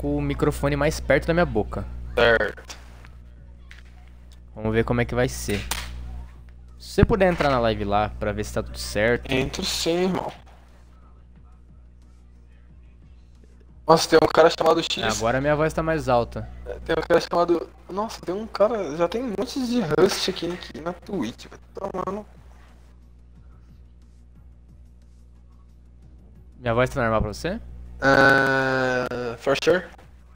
com o microfone mais perto da minha boca. Certo. Vamos ver como é que vai ser. Se você puder entrar na live lá pra ver se tá tudo certo. Entro sim, irmão. Nossa, tem um cara chamado X. Agora minha voz tá mais alta. Tem um cara chamado... Nossa, tem um cara... Já tem um monte de Rust aqui na Twitch. Vai tomando. Minha voz tá normal pra você? For sure.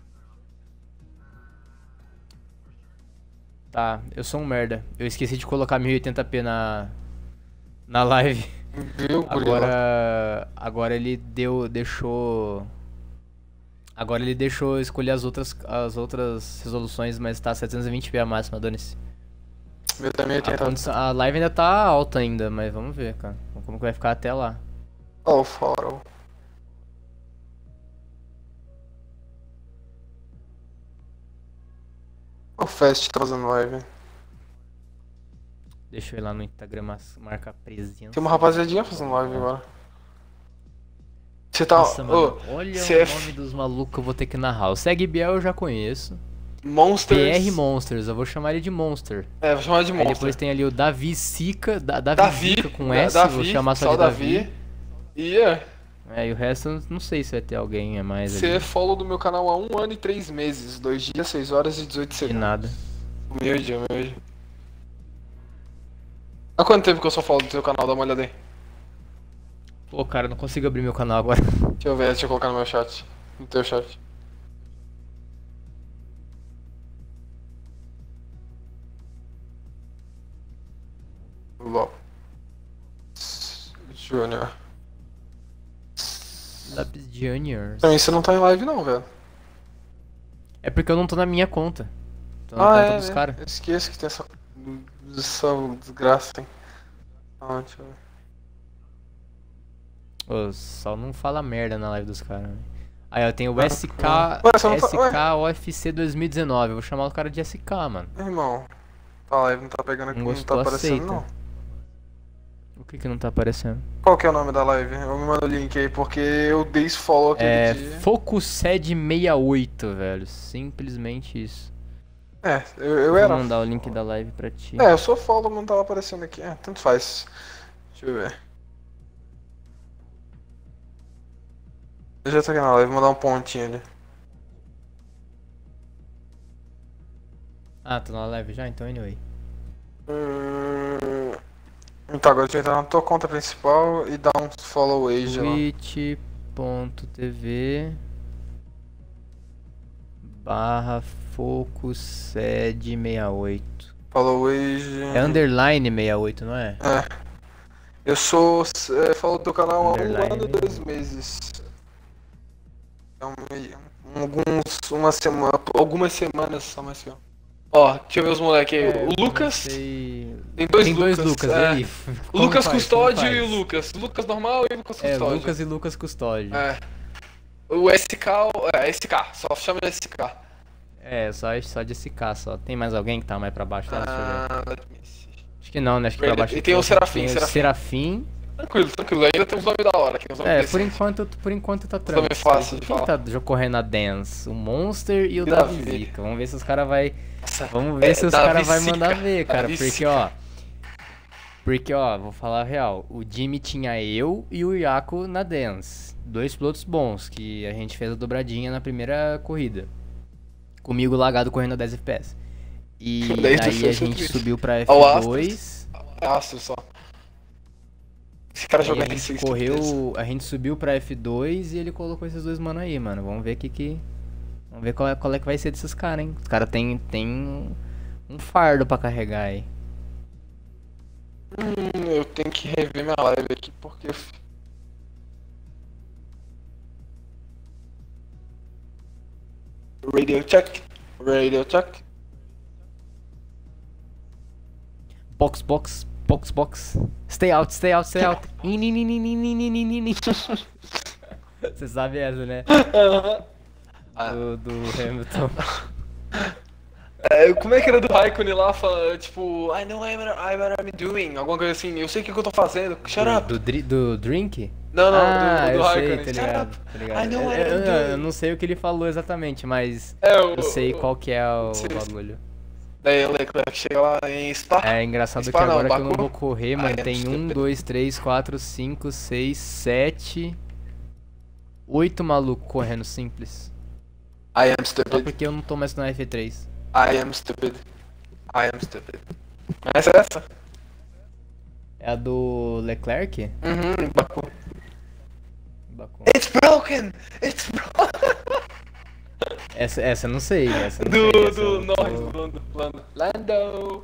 Tá, eu sou um merda. Eu esqueci de colocar 1080p na live. Viu, Agora ele deixou. Agora ele deixou eu escolher as outras resoluções, mas tá 720p a máxima, dane-se. Meu também tem. A live ainda tá alta ainda, mas vamos ver, cara. Como que vai ficar até lá. Ó, o farol. O Fast tá fazendo live. Deixa eu ir lá no Instagram marcar presença. Tem uma rapaziadinha fazendo live agora. Você tá. Nossa, mano, olha cê o nome dos malucos que eu vou ter que narrar. O Seg Biel eu já conheço. Monsters. PR Monsters, eu vou chamar ele de Monster. É, vou chamar de Aí Monster. depois tem ali o Davi Sica, Davi Sica com S, Davi, vou chamar só de Davi. E é. E o resto eu não sei se vai ter alguém a mais Você é ali. follow do meu canal há 1 ano e 3 meses, 2 dias, 6 horas e 18 De segundos. nada. Humilde. Há quanto tempo que eu sou follow do seu canal? Dá uma olhada aí. Pô, cara, eu não consigo abrir meu canal agora. Deixa eu ver, deixa eu colocar no meu chat. No teu chat. LOL. Junior. Labs Juniors. Também você não tá em live não, velho. É porque eu não tô na minha conta. Tô na conta dos caras. Eu esqueço que tem essa desgraça, hein. Deixa eu ver. Ô, só não fala merda na live dos caras. Aí eu tenho o SK OFC 2019. Eu vou chamar o cara de SK, mano. Irmão, a live não tá pegando aqui, não tá Gostou, aparecendo aceita. não. O que não tá aparecendo? Qual que é o nome da live? Eu me mando o link aí, porque eu dei esse follow aquele dia. Focused68, velho. Simplesmente isso. Eu era. Vou mandar o link da live pra ti. Eu sou follow, não tava aparecendo aqui. Tanto faz. Deixa eu ver. Eu já tô aqui na live, vou dar um pontinho ali. Ah, tô na live já? Então anyway. Então agora deixa eu entrar na tua conta principal e dar um follow age lá. twitch.tv/Focused68. Follow age. É underline 68, não é? Eu sou follow do teu canal há 1 Underline ano e 2 meses. Algumas semanas só mais que eu. Ó, deixa eu ver os moleques aí. O Lucas. Tem dois Lucas aí. O Lucas Como Custódio faz? e o Lucas. Lucas normal e o Lucas Custódio. Lucas e Lucas Custódio. O SK, SK, só chama de SK. Só de SK só. Tem mais alguém que tá mais pra baixo? Deixa eu ver. Acho que não, né? Acho que pra Ele- baixo. e tem o Serafim, Tem o Serafim. Tranquilo, ainda tem uns nomes da hora aqui. Uns nomes Por enquanto tá Nome tranquilo. fácil de Quem falar. tá correndo a dance? O Monster e o E Davi Davi. Zica. Vamos ver se os caras vai. Nossa, Vamos ver se os Davi caras vai Zica, mandar ver, cara. Davi Porque, Zica. vou falar a real. O Jimmy tinha eu e o Iaco na dance. 2 pilotos bons, que a gente fez a dobradinha na primeira corrida. Comigo lagado correndo a 10 FPS. E 10 daí a FPS é gente triste. subiu pra Ó, o F2. Astro só. Esse cara Aí joga a gente R6. correu, a gente subiu pra F2 e ele colocou esses dois mano aí, mano. Vamos ver vamos ver qual é que vai ser desses caras, hein. Os caras tem um fardo pra carregar aí. Eu tenho que rever minha live aqui porque. Radio check. Box. Stay out. In. Você sabe essa, né? Do Hamilton. Como é que era do Raikkonen lá, falando, tipo, I know what I'm doing, alguma coisa assim, eu sei o que eu tô fazendo, shut up. Do drink? Não, Ah, do eu sei, Raikkonen. tá Shut ligado, up. tá ligado. I know what Eu, I'm eu doing. não sei o que ele falou exatamente, mas É, eu sei qual que é o sim. bagulho. Daí o Leclerc chega lá em Spa. É engraçado Spa que não, agora que eu não Baku. vou correr, mano, I am tem 1, stupid. 2, 3, 4, 5, 6, 7, 8 malucos correndo simples. I am Só stupid. porque eu não tô mais no F3. I am stupid. I am stupid. Essa é essa? É a do Leclerc? Uhum, Baku. Baku. It's broken! It's broken! Essa eu não sei, essa eu não Do, sei. Essa do eu Norris, tô- do Lando.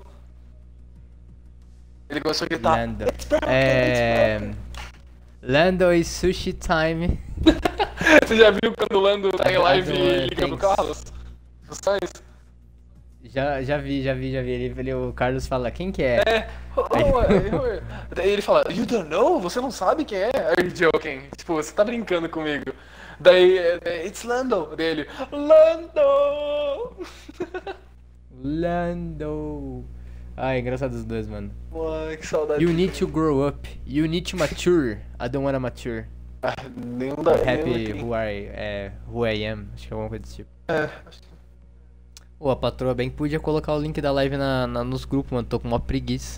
Ele começou a gritar. Lando. It's broken, É... it's broken. Lando is sushi time. Você já viu quando o Lando tá em I live don't e wanna liga pro thanks. Carlos? Só isso. Já vi. O Carlos fala, quem que é? Daí ele fala, you don't know? Você não sabe quem é? Are you joking? Tipo, você tá brincando comigo. Daí, it's Lando. Daí ele, Lando! Lando. Ah, é engraçado os dois, mano. Mano, que saudade. You need to grow up. You need to mature. I don't wanna mature. Ah, nenhum da... Happy nenhum who I am. Acho que é alguma coisa desse tipo. É, Pô, a patroa bem podia colocar o link da live nos grupos, mano. Tô com uma preguiça.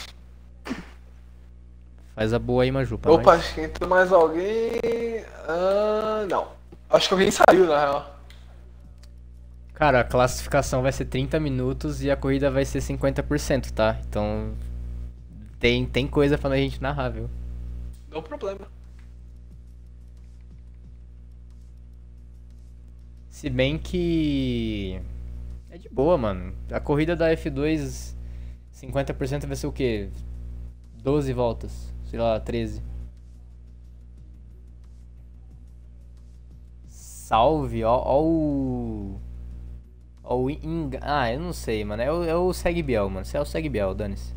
Faz a boa aí, Maju, pra opa, nós. acho que entrou mais alguém. Não. Acho que alguém saiu, na real. Cara, a classificação vai ser 30 minutos e a corrida vai ser 50%, tá? Então tem coisa pra gente narrar, viu? Não problema. Se bem que é de boa, mano. A corrida da F2 50% vai ser o quê? 12 voltas, sei lá, 13. Salve, ó o... Ah, eu não sei, mano. É o Segbiel, mano. Você é o Segbiel, dane-se.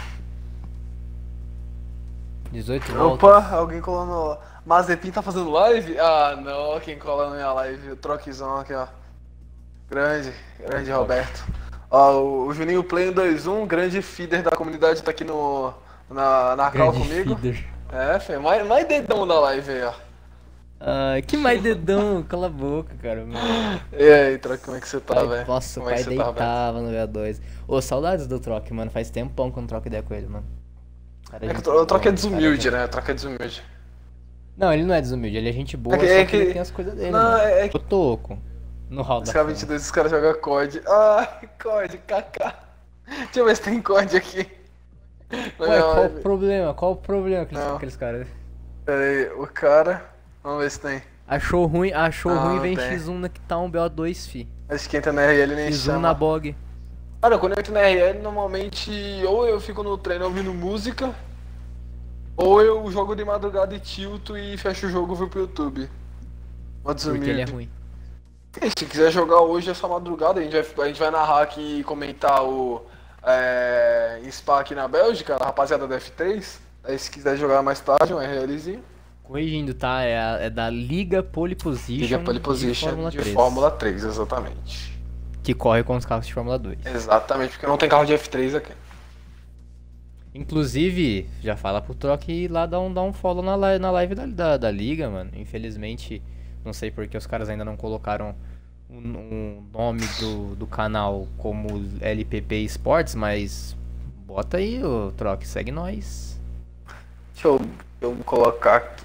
18 voltas. Opa, alguém colou no. Mazepin tá fazendo live? Ah, não, quem cola na minha live, o Troquezão aqui, ó. Grande Roberto. Ó, o Juninho Play 2-1, grande feeder da comunidade, tá aqui na call Grande comigo. feeder. É, filho, mais dedão da live aí, ó. Ah, que mais dedão, cala a boca, cara. E aí, Troque, como é que você tá, Pai, velho? nossa, o Como é pai que você tá, Roberto? deitava no V2. Ô, saudades do Troque, mano. Faz tempão que eu não troco ideia com ele, mano. Cara, É que gente o Troque é boa, desumilde, cara. né? O Troque é desumilde. Não, ele não é desumilde, ele é gente boa, É que- só é que ele que- tem as coisas dele, Não, mano. é que- Eu tô oco no hall da fama. SK22, os caras jogam COD. Ai, COD, KK. Deixa eu ver se tem COD aqui. Na Ué, minha qual live. o problema? Qual o problema com Não. aqueles caras? Pera aí, o cara. Vamos ver se tem. Achou ruim, Não, vem tem. X1 na que tá um BO2, fi. Acho que entra na RL nem X1 chama. na bog. Cara, quando eu entro na RL, normalmente ou eu fico no treino ouvindo música, ou eu jogo de madrugada e tilto e fecho o jogo e vou pro YouTube. Uma Porque ele é desumilde. ruim. Se quiser jogar hoje essa madrugada, a gente vai narrar aqui e comentar o em Spa aqui na Bélgica, a rapaziada da F3. Aí se quiser jogar mais tarde, um RLzinho. Corrigindo, tá? É da Liga Pole Position, Liga Pole de Position Fórmula de 3. Fórmula 3, exatamente. Que corre com os carros de Fórmula 2. Exatamente, porque não tem carro de F3 aqui. Inclusive, já fala pro Troque ir lá dar um follow na live da Liga, mano. Infelizmente, não sei porque os caras ainda não colocaram um nome do canal como LPP Esports, mas bota aí, ô Troque, segue nós. Deixa eu colocar aqui.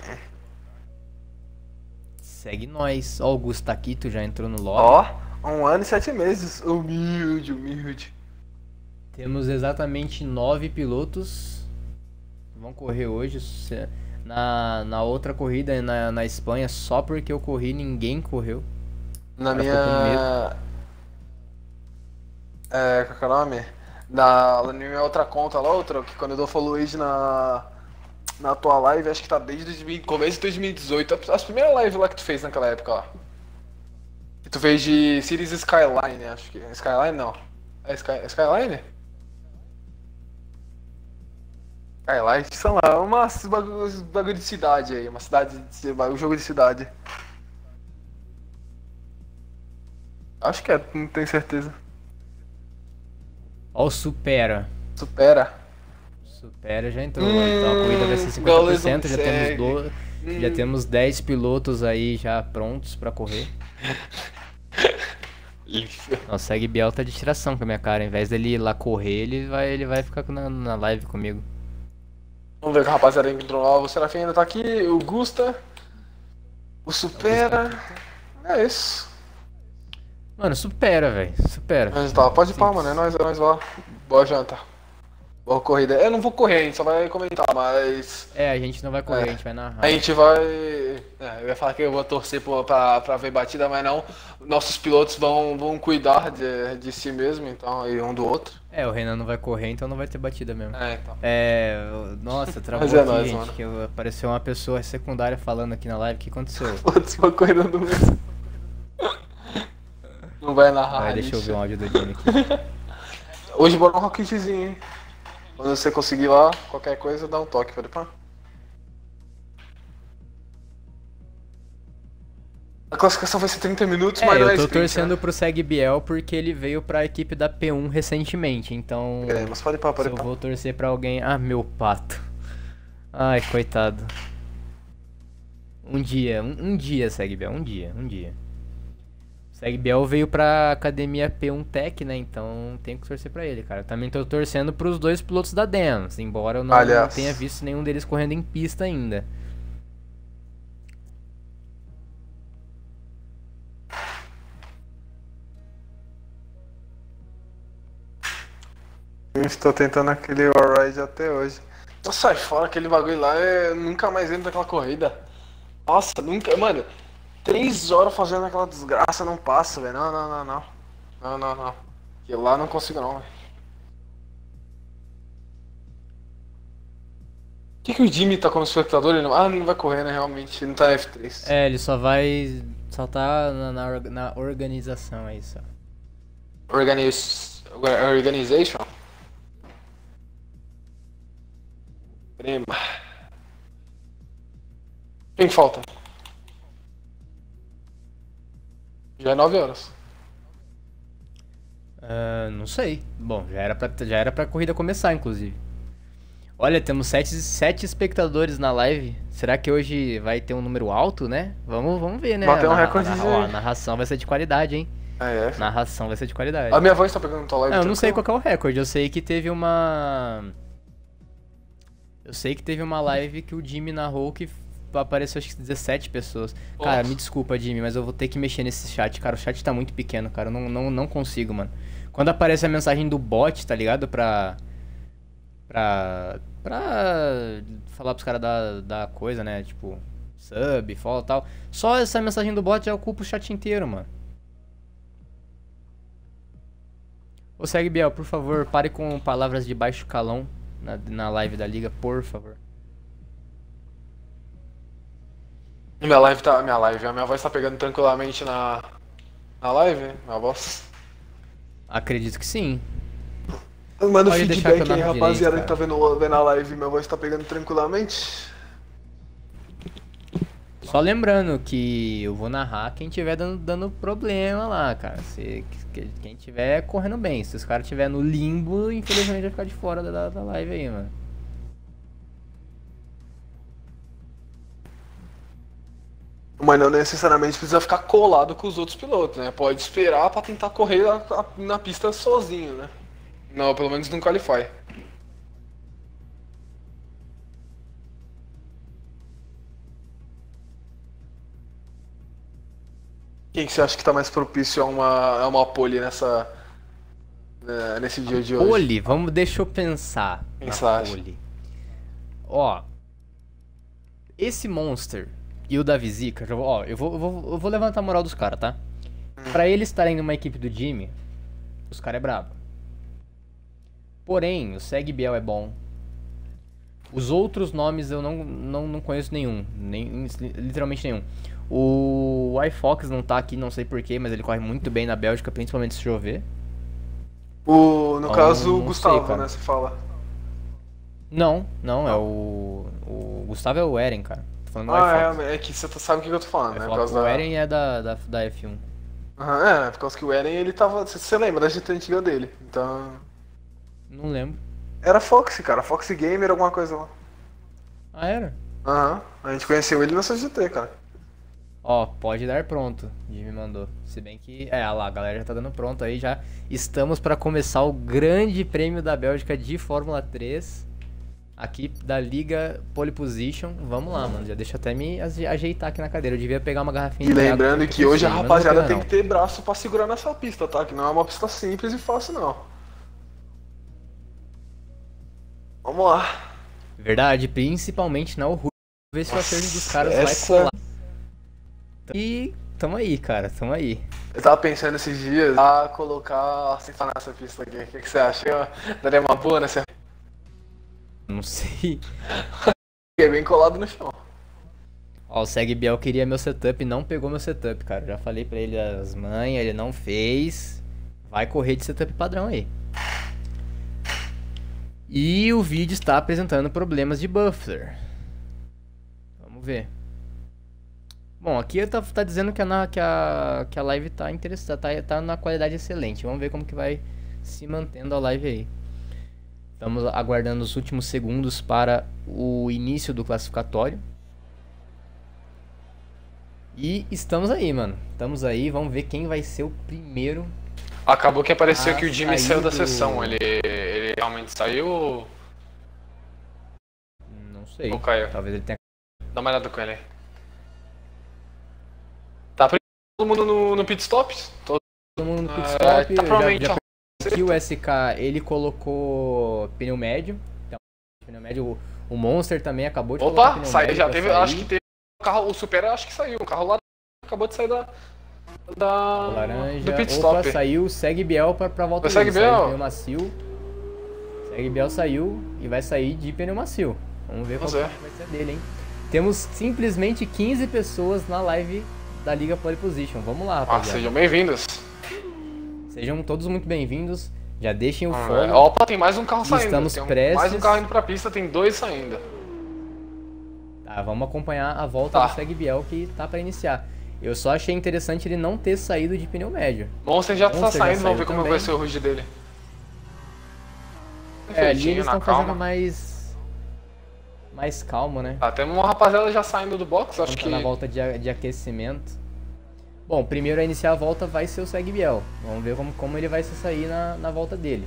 Segue nós. Ó, o Gustaquito já entrou no lobby. Ó, 1 ano e 7 meses. Humilde. Temos exatamente 9 pilotos. Vão correr hoje. Na outra corrida na Espanha, só porque eu corri, ninguém correu. Na Cara, ficou com minha. Qual que é o nome? Na minha outra conta lá, outra, que quando eu dou follow age na tua live, acho que tá desde começo de 2018. As primeiras lives lá que tu fez naquela época lá. Que tu fez de Cities Skyline, acho que. Skyline não. É Skyline? Skyline, sei lá, bagulho de cidade aí, uma cidade, um jogo de cidade. Acho que é, não tenho certeza. Ó, o Supera. Supera. Supera já entrou. Então a corrida vai ser 50%. Gaules não Já temos segue. Já temos 10 pilotos aí já prontos pra correr. Isso. Nossa, o Segue Biel tá de tiração com a minha cara. Ao invés dele ir lá correr, ele vai ficar na live comigo. Vamos ver que o rapaziada entrou lá. O Serafim ainda tá aqui, o Gusta, o Supera. É isso. Mano, supera, velho. Supera. Mas tá, pode ir pá, mano. É nóis lá. Boa janta. Boa corrida. Eu não vou correr, a gente só vai comentar, mas. É, a gente não vai correr, a gente vai narrar. A gente vai. Eu ia falar que eu vou torcer pra ver batida, mas não. Nossos pilotos vão cuidar de si mesmo, então, e um do outro. É, o Renan não vai correr, então não vai ter batida mesmo. Então. Nossa, travou Mas é aqui, nóis, gente, mano. que apareceu uma pessoa secundária falando aqui na live. O que aconteceu? Putz, uma corrida do mesmo. Não vai narrar. Vai, deixa eu isso. ver um áudio do Jimmy aqui. Hoje bora um rocketzinho, hein? Quando você conseguir lá, qualquer coisa, dá um toque, pode pá. A classificação vai ser 30 minutos, mas não é Eu tô sprint, torcendo né? pro Segue Biel porque ele veio pra equipe da P1 recentemente, então... Mas pode pá, Se pode eu pá. vou torcer pra alguém... Ah, meu pato. Ai, coitado. Um dia, Segue Biel, um dia. Segue Biel veio pra academia P1 Tech, né? Então tenho que torcer pra ele, cara. Também tô torcendo pros dois pilotos da Dance, embora eu não Aliás. tenha visto nenhum deles correndo em pista ainda. Estou tentando aquele All-Ride até hoje. Nossa, sai fora, aquele bagulho lá, eu nunca mais entro naquela corrida. Nossa, nunca, mano. 3 horas fazendo aquela desgraça, não passa, velho. Não. E lá não consigo não, velho. Por que o Jimmy tá como espectador? Ele não vai correr, né? Realmente, ele não tá na F3. É, ele só tá na organização aí só. Organization? Prima. Quem falta? Já é 9 horas. Não sei. Bom, já era pra corrida começar, inclusive. Olha, temos 7 espectadores na live. Será que hoje vai ter um número alto, né? Vamos ver, né? Bater um recordezinho. Ó, a narração vai ser de qualidade, hein? É. Narração vai ser de qualidade. A minha voz tá pegando tua live. Eu não sei tranquilo? qual que é o recorde. Eu sei que teve uma... Eu sei que teve uma live que o Jimmy narrou que apareceu acho que 17 pessoas. Cara, Nossa. me desculpa, Jimmy, mas eu vou ter que mexer nesse chat. Cara, o chat tá muito pequeno, cara. Eu não consigo, mano. Quando aparece a mensagem do bot, tá ligado? Pra falar pros caras da coisa, né? Tipo, sub, follow e tal. Só essa mensagem do bot já ocupa o chat inteiro, mano. Ô, Segue Biel, por favor, pare com palavras de baixo calão na live da liga, por favor. A minha voz tá pegando tranquilamente na live, minha voz. Acredito que sim. Manda Pode deixar que eu feedback aí, narro rapaziada, direito, que tá vendo a live, minha voz tá pegando tranquilamente. Só lembrando que eu vou narrar quem tiver dando problema lá, cara. Quem tiver correndo bem. Se os caras tiver no limbo, infelizmente vai ficar de fora da live aí, mano. Mas não necessariamente precisa ficar colado com os outros pilotos, né? Pode esperar pra tentar correr na pista sozinho, né? Não, pelo menos no Qualify. Quem que você acha que tá mais propício a uma pole nesse dia de hoje? Pole, deixa eu pensar Quem na você acha? pole. Ó, esse Monster e o Davi Zica, eu vou levantar a moral dos caras, tá? Pra eles estarem numa equipe do Jimmy, os caras é brabo. Porém, o Segue Biel é bom. Os outros nomes eu não conheço nenhum, literalmente nenhum. O iFox não tá aqui, não sei porquê, mas ele corre muito bem na Bélgica, principalmente se chover. No caso, o não Gustavo, sei, cara. né? Você fala. Não, é o Gustavo é o Eren, cara. Tô falando do iFox. É que você sabe o que eu tô falando, né? Por iFox, causa o da... Eren é da F1. Aham, por causa que o Eren, ele tava... Você lembra da gente antiga dele, então... Não lembro. Era Fox, cara, Fox Gamer, alguma coisa lá. Ah, era? Aham. A gente conheceu ele na CGT, cara. Ó, pode dar pronto, Jimmy mandou. Se bem que, olha lá, a galera já tá dando pronto aí, já estamos pra começar o grande prêmio da Bélgica de Fórmula 3, aqui da Liga Pole Position. Vamos lá, mano, já deixa eu até me ajeitar aqui na cadeira, eu devia pegar uma garrafinha E de água lembrando pra que hoje a mas não vou rapaziada pegar, tem não. que ter braço pra segurar nessa pista, tá? Que não é uma pista simples e fácil, não. Vamos lá. Verdade, principalmente na Rússia, ver se o acerto dos caras essa- vai colar. E tamo aí, cara, tamo aí. Eu tava pensando esses dias a colocar assim nessa pista aqui. O que você acha? Daria uma boa nessa. Não sei. É bem colado no chão. Ó, o Seg Biel queria meu setup e não pegou meu setup, cara. Já falei pra ele as manhas, ele não fez. Vai correr de setup padrão aí. E o vídeo está apresentando problemas de buffer. Vamos ver. Bom, aqui tá dizendo que a live tá interessante, tá na qualidade excelente. Vamos ver como que vai se mantendo a live aí. Estamos aguardando os últimos segundos para o início do classificatório. E estamos aí, mano. Estamos aí, vamos ver quem vai ser o primeiro. Acabou que apareceu Ah, que o Jimmy saiu saiu da do- sessão. Ele realmente saiu ou Não sei. caiu? Talvez ele tenha. Dá uma olhada com ele aí. Tá todo mundo no pit stop? Todo Todo mundo no pit É, stop. tá eu provavelmente já aqui o SK ele colocou pneu médio. Então, pneu médio. O Monster também acabou de colocar Opa, pneu saiu, médio já pra teve, sair. acho que teve o carro, o Supera acho que saiu, o carro lá acabou de sair O laranja. do pit Opa, stop. saiu o Seg Biel pra volta O Seg dele. Saiu Biel? de pneu macio. Seg Biel saiu e vai sair de pneu macio. Vamos ver qual Vamos ver. vai ser dele, hein? Temos simplesmente 15 pessoas na live da Liga Pole Position. Vamos lá, Ah, rapaziada. sejam bem-vindos. Sejam todos muito bem-vindos. Já deixem o Vamos follow. ver. Opa, tem mais um carro saindo. Estamos Tem prestes. mais um carro indo pra pista, tem dois saindo. Tá, vamos acompanhar a volta Tá. do Seg Biel que tá pra iniciar. Eu só achei interessante ele não ter saído de pneu médio. Monster já tá Monster já saindo, vamos ver saiu como também. vai ser o ruge dele. Ali Perfeitinho, eles na estão calma. fazendo mais calmo, né? Tá, temos uma rapaziada já saindo do box, acho Tá que... na volta de aquecimento. Bom, primeiro a iniciar a volta vai ser o Seg Biel. Vamos ver como ele vai se sair na volta dele.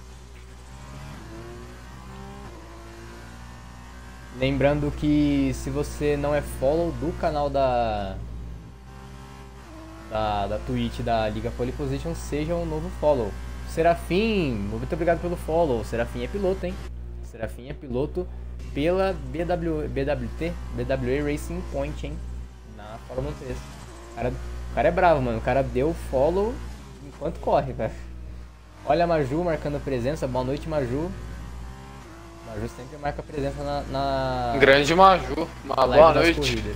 Lembrando que se você não é follow do canal da Twitch da Liga Pole Position, seja um novo follow. Serafim, muito obrigado pelo follow. Serafim é piloto, hein? Serafim é piloto pela BWA Racing Point, hein? Na Fórmula 3. O cara é bravo, mano. O cara deu follow enquanto corre, cara. Olha a Maju marcando presença. Boa noite, Maju. Maju sempre marca presença na Grande Maju, uma live boa das noite. corridas.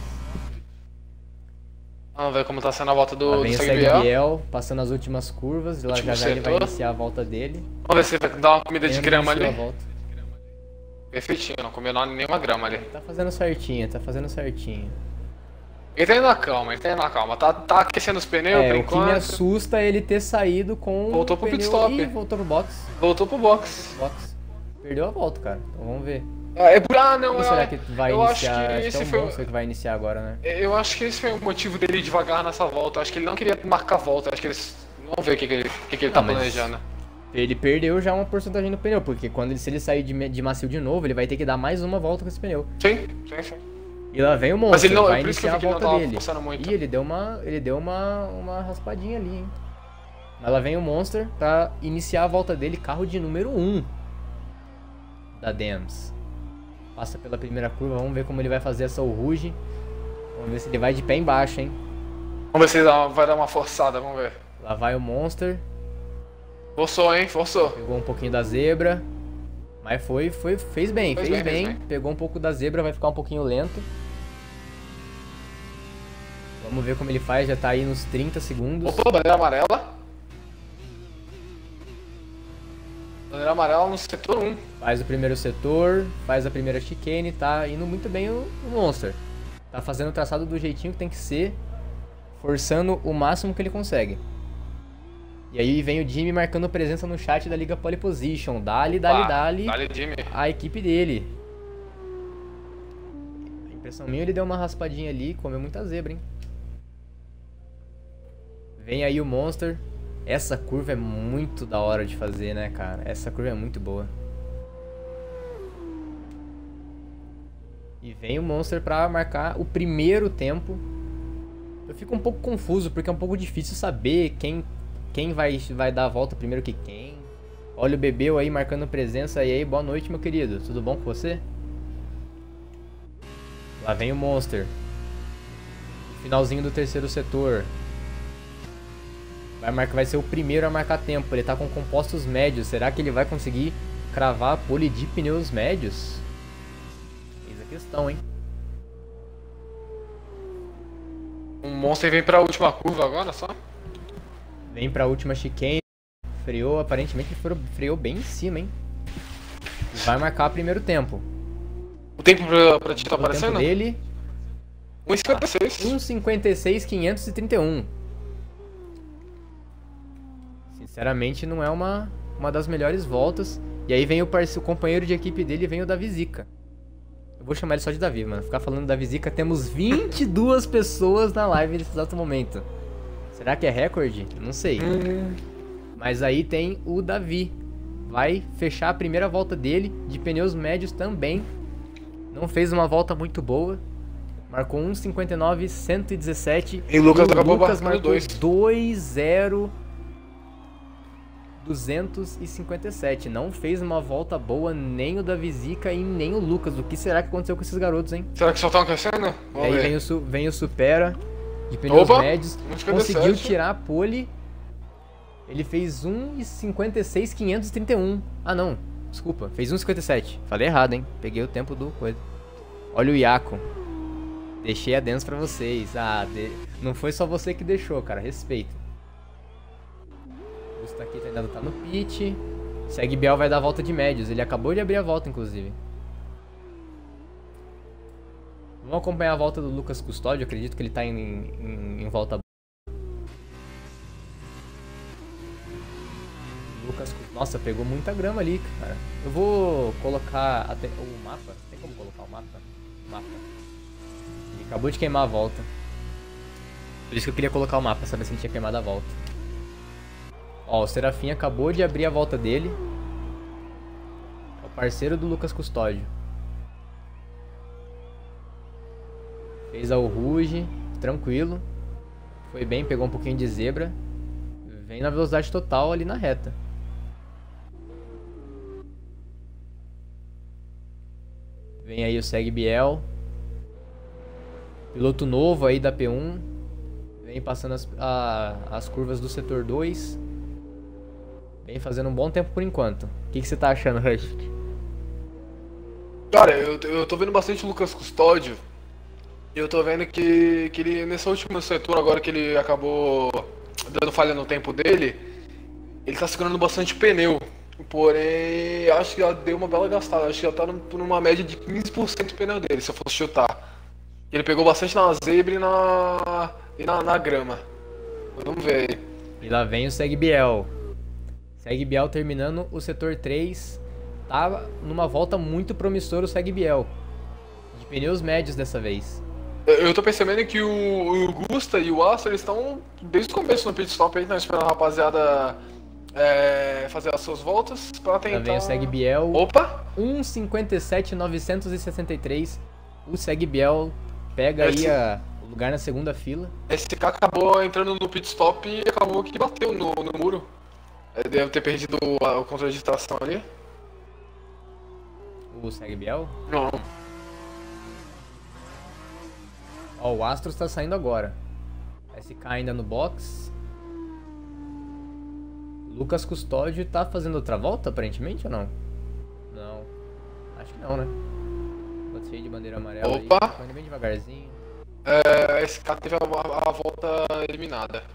Vamos ver como tá sendo a volta Lá do vem o Seg Seg Biel. Biel passando as últimas curvas. Lá Último já ele vai setor. iniciar a volta dele. Vamos ver se vai dar uma comida de Ainda grama iniciou ali. a volta. Perfeitinho, não comeu nenhuma grama ali. Tá fazendo certinho, tá fazendo certinho. Ele tá indo na calma, ele tá indo na calma. Tá aquecendo os pneus por O que me enquanto. assusta é ele ter saído com Voltou o pro pit pneu stop. e voltou pro box. Voltou pro box. Perdeu a volta, cara. Então vamos ver. Não, Quem será que vai eu acho iniciar? que Acho que esse é o foi Monster que vai iniciar agora, né? Eu acho que esse foi o motivo dele ir devagar nessa volta. Eu acho que ele não queria marcar a volta. Eu acho que eles. Vamos ver o que ele tá mas- planejando. Ele perdeu já uma porcentagem do pneu, porque se ele sair de macio de novo, ele vai ter que dar mais uma volta com esse pneu. Sim. E lá vem o Monster, Mas ele não- vai por isso que eu iniciar a vi que ele não volta tava dele. forçando muito. E ele deu uma raspadinha ali, hein? Mas lá vem o Monster pra iniciar a volta dele, carro de número 1 da Dams. Passa pela primeira curva, vamos ver como ele vai fazer essa Ruge. Vamos ver se ele vai de pé embaixo, hein? Vamos ver se ele vai dar uma forçada, vamos ver. Lá vai o Monster, Forçou, hein? Forçou. pegou um pouquinho da zebra. Mas fez bem, Fez fez bem, bem. fez bem. Pegou um pouco da zebra, vai ficar um pouquinho lento. Vamos ver como ele faz, já tá aí nos 30 segundos. Opa, bandeira amarela. Bandeira amarela no setor 1. Faz o primeiro setor, faz a primeira chicane, tá indo muito bem o Monster. Tá fazendo o traçado do jeitinho que tem que ser, forçando o máximo que ele consegue. E aí vem o Jimmy marcando presença no chat da Liga Pole Position. Dali Dale, Jimmy. a equipe dele. Impressão minha, ele deu uma raspadinha ali e comeu muita zebra, hein? Vem aí o Monster. Essa curva é muito da hora de fazer, né, cara? Essa curva é muito boa. E vem o Monster pra marcar o primeiro tempo. Eu fico um pouco confuso, porque é um pouco difícil saber quem vai dar a volta primeiro que quem. Olha o Bebeu aí marcando presença. E aí, boa noite, meu querido. Tudo bom com você? Lá vem o Monster. Finalzinho do terceiro setor. Vai ser o primeiro a marcar tempo. Ele tá com compostos médios. Será que ele vai conseguir cravar a pole de pneus médios? Eis a questão, hein? O Monster vem pra última curva agora, só? Vem pra última chicane. Freou, aparentemente freou bem em cima, hein? Vai marcar o primeiro tempo. O tempo pra ti tá aparecendo? O tempo dele... 1,56. 1,56,531. Sinceramente, não é uma das melhores voltas. E aí vem o companheiro de equipe dele, vem o Davi Zica. Eu vou chamar ele só de Davi, mano. Ficar falando Davi Zica, temos 22 pessoas na live nesse exato momento. Será que é recorde? Não sei. Mas aí tem o Davi. Vai fechar a primeira volta dele, de pneus médios também. Não fez uma volta muito boa. Marcou 1,59,117. E o Lucas acabou marcou marcando 2,0257. Não fez uma volta boa nem o Davi Zica e nem o Lucas. O que será que aconteceu com esses garotos, hein? Será que só estão aquecendo? E aí vem o Supera de pneus médios. 1,57. Conseguiu tirar a pole. Ele fez 1,56,531. Ah, não. Desculpa. Fez 1,57. Falei errado, hein? Peguei o tempo do coisa. Olha o Iaco. Deixei a dance pra vocês. Não foi só você que deixou, cara. Respeita. O Gustaquito ainda tá no pit. Segue Biel vai dar a volta de médios. Ele acabou de abrir a volta, inclusive. Vamos acompanhar a volta do Lucas Custódio. Acredito que ele tá em volta. Nossa, pegou muita grama ali, cara. Eu vou colocar até o mapa. Tem como colocar o mapa? Ele acabou de queimar a volta. Por isso que eu queria colocar o mapa, saber se ele tinha queimado a volta. Ó, o Serafim acabou de abrir a volta dele. É o parceiro do Lucas Custódio. Fez a Ruge, tranquilo. Foi bem, pegou um pouquinho de zebra. Vem na velocidade total ali na reta. Vem aí o Segue Biel. Piloto novo aí da P1. Vem passando as curvas do setor 2. Vem fazendo um bom tempo por enquanto. O que você tá achando, Rush? Cara, eu tô vendo bastante o Lucas Custódio. E eu tô vendo que ele, nesse último setor agora que ele acabou dando falha no tempo dele, ele tá segurando bastante pneu. Porém, acho que já deu uma bela gastada. Acho que já tá numa média de 15% do pneu dele, se eu fosse chutar. Ele pegou bastante na zebra e na grama. Vamos ver aí. E lá vem o Segue Biel. Segue Biel terminando o setor 3. Tá numa volta muito promissora o Segue Biel. De pneus médios dessa vez. Eu tô percebendo que o Gusta e o Astro, eles estão desde o começo no pit stop aí, estão esperando a rapaziada fazer as suas voltas pra tentar... Lá vem o Segue Biel. Opa! 1,57,963. O Segue Biel pega aí o lugar na segunda fila. Esse cara acabou entrando no pit stop e acabou que bateu no muro. Ele deve ter perdido o controle de tração ali. O Segue Biel? Não. Ó, o Astros tá saindo agora. SK ainda no box. Lucas Custódio tá fazendo outra volta, aparentemente, ou não? Não. Acho que não, né? Pode ser de bandeira amarela. Opa! Aí. Tô indo bem devagarzinho. Esse cara teve a volta eliminada.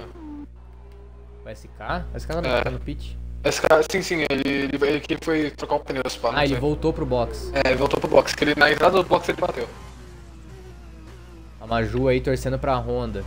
O SK? O SK não tá no pit? Esse cara, sim, ele foi trocar o pneu, pá. Ele voltou pro box. Ele voltou pro box, que ele na entrada do box ele bateu. A Maju aí torcendo pra Honda.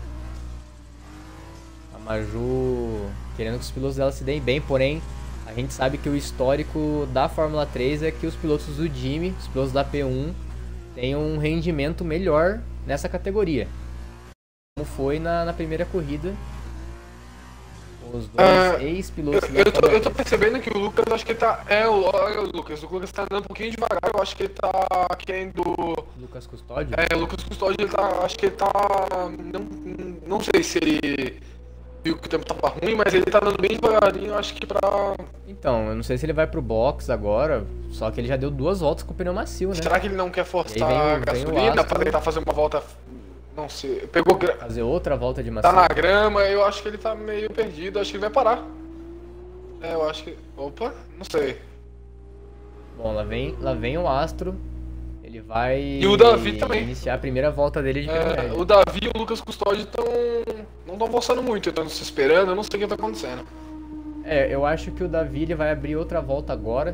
A Maju querendo que os pilotos dela se deem bem, porém a gente sabe que o histórico da Fórmula 3 é que os pilotos do Jimmy, os pilotos da P1, tem um rendimento melhor nessa categoria. Como foi na primeira corrida. Os dois ex-pilotos. Eu tô percebendo que o Lucas, acho que ele tá. O Lucas tá andando um pouquinho devagar, eu acho que ele tá querendo. Lucas Custódio? O Lucas Custódio, ele tá. Acho que ele tá. Não sei se ele viu que o tempo tava ruim, mas ele tá andando bem devagarinho, acho que pra. Então, eu não sei se ele vai pro box agora, só que ele já deu 2 voltas com o pneu macio, né? Será que ele não quer forçar vem a o gasolina pra tentar fazer uma volta. Não sei. Pegou. Fazer outra volta de macio. Tá na grama, eu acho que ele tá meio perdido, acho que ele vai parar. Eu acho que. Opa, não sei. Bom, lá vem o Astro. Ele vai E o Davi também. iniciar a primeira volta dele de pneu médio. O Davi e o Lucas Custódio não estão forçando muito, estão se esperando, eu não sei o que tá acontecendo. Eu acho que o Davi ele vai abrir outra volta agora.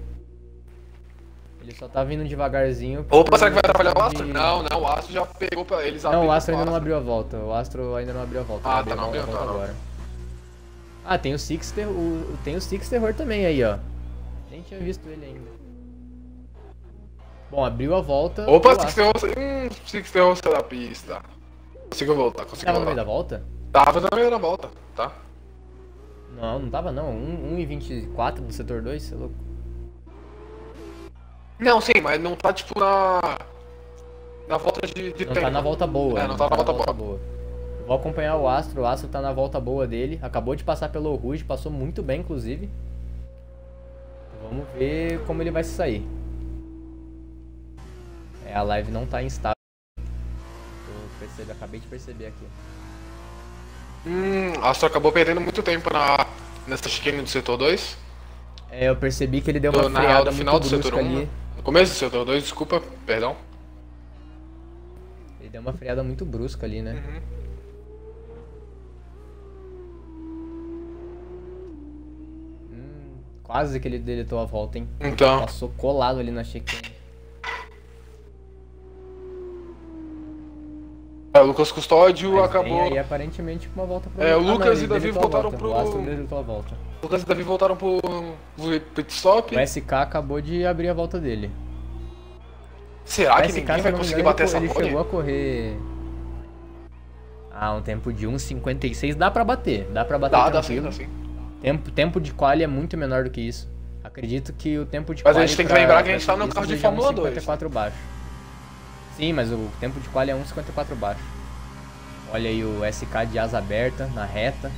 Ele só tá vindo devagarzinho. Opa, será que vai atrapalhar o Astro? Não, o Astro já pegou pra eles. Não, o Astro ainda não abriu a volta. O Astro ainda não abriu a volta. Ah, tá, não abriu a volta agora. Ah, tem o Six Terror também aí, ó. Nem tinha visto ele ainda. Bom, abriu a volta. Opa, Six Terror saiu da pista. Conseguiu voltar, Tava no meio da volta? Tava no meio da volta, tá? Não tava não. 1,24 do setor 2, você é louco. Não, sim, mas não tá tipo na volta de não tempo. Tá na volta boa. Não tá na volta boa. Vou acompanhar o Astro tá na volta boa dele. Acabou de passar pelo Rouge, passou muito bem, inclusive. Vamos ver como ele vai se sair. A live não tá instável. Acabei de perceber aqui. Astro acabou perdendo muito tempo nessa chicane do setor 2. Eu percebi que ele deu uma freada muito brusca ali. No começo do setor 2, desculpa, perdão. Ele deu uma freada muito brusca ali, né? Quase que ele deletou a volta, hein? Então. Passou colado ali na chicane. O Lucas Custódio acabou. Aí aparentemente com uma volta pro o Lucas e Davi voltaram pro. O Astro deletou a volta. O Lucas e Davi voltaram pro pit stop. O SK acabou de abrir a volta dele. Será que ninguém vai conseguir bater essa Ele pole? chegou a correr. Um tempo de 1,56. Dá pra bater. Dá tranquilo. Dá sim. Tempo de quali é muito menor do que isso. Acredito que o tempo de quali. Mas a gente tem que lembrar que a gente tá no carro de Fórmula 2. 1,54 baixo. Sim, mas o tempo de quali é 1,54 baixo. Olha aí o SK de asa aberta na reta.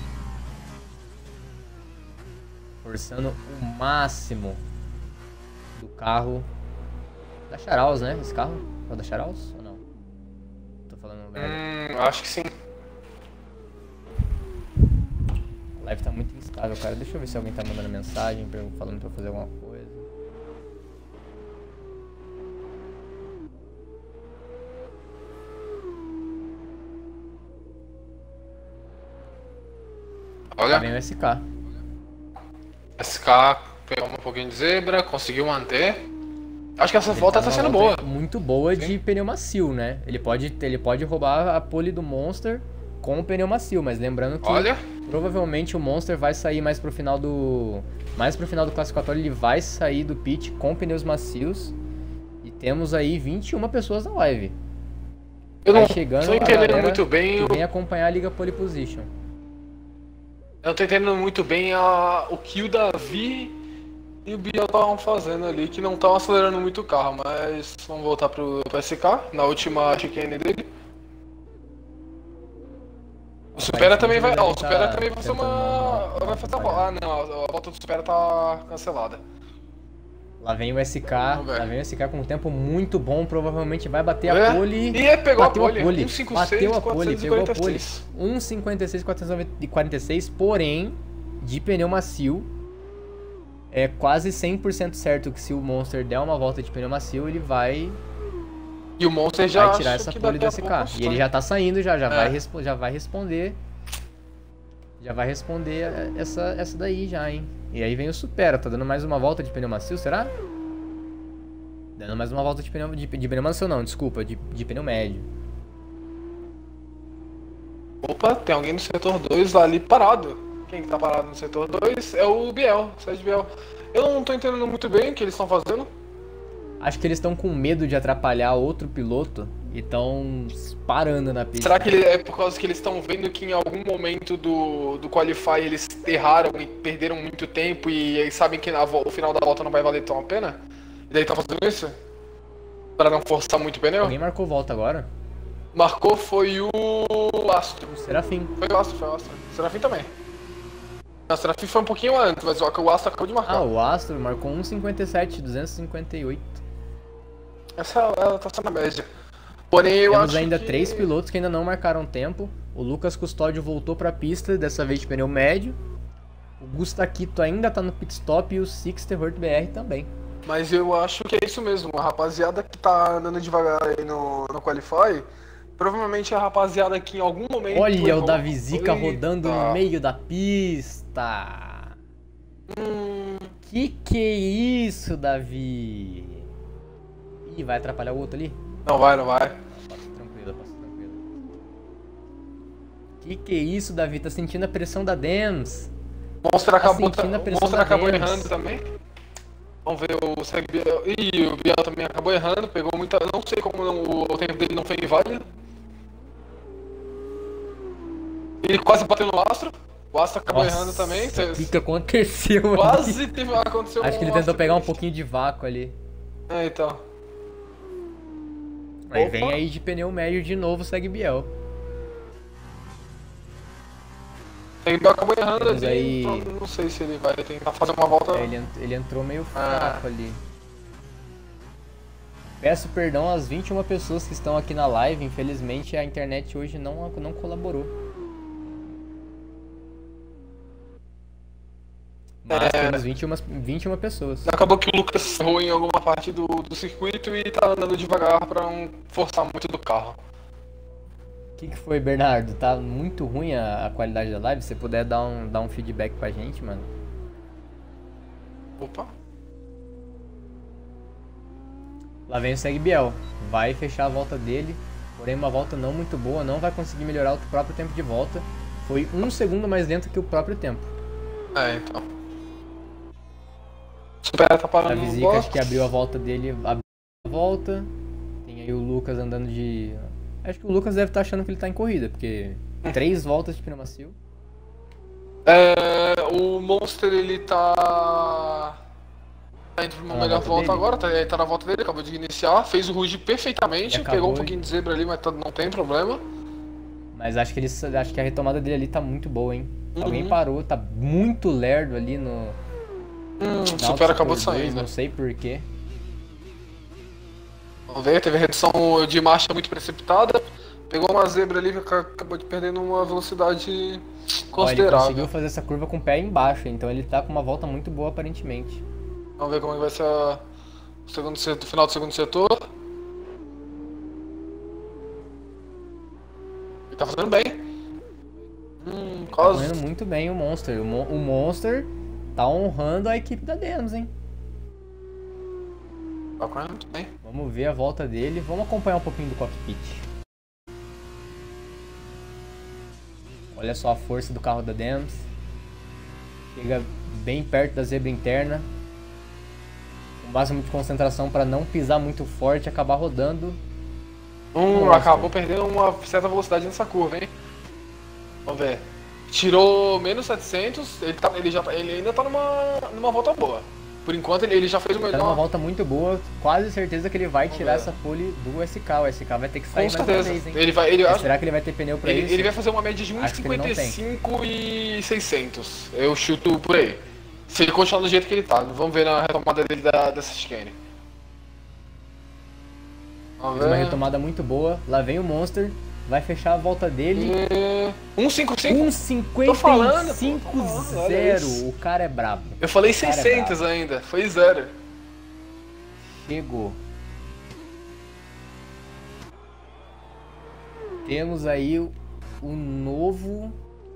Forçando o máximo do carro da Charaus, né? Esse carro? É o da Charaus ou não? Tô falando merda. Acho que sim. A live tá muito instável, cara. Deixa eu ver se alguém tá mandando mensagem falando pra eu fazer alguma coisa. Olha. Tá bem o SK. SK pegou um pouquinho de zebra, conseguiu manter. Acho que essa volta tá sendo boa. Muito boa de pneu macio, né? Ele pode roubar a pole do Monster com o pneu macio, mas lembrando que provavelmente o Monster vai sair mais pro final do classificatório, ele vai sair do pit com pneus macios. E temos aí 21 pessoas na live. Eu não chegando tô entendendo muito bem. Vem acompanhar a Liga Pole Position. Eu não tô entendendo muito bem o que o Davi e o Biel estavam fazendo ali, que não estavam acelerando muito o carro, mas vamos voltar pro SK, na última chicane dele. O Supera também vai. O Supera também vai fazer uma. Vai fazer uma. Ah não, a volta do Supera tá cancelada. Lá vem o SK com um tempo muito bom, provavelmente vai bater a pole. E pegou bateu a pole, 1,56, bateu a pole, pegou a pole. 446. 1,56, 446, porém, de pneu macio, é quase 100% certo que se o Monster der uma volta de pneu macio, ele vai... E o Monster já vai tirar essa pole do SK. E ele já tá saindo, já vai responder. Já vai responder essa daí já, hein. E aí vem o Supera, tá dando mais uma volta de pneu macio, será? Dando mais uma volta de pneu macio não, desculpa, de pneu médio. Opa, tem alguém no setor 2 ali parado. Quem tá parado no setor 2 é o Biel, Sérgio Biel. Eu não tô entendendo muito bem o que eles estão fazendo. Acho que eles estão com medo de atrapalhar outro piloto e estão parando na pista. Será que é por causa que eles estão vendo que em algum momento do Qualify eles erraram e perderam muito tempo e eles sabem que o final da volta não vai valer tão a pena? E daí estão fazendo isso? Para não forçar muito o pneu? Alguém marcou volta agora? Marcou foi o Astro. O Serafim. Foi o Astro. O Serafim também. Não, o Serafim foi um pouquinho antes, mas o Astro acabou de marcar. Ah, o Astro marcou 1,57, 258. Ela tá sendo a média. Porém, eu Temos acho ainda que... 3 pilotos que ainda não marcaram tempo. O Lucas Custódio voltou pra pista, dessa vez de pneu médio. O Gustaquito ainda tá no pit stop e o Sixter Hurt BR também. Mas eu acho que é isso mesmo. A rapaziada que tá andando devagar aí no Qualify, provavelmente é a rapaziada que em algum momento... Olha o Davi Zica rodando no meio da pista. Que é isso, Davi? Ih, vai atrapalhar o outro ali? Não vai. Passa tranquilo. Que é isso, Davi? Tá sentindo a pressão da Dems? O Monster acabou, sentindo a o pressão Monster da acabou Dems. errando também. Vamos ver o Seg Biel. Ih, o Biel também acabou errando, pegou muita... Não sei como o tempo dele não foi inválido. Ele quase bateu no Astro. O Astro acabou errando também. O que aconteceu Quase ali? aconteceu. Acho que ele tentou pegar um pouquinho de vácuo ali. É, então. Aí vem aí de pneu médio de novo, segue Biel. Ele acabou errando Temos ali, aí- então não sei se ele vai tentar fazer uma volta. Ele entrou meio fraco ali. Peço perdão às 21 pessoas que estão aqui na live. Infelizmente a internet hoje não colaborou. Mas temos 21 pessoas. Acabou que o Lucas errou em alguma parte do circuito e tá andando devagar pra não forçar muito do carro. O que foi, Bernardo? Tá muito ruim a qualidade da live? Se você puder dar um feedback pra gente, mano. Opa. Lá vem o Segue Biel. Vai fechar a volta dele. Porém, uma volta não muito boa. Não vai conseguir melhorar o próprio tempo de volta. Foi 1 segundo mais lento que o próprio tempo. É, então. Super tá A parando no Visica acho box. que abriu a volta dele. Abriu a volta. Tem aí o Lucas andando de... Acho que o Lucas deve estar achando que ele tá em corrida. Porque 3 voltas de pneu macio. O Monster ele tá indo pra uma na melhor volta volta dele? agora, ele tá na volta dele, acabou de iniciar, fez o Ruge perfeitamente, E acabou pegou um de- pouquinho de zebra ali, mas não tem problema. Mas acho que a retomada dele ali tá muito boa, hein? Uhum. Alguém parou, tá muito lerdo ali no... O na Super acabou de Super 2, sair, né? Não sei porquê. Vamos ver, teve redução de marcha muito precipitada, pegou uma zebra ali e acabou de perdendo uma velocidade Ó, ele considerável. conseguiu fazer essa curva com o pé embaixo, então ele tá com uma volta muito boa aparentemente. Vamos ver como é que vai ser o final do segundo setor. Ele tá fazendo bem. Tá Quase. correndo muito bem o Monster. O Monster tá honrando a equipe da Dems, hein? Tá correndo muito bem. Vamos ver a volta dele. Vamos acompanhar um pouquinho do cockpit. Olha só a força do carro da Dems. Chega bem perto da zebra interna. Com máximo de concentração para não pisar muito forte e acabar rodando. Monster. Acabou perdendo uma certa velocidade nessa curva, hein? Vamos ver. Tirou menos 700, ele ainda tá numa volta boa. Por enquanto ele já fez o Tá numa melhor. volta muito boa. Quase certeza que ele vai tirar ver. essa pole do SK. O SK vai ter que sair Com mais uma certeza. vez, hein? Mas Será que ele vai ter pneu pra isso? ele vai fazer uma média de Acho que ele não tem. 1,55 e 600. Eu chuto por aí. Se ele continuar do jeito que ele tá. Vamos ver na retomada dele dessa chicane. Vamos Fez uma ver. retomada muito boa. Lá vem o Monster. Vai fechar a volta dele. 1,55? Tô falando, pô, tô falando, olha 1,55,0. isso. O cara é brabo. Eu falei Cara, é 600 brabo. ainda. Foi zero. Chegou. Temos aí o novo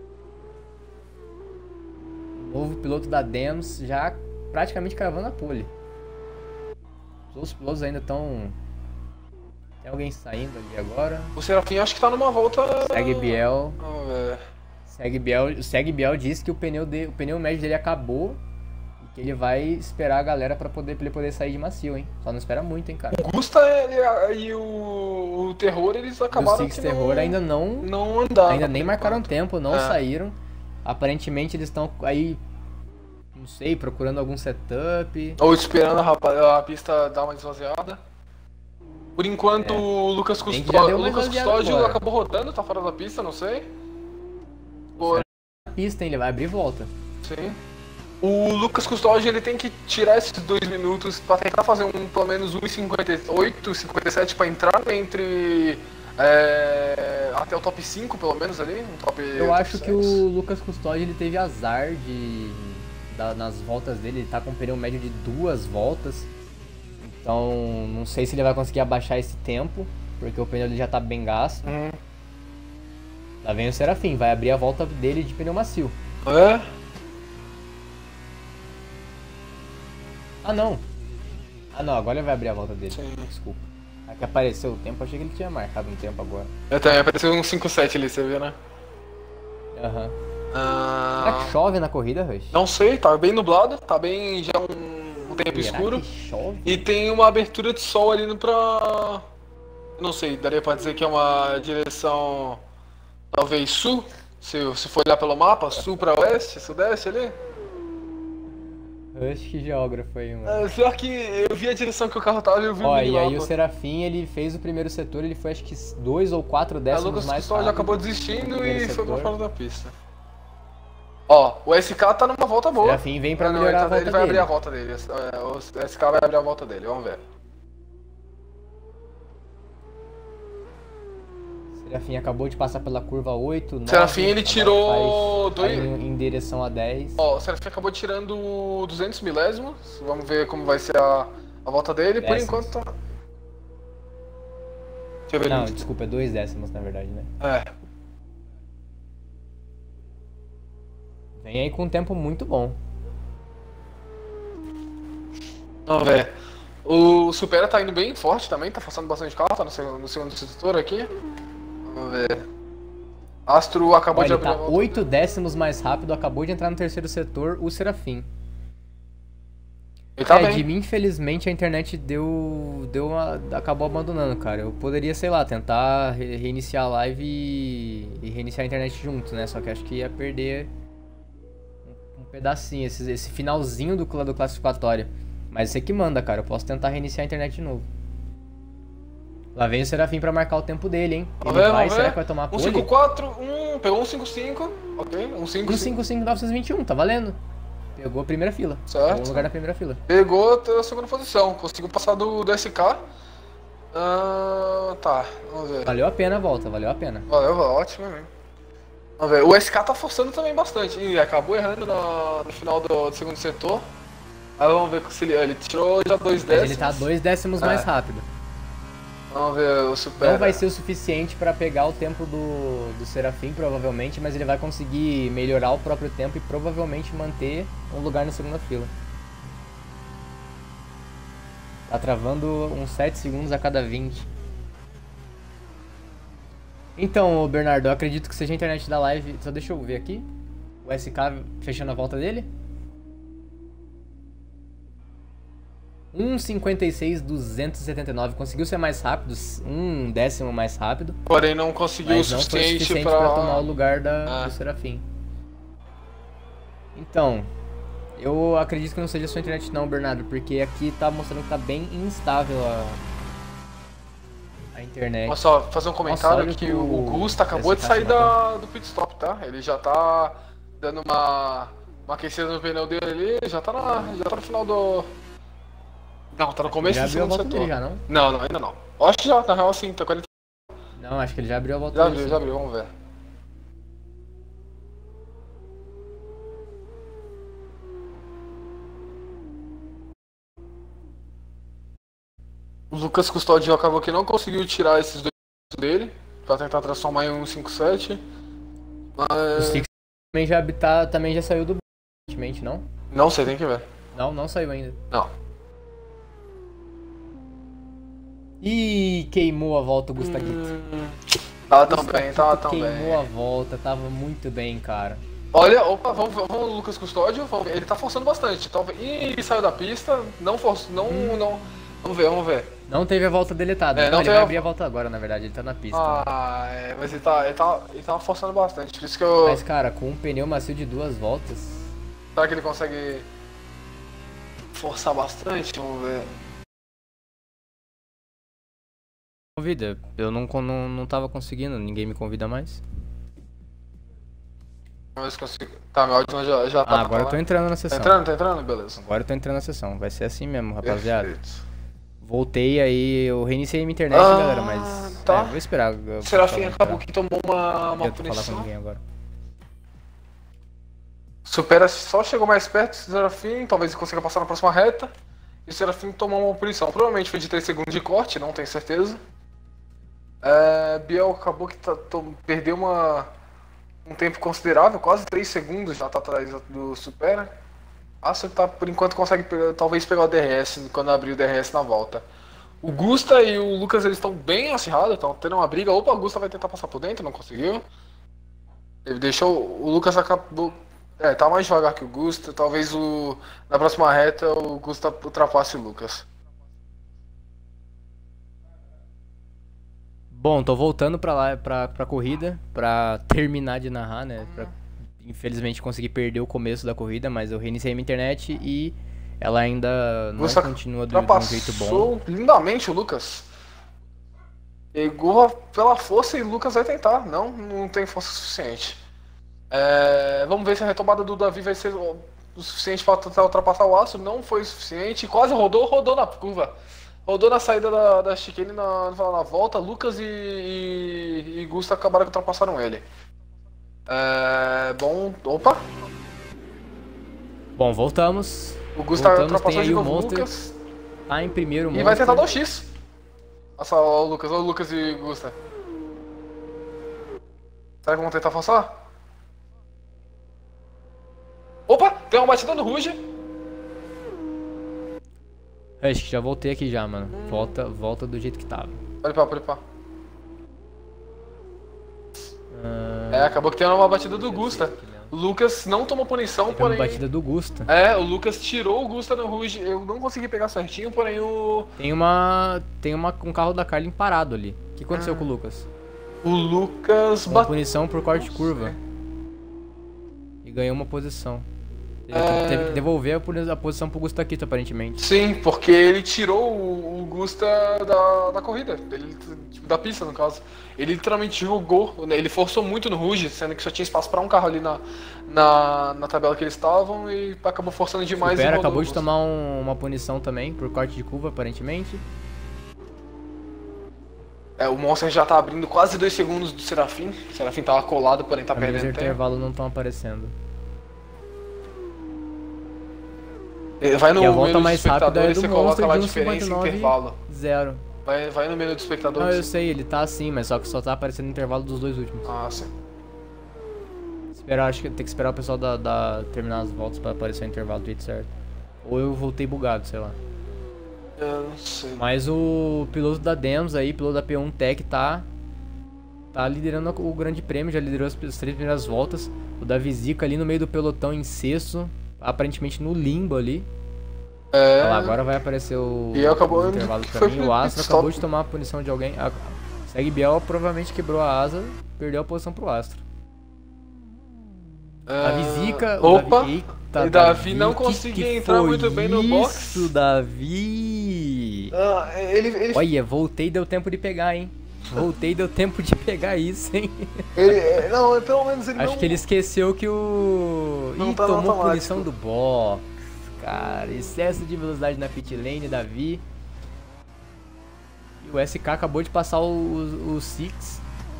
piloto da Dems já praticamente cravando a pole. Os outros pilotos ainda estão... Tem alguém saindo ali agora. O Serafim acho que tá numa volta. Segue Biel. Vamos ver. Segue Biel diz que o pneu médio dele acabou. que ele vai esperar a galera pra ele poder sair de macio, hein? Só não espera muito, hein, cara. O Gusta e o Terror, eles acabaram Os Six Terror ainda não andaram. ainda nem marcaram tempo, não É. saíram. Aparentemente eles estão aí, não sei, procurando algum setup. Ou esperando a pista dar uma esvaziada. Por enquanto, o Lucas Bem que já deu Custódio, uma esvaziada agora. acabou rodando, tá fora da pista, não sei. A pista, hein? Ele vai abrir volta. Sim. O Lucas Custódio, ele tem que tirar esses 2 minutos pra tentar fazer pelo menos 1,58, 57 pra entrar entre até o top 5, pelo menos ali. Eu acho que o Lucas Custódio ele teve azar nas voltas dele, ele tá com um pneu médio de 2 voltas. Então, não sei se ele vai conseguir abaixar esse tempo, porque o pneu dele já tá bem gasto. Lá vem o Serafim, vai abrir a volta dele de pneu macio. É? Ah, não, agora ele vai abrir a volta dele. Sim. Desculpa. Aqui apareceu o tempo, achei que ele tinha marcado um tempo agora. Eu também, apareceu um 5,7 ali, você viu, né? Aham. Será que chove na corrida, Rush? Não sei, tá bem nublado, tá bem já um tempo Será escuro. que chove? E tem uma abertura de sol ali indo pra... Não sei, daria pra dizer que é uma direção talvez sul? Se for olhar pelo mapa, sul pra oeste, sudeste ali? Rush, que geógrafo aí, mano. Pior que eu vi a direção que o carro tava e eu vi o Ó, e minimapa. aí o Serafim, ele fez o primeiro setor, ele foi acho que 2 ou 4 A décimos Lucas mais Custódio rápido. acabou desistindo primeiro e foi pra setor. fora da pista. Ó, o SK tá numa volta boa. Serafim vem pra Não, melhorar a ele volta vai abrir dele. a volta dele. O SK vai abrir a volta dele, vamos ver. Serafim acabou de passar pela curva 8, 9. Serafim, ele agora tirou tá indo em direção a 10. Ó, o Serafim acabou tirando 200 milésimos. Vamos ver como vai ser a volta dele. Por Décimos. enquanto tá... Deixa eu ver Não, ali. desculpa, é 2 décimos na verdade, né? É. Vem aí com um tempo muito bom. Vamos ver. O Supera tá indo bem forte também, tá forçando bastante carro, tá no segundo setor aqui. Vamos ver. Astro acabou Ó, de ele abrir tá a volta. 8 décimos mais rápido, acabou de entrar no terceiro setor, o Serafim. Ele tá De bem. mim, infelizmente, a internet acabou abandonando, cara. Eu poderia, sei lá, tentar reiniciar a live e reiniciar a internet junto, né? Só que acho que ia perder um pedacinho, esse finalzinho do classificatório. Mas você que manda, cara. Eu posso tentar reiniciar a internet de novo. Lá vem o Serafim pra marcar o tempo dele, hein? Ele vai, será que vai tomar pole? 154, pegou 155, ok, 155. 155.921, tá valendo. Pegou a primeira fila. Certo. Pegou o lugar na primeira fila. Pegou a segunda posição, conseguiu passar do SK. Tá, vamos ver. Valeu a pena a volta, valeu a pena. Valeu, ótimo mesmo. Vamos ver, o SK tá forçando também bastante, e acabou errando no final do segundo setor. Aí vamos ver se ele tirou já 2 Mas décimos. ele tá 2 décimos mais rápido. Vamos ver o Supera. Não vai ser o suficiente pra pegar o tempo do Serafim, provavelmente, mas ele vai conseguir melhorar o próprio tempo e provavelmente manter um lugar na segunda fila. Tá travando uns 7 segundos a cada 20. Então, Bernardo, eu acredito que seja a internet da live. Só deixa eu ver aqui. O SK fechando a volta dele. 1,56,279. Conseguiu ser mais rápido, um décimo mais rápido. Porém não conseguiu o Mas não foi o suficiente suficiente pra... pra tomar o lugar do Serafim. Então, eu acredito que não seja sua internet não, Bernardo, porque aqui tá mostrando que tá bem instável a internet. Mas só fazer um comentário olha que que o o Gusta acabou de SK sair matou. do pit stop, tá? Ele já tá dando uma aquecida no pneu dele ali, já tá no final do... Não, tá no começo Já do abriu a segundo volta setor. dele já, não? Não, ainda não. Acho que já, na real sim, tá 40... Não, acho que ele já abriu a volta Já dele. abriu, sim. já abriu, vamos ver. O Lucas Custódio acabou que não conseguiu tirar esses 2 dele, pra tentar transformar em um 157. O Mas... Six também já saiu do recentemente, não? Não sei, tem que ver. Não saiu ainda. Não. Ih, queimou a volta o Gustaguito. Tava tão bem, tava tão Queimou bem. a volta, tava muito bem, cara. Olha, opa, vamos Lucas Custódio, vamos ver. Ele tá forçando bastante. Talvez. Ih, saiu da pista, não forçou, não. Vamos ver. Não teve a volta deletada. É, não ele teve vai a- abrir a volta agora, na verdade, ele tá na pista. Ah, é, mas ele tá forçando bastante. Por isso que eu. Mas, cara, com um pneu macio de 2 voltas. Será que ele consegue forçar bastante? Vamos ver. Convida, eu não tava conseguindo, ninguém me convida mais. Vamos ver se consigo. Tá, meu áudio já tá. Ah, agora eu tô entrando na Tá sessão. tá entrando? Beleza. Agora eu tô entrando na sessão, vai ser assim mesmo, rapaziada. Perfeito. Voltei aí, eu reiniciei minha internet, Ah, galera, mas. tá. Vou esperar. Serafim acabou que tomou uma Não tô falar com punição. ninguém agora. Supera só chegou mais perto do Serafim, talvez ele consiga passar na próxima reta. E o Serafim tomou uma punição. Provavelmente foi de 3 segundos de corte, não tenho certeza. Biel acabou que perdeu um tempo considerável, quase 3 segundos já tá atrás do Supera. Aço tá, por enquanto consegue talvez pegar o DRS quando abrir o DRS na volta. O Gusta e o Lucas eles estão bem acirrados, estão tendo uma briga. Opa, o Gusta vai tentar passar por dentro, não conseguiu. Ele deixou. O Lucas acabou. Tá mais devagar que o Gusta. Talvez na próxima reta o Gusta ultrapasse o Lucas. Bom, tô voltando pra lá, pra corrida, pra terminar de narrar, né? Pra, infelizmente consegui perder o começo da corrida, mas eu reiniciei minha internet e ela ainda não Gusta continua de um jeito bom. ultrapassou lindamente o Lucas. Pegou pela força e o Lucas vai tentar. Não tem força suficiente. Vamos ver se a retomada do Davi vai ser o suficiente para tentar ultrapassar o Astro. Não foi o suficiente. Quase rodou na curva. Rodou na saída da chicane na volta. Lucas e Gusta acabaram que ultrapassaram ele. Opa! Bom, voltamos. O Gusta Voltamos, ultrapassou tem aí de o novo o Monster. Lucas. Tá em primeiro, E vai tentar Monster. dar o X. Nossa, o Lucas e Gusta. Será que vão tentar forçar? Opa! Tem uma batida no Ruge. Acho que já voltei aqui já, mano. Volta do jeito que tava. Pode pá. Acabou que tem uma batida do Gusta. O Lucas não tomou punição, Teve uma porém. batida do Gusta. O Lucas tirou o Gusta no Ruge. Eu não consegui pegar certinho, porém Tem um carro da Carlin parado ali. O que aconteceu com o Lucas? o Lucas Uma punição por corte de curva. E ganhou uma posição. Ele teve que devolver a posição pro Gustaquito, aparentemente. Sim, porque ele tirou o Gusta da corrida, da pista no caso. Ele literalmente jogou, ele forçou muito no Ruge, sendo que só tinha espaço para um carro ali na tabela que eles estavam e acabou forçando demais. Supera e rodou acabou o de Gusta. tomar uma punição também por corte de curva, aparentemente. O Monster já tá abrindo quase 2 segundos do Serafim. O Serafim tava colado, porém tá Os perdendo tempo. intervalos não estão aparecendo. Vai no E a volta menu do mais rápida espectador é e do você coloca Monster lá a de diferença em 1,59. intervalo. 0. Vai no menu do espectador. Não, eu sei, ele tá assim, mas só que só tá aparecendo o intervalo dos dois últimos. Ah, sim. Acho que tem que esperar o pessoal terminar as voltas pra aparecer o intervalo do jeito certo. Ou eu voltei bugado, sei lá. Eu não sei. Mas o piloto da Dems aí, piloto da P1 Tech, tá liderando o grande prêmio, já liderou as 3 primeiras voltas. O Davi Zica ali no meio do pelotão em sexto, aparentemente no limbo ali. Olha lá, agora vai aparecer o intervalo pra mim. O Astra acabou de tomar a punição de alguém. Segue Biel, provavelmente quebrou a asa, perdeu a posição pro Astra. Davi Zica, Opa! Eita, E Davi não conseguia entrar muito bem no box. Isso, Davi! Ele Olha, voltei, deu tempo de pegar, hein? Voltei, deu tempo de pegar isso, hein? não, pelo menos ele Acho não... que ele esqueceu que o... Não Ih, tá no tomou automático. punição do box. Cara, excesso de velocidade na pit lane, Davi. E o SK acabou de passar o Six.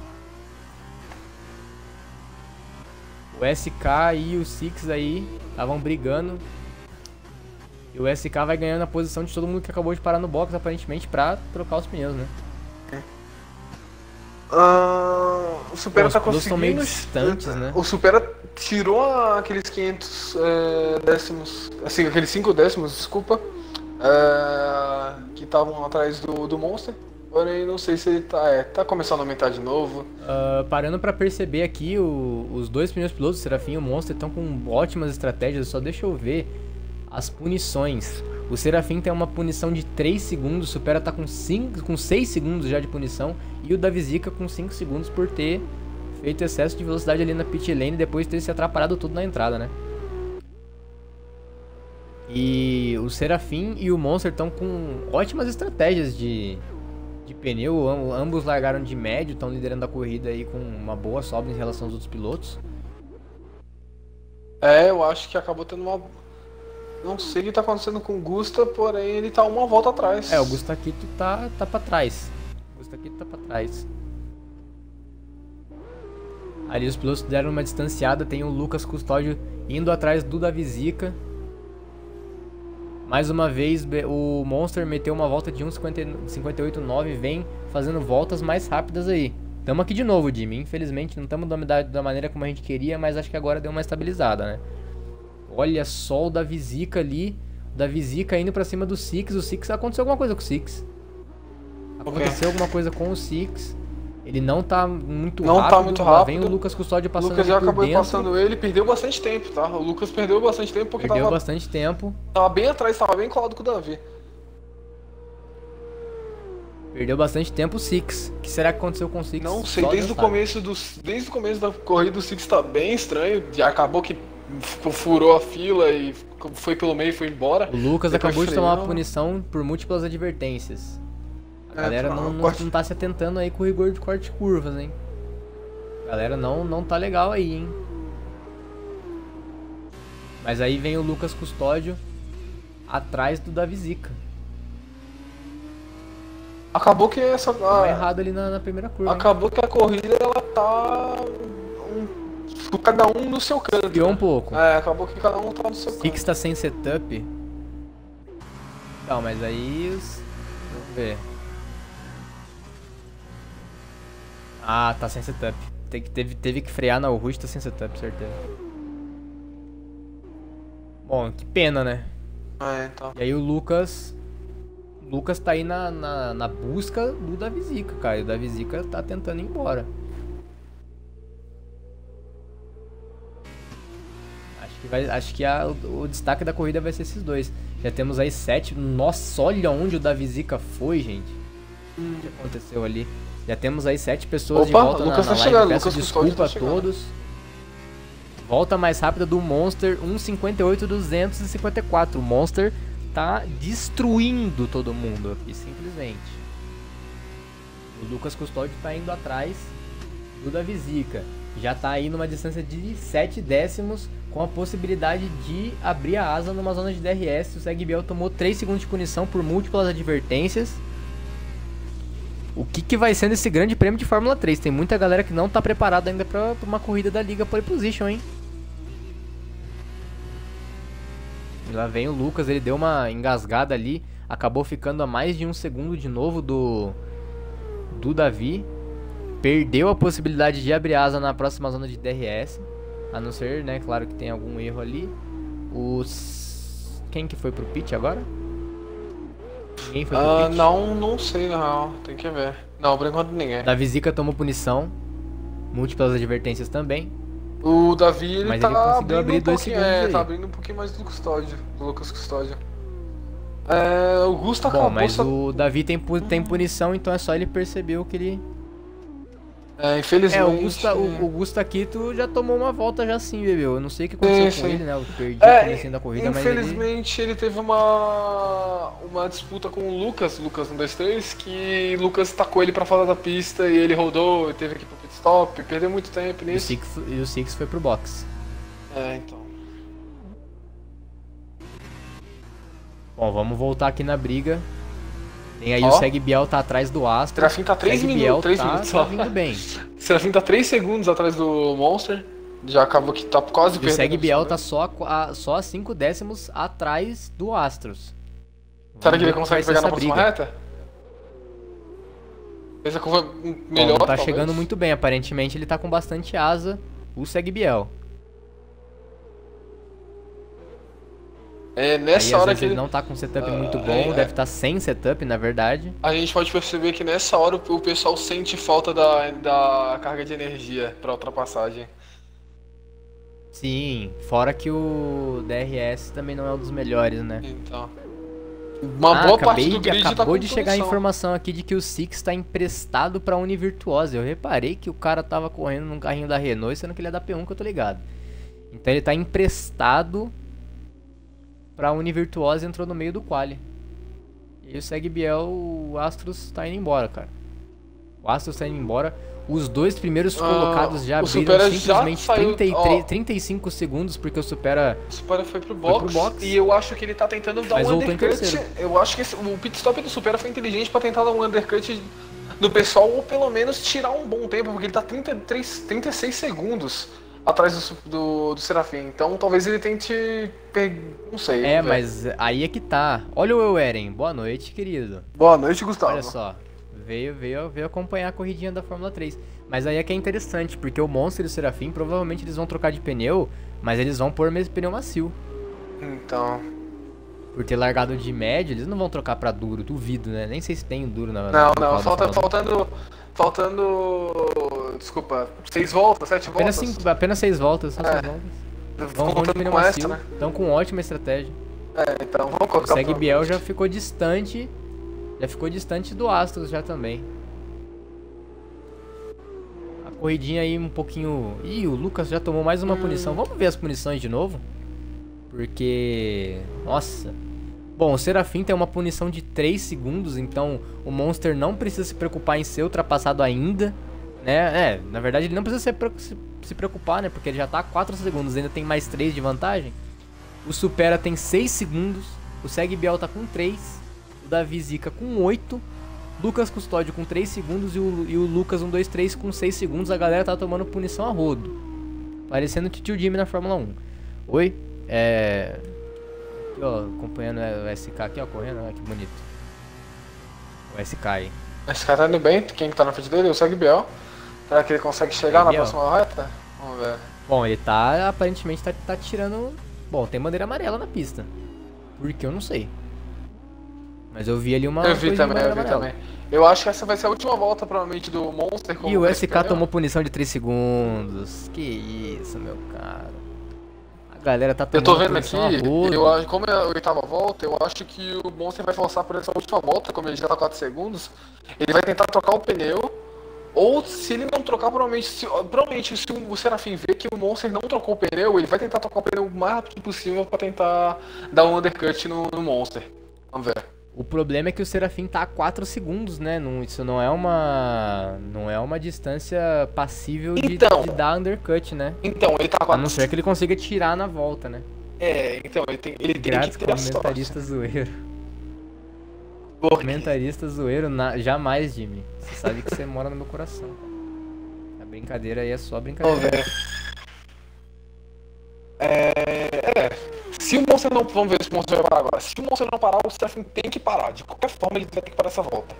O SK e o Six aí estavam brigando. E o SK vai ganhando a posição de todo mundo que acabou de parar no box, aparentemente, pra trocar os pneus, né? O Supera Os tá pilotos são meio conseguindo... distantes, né? O Supera tirou aqueles 500 décimos, assim, aqueles 5 décimos, desculpa, que estavam atrás do Monster. Porém, não sei se ele tá começando a aumentar de novo. Parando pra perceber aqui, os dois primeiros pilotos, o Serafim e o Monster, estão com ótimas estratégias. Só deixa eu ver as punições. O Serafim tem uma punição de 3 segundos, o Supera tá com 6 segundos já de punição. E o Davizika com 5 segundos por ter feito excesso de velocidade ali na pit lane depois de ter se atrapalhado tudo na entrada, né? E o Serafim e o Monster estão com ótimas estratégias de pneu, ambos largaram de médio, estão liderando a corrida aí com uma boa sobra em relação aos outros pilotos. Eu acho que acabou tendo uma... Não sei o que tá acontecendo com o Gusta, porém ele tá uma volta atrás. O Gustaquito tá pra trás. O Gustaquito tá pra trás. Ali os pilotos deram uma distanciada, tem o Lucas Custódio indo atrás do Davizika. Mais uma vez o Monster meteu uma volta de 1,58,9, vem fazendo voltas mais rápidas aí. Tamo aqui de novo, Jimmy. Infelizmente não estamos da maneira como a gente queria, mas acho que agora deu uma estabilizada, né? Olha só o Davizika ali. O Davizika indo pra cima do Six. O Six, aconteceu alguma coisa com o Six. Aconteceu alguma coisa com o Six. Ele não tá muito rápido. Não tá muito rápido. Vem o Lucas Custódio passando. O Lucas já acabou dentro. passando ele, perdeu bastante tempo, tá? O Lucas perdeu bastante tempo porque Perdeu bastante tempo. Tava bem atrás, tava bem colado com o Davi. Perdeu bastante tempo o Six. O que será que aconteceu com o Six? Não sei, desde o começo da corrida o Six tá bem estranho. Já acabou que furou a fila e foi pelo meio e foi embora. O Lucas acabou de tomar uma punição por múltiplas advertências. A galera não tá se atentando aí com o rigor de corte de curvas, hein? A galera não tá legal aí, hein? Mas aí vem o Lucas Custódio atrás do Davizika. Acabou que essa... Tá errado ali na primeira curva. Acabou que a corrida, ela tá... cada um no seu canto. Pior um pouco. Acabou que cada um tá no seu canto. Six tá sem setup. Não, mas aí... Vamos ver. Ah, tá sem setup. Teve que frear na Rush, tá sem setup, certeza. Bom, que pena, né? Então. E aí o Lucas tá aí na busca do Davizika, cara. E o Davizika tá tentando ir embora. Acho que o destaque da corrida vai ser esses dois. Já temos aí 7. Nossa, olha onde o Davizika foi, gente. O que aconteceu ali? Já temos aí 7 pessoas de volta na live. Peço desculpa a todos. Volta mais rápida do Monster, 1,58,254. O Monster tá destruindo todo mundo aqui, simplesmente. O Lucas Custódio tá indo atrás do Davizika. Já tá aí numa distância de 7 décimos, com a possibilidade de abrir a asa numa zona de DRS. O Segbiel tomou 3 segundos de punição por múltiplas advertências. O que vai sendo esse grande prêmio de Fórmula 3? Tem muita galera que não tá preparada ainda pra uma corrida da Liga Pole Position, hein? E lá vem o Lucas, ele deu uma engasgada ali. Acabou ficando a mais de 1 segundo de novo do Davi. Perdeu a possibilidade de abrir asa na próxima zona de DRS. A não ser, né, claro que tem algum erro ali. Quem que foi pro pit agora? Ninguém foi pro pit? Não sei, na real. Tem que ver. Não, por enquanto ninguém. Davizika tomou punição. Múltiplas advertências também. O Davi, Mas tá ele conseguiu abrindo abrir 2 segundos aí. tá abrindo um pouquinho mais do Lucas Custódio. O Gusta acabou... Bom, mas o Davi tem punição, então é só ele perceber o que ele... infelizmente... O Gustaquito já tomou uma volta já sim, bebê. Eu não sei o que aconteceu com ele, né? Eu perdi o comecinho da corrida, infelizmente ele teve uma disputa com o Lucas 123, que o Lucas tacou ele pra fora da pista e ele rodou, teve que ir pro pit stop, perdeu muito tempo nisso. E o Six foi pro box. Então. Bom, vamos voltar aqui na briga. Tem aí o Segbiel tá atrás do Astro. Serafim tá 3 minutos tá vindo bem. Serafim tá 3 segundos atrás do Monster. Já acabou que tá quase perdendo. O Segbiel tá só a 5 décimos atrás do Astros. Será que ele consegue pegar na próxima reta? Essa curva melhor. Bom, tá chegando muito bem, aparentemente ele tá com bastante asa, o Segbiel. É Aí nessa às hora vezes que ele ele. não tá com setup muito bom, deve estar sem setup, na verdade. A gente pode perceber que nessa hora o pessoal sente falta da carga de energia pra ultrapassagem. Sim, fora que o DRS também não é um dos melhores, né? Então. Uma boa parte do grid tá acabou com de chegar a punição. informação aqui de que o Six tá emprestado pra Univirtuose. Eu reparei que o cara tava correndo num carrinho da Renault, sendo que ele é da P1, que eu tô ligado. Então ele tá emprestado pra Univirtuose e entrou no meio do quali. E o Segue Biel, o Astros tá indo embora, cara. O Astros tá indo embora. Os dois primeiros colocados já o abriram Supera já simplesmente saiu, 35 segundos, porque o Supera... O Supera foi pro box, pro box. e eu acho que ele tá tentando dar Mas um voltou em undercut. terceiro. Eu acho que o pit stop do Supera foi inteligente pra tentar dar um undercut do pessoal, ou pelo menos tirar um bom tempo, porque ele tá 36 segundos atrás do Serafim. Então talvez ele tente. Não sei. É, vamos ver. mas aí é que tá. Olha o Eueren. Boa noite, querido. Boa noite, Gustavo. Olha só. Veio acompanhar a corridinha da Fórmula 3. Mas aí é que é interessante, porque o Monster e o Serafim provavelmente eles vão trocar de pneu, mas eles vão pôr mesmo pneu macio. Então. Por ter largado de médio, eles não vão trocar pra duro, duvido, né? Nem sei se tem duro na. Não, faltando. Desculpa, 6 voltas, 7 voltas? Apenas 6 voltas, só 6 voltas. Vão de pneu com macio. essa, né? Estão com ótima estratégia. Então vamos O colocar. Segue Biel já ficou distante. Já ficou distante do Astros já também. A corridinha aí um pouquinho... Ih, o Lucas já tomou mais uma punição. Vamos ver as punições de novo? Porque... Nossa. Bom, o Serafim tem uma punição de 3 segundos, então o Monster não precisa se preocupar em ser ultrapassado ainda, né? Na verdade ele não precisa se preocupar, né? Porque ele já tá a 4 segundos, ainda tem mais 3 de vantagem. O Supera tem 6 segundos, o Segue Biel tá com 3, o Davi Zica com 8, Lucas Custódio com 3 segundos e o Lucas 123 com 6 segundos. A galera tá tomando punição a rodo, parecendo o Tio Jimmy na Fórmula 1. Oi, aqui, ó, acompanhando o SK aqui, ó, correndo, olha que bonito. O SK aí. Esse cara tá indo bem, quem tá na frente dele? O Segue Biel. Será que ele consegue chegar na próxima reta? Vamos ver. Bom, ele tá, aparentemente, tá tirando... Bom, tem bandeira amarela na pista. Por que eu não sei. Mas eu vi ali uma... Eu vi também. Eu acho que essa vai ser a última volta, provavelmente, do Monster. E o SK tomou punição de 3 segundos. Que isso, meu cara. A galera tá tomando eu tô vendo punição aqui, a rodo. como é a 8ª volta, eu acho que o Monster vai forçar por essa última volta, como ele já tá 4 segundos. Ele vai tentar trocar o pneu. Ou se ele não trocar, provavelmente se o Serafim vê que o Monster não trocou o pneu, ele vai tentar trocar o pneu o mais rápido possível pra tentar dar um undercut no Monster. Vamos ver. O problema é que o Serafim tá a 4 segundos, né? Isso não é uma distância passível de dar undercut, né? Então, ele tá a 4 A não ser que ele consiga tirar na volta, né? Então, ele tem que ter a sorte. Comentarista zoeiro. Comentarista zoeiro, jamais, Jimmy. Você sabe que você mora no meu coração. A brincadeira aí é só brincadeira. Vamos ver. Se o Monster não... Vamos ver se o Monster vai parar agora. Se o Monster não parar, o Serafim tem que parar. De qualquer forma, ele vai ter que parar essa volta.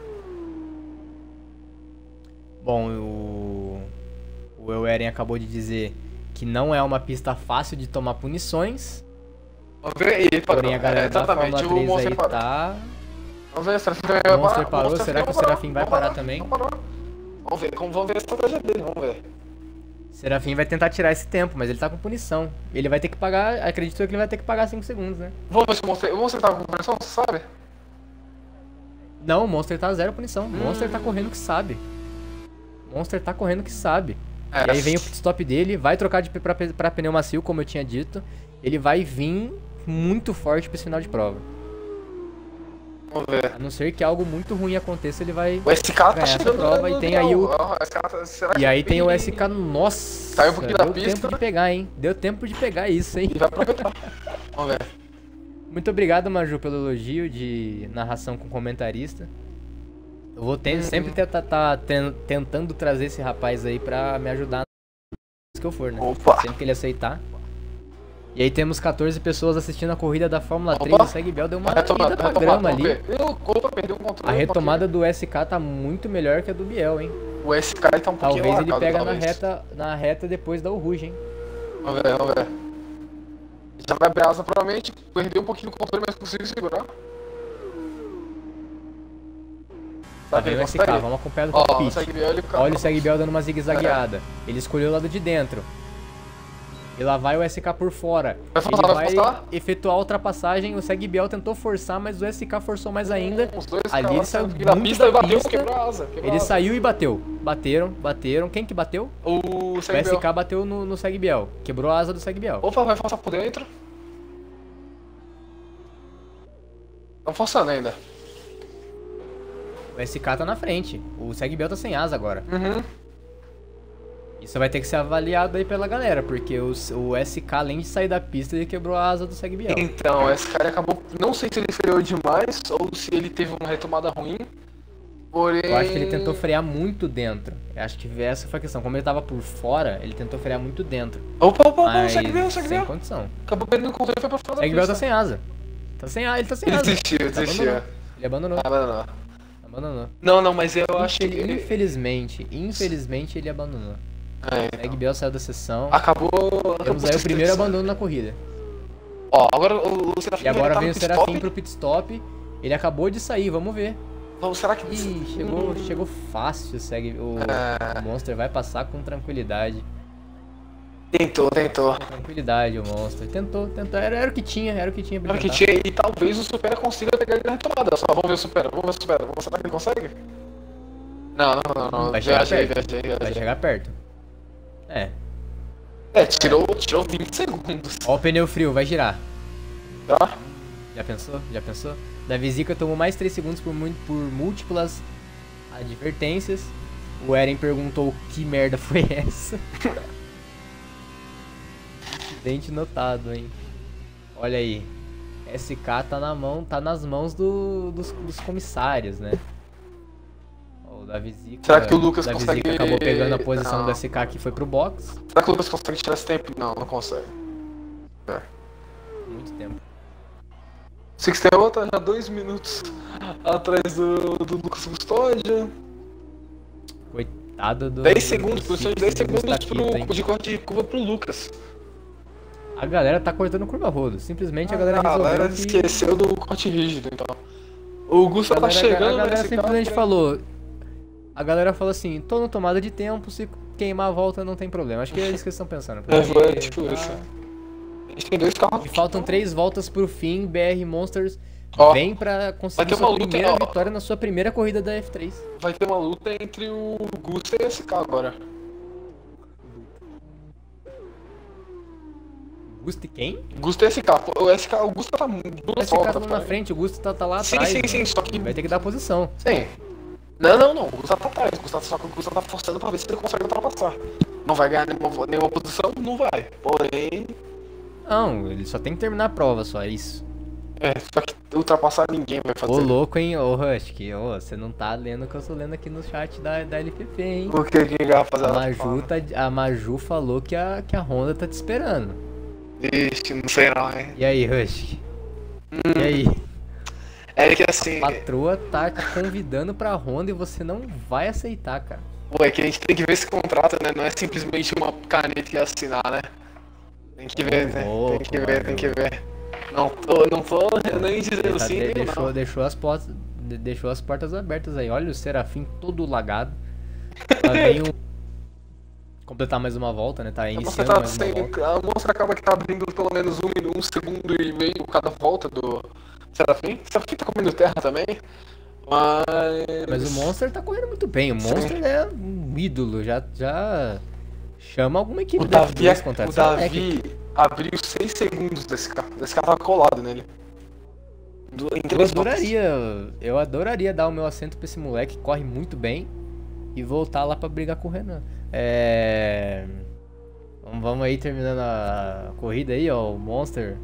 Bom, o Eueren acabou de dizer que não é uma pista fácil de tomar punições. Vamos ver, ele parou. Porém, a galera da Fórmula 3 aí tá... Vamos ver, o Serafim vai parar. O Monster parou, será que o Serafim vai parar também? Vamos ver a estratégia dele, vamos ver. Serafim vai tentar tirar esse tempo, mas ele tá com punição. Ele vai ter que pagar, acredito que ele vai ter que pagar 5 segundos, né? Vamos ver se o Monster tá com punição, você sabe? Não, o Monster tá 0 punição. O Monster tá correndo que sabe. E aí vem o pit stop dele, vai trocar pra pneu macio, como eu tinha dito. Ele vai vir muito forte pra esse final de prova. Vamos ver. A não ser que algo muito ruim aconteça, ele vai o SK tá ganhar essa chegando prova. E tem aí o... E aí tem o ele... SK, nossa, saiu um pouquinho da deu pista, tempo de pegar, hein? Deu tempo de pegar isso, hein? E vai aproveitar. Vamos ver. Muito obrigado, Maju, pelo elogio de narração com comentarista. Eu vou sempre tentando trazer esse rapaz aí pra me ajudar no que eu for, né? Opa. Sempre que ele aceitar. E aí temos 14 pessoas assistindo a corrida da Fórmula 3. O Segue Biel deu uma ida pra grama ali. Perdeu o controle. A retomada do SK tá muito melhor que a do Biel, hein? O SK tá um pouquinho talvez ele pega na reta depois da Uruge, hein? Vamos ver. Já vai abrir asa provavelmente, perdeu um pouquinho o controle, mas conseguiu segurar. Tá vendo o SK, vamos acompanhar do cockpit. Olha o Segbel dando uma zigue-zagueada. Ele escolheu o lado de dentro. E lá vai o SK por fora. Ele vai efetuar a ultrapassagem. O Segbel tentou forçar, mas o SK forçou mais ainda. Ali ele saiu muito da pista. Ele saiu e bateu. Bateram. Quem que bateu? O SK bateu no Segbel. Quebrou a asa do Segbel. Opa, vai forçar por dentro. Estão forçando ainda. O SK tá na frente. O Segbel tá sem asa agora. Uhum. Isso vai ter que ser avaliado aí pela galera, porque o SK, além de sair da pista, ele quebrou a asa do Segbel. Então, esse cara acabou... Não sei se ele freou demais ou se ele teve uma retomada ruim. Porém... Eu acho que ele tentou frear muito dentro. Eu acho que essa foi a questão. Como ele tava por fora, ele tentou frear muito dentro. Opa, mas Segbel. sem condição. Acabou perdendo o controle e foi pra fora da Segbel pista. tá sem asa. Ele tá sem asa. Desistiu. Ele abandonou. Não, mas eu acho que... Infelizmente ele abandonou. Então. Segbel saiu da sessão. Acabou Temos aí o primeiro abandono na corrida. Ó, agora o Serafim. E agora vem o Serafim pro pit stop. Ele acabou de sair, vamos ver. Será que... Ih, chegou fácil. O Monster vai passar com tranquilidade. Tentou. Tranquilidade o Monster. Tentou. Era o que tinha. E talvez o Supera consiga pegar ele na retomada. Só vamos ver o Supera. Será que ele consegue? Não. Vai chegar perto. Tirou 20 segundos. Ó o pneu frio, vai girar. Tá? Já pensou? Davi Zica tomou mais 3 segundos por múltiplas advertências. O Eren perguntou que merda foi essa. Incidente notado, hein? Olha aí. SK tá nas mãos dos comissários, né? O Davi Zica, será que o Lucas consegue... acabou pegando a posição do SK que foi pro box. Será que o Lucas consegue tirar esse tempo? Não consegue. Muito tempo. Sixtel tá já 2 minutos atrás do Lucas Custódia. Coitado do... 10 segundos, posição de 10 segundos de corte de curva pro Lucas. A galera tá cortando curva rodo. Simplesmente a galera resolveu. A galera que... esqueceu do corte rígido, então. O Gustavo tá chegando, a galera simplesmente falou. A galera falou assim: tô no tomada de tempo, se queimar a volta não tem problema. Acho que é isso que eles estão pensando. Tipo isso. A gente tem 2 carros. E faltam 3 voltas pro fim. BR Monsters vem pra conseguir sua primeira vitória na sua primeira corrida da F3. Vai ter uma luta entre o Gusta e o SK agora. Gusta e quem? Gusta e SK. O Gusta tá duas voltas. O SK tá na frente, o Gusta tá lá atrás. Sim, só que... Vai ter que dar posição. Sim. Não. O Gusta tá atrás. Só que o Gusta tá forçando pra ver se ele consegue ultrapassar. Não vai ganhar nenhuma posição? Não vai. Porém... Não, ele só tem que terminar a prova, só é isso. Só que ultrapassar ninguém vai fazer. Ô louco, hein, ô Husky, você não tá lendo o que eu tô lendo aqui no chat da LPP, hein? Por que vai fazer a Maju falou que a Honda tá te esperando. Ixi, não sei não, hein? E aí, Husky? E aí? É que assim... A patroa tá te convidando pra Honda e você não vai aceitar, cara. Pô, é que a gente tem que ver esse contrato, né? Não é simplesmente uma caneta e assinar, né? Tem que ver, né? Tem que ver. Não tô nem dizendo sim, não. Deixou as portas abertas aí. Olha o Serafim todo lagado. Lá vem completar mais uma volta, né? Tá iniciando mais uma volta. A mostra acaba que tá abrindo pelo menos 1 segundo e meio cada volta do Serafim. O Serafim tá comendo terra também. Mas o Monster tá correndo muito bem. O Monster é um ídolo. Já chama alguma equipe da F2 contra essa. O Davi abriu 6 segundos desse carro. Esse carro tava colado nele. Eu adoraria dar o meu assento pra esse moleque que corre muito bem e voltar lá pra brigar com o Renan. Vamos aí terminando a corrida aí, ó. O Monster.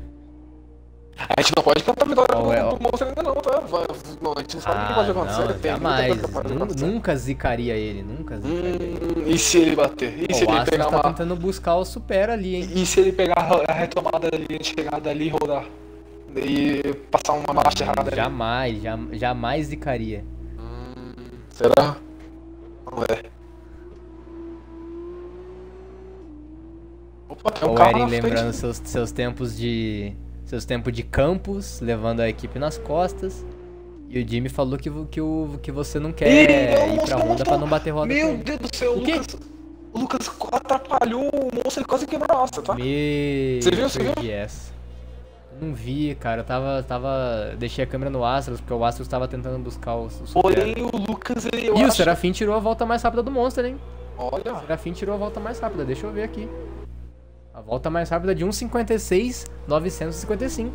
A gente não pode cantar a vitória do Monster ainda não, tá? A gente não sabe o que pode acontecer. Não, jamais. Nunca zicaria ele, E se ele bater? E se ele pegar tá tentando buscar o Supera ali, hein? E se ele pegar a retomada ali, a chegada ali e rodar? E passar uma marcha errada ali? Jamais zicaria. Será? Vamos ver. Opa, tem um O carro Eren na frente. lembrando seus tempos de campus, levando a equipe nas costas. E o Jimmy falou que você não quer ir pra Honda pra não bater roda com Meu ele. Deus do céu, O quê? O Lucas atrapalhou o monstro, ele quase quebrou a asa, tá? Você viu? Perdi essa. Eu não vi, cara. Deixei a câmera no Astros, porque o Astros tava tentando buscar o Supera. Porém, o Lucas, ele... E o Serafim tirou a volta mais rápida do Monster, hein? Olha. O Serafim tirou a volta mais rápida, deixa eu ver aqui. A volta mais rápida de 1:56.955.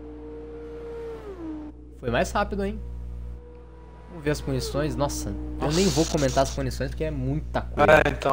Foi mais rápido, hein? Vamos ver as punições. Nossa, eu nem vou comentar as punições porque é muita coisa. É, então.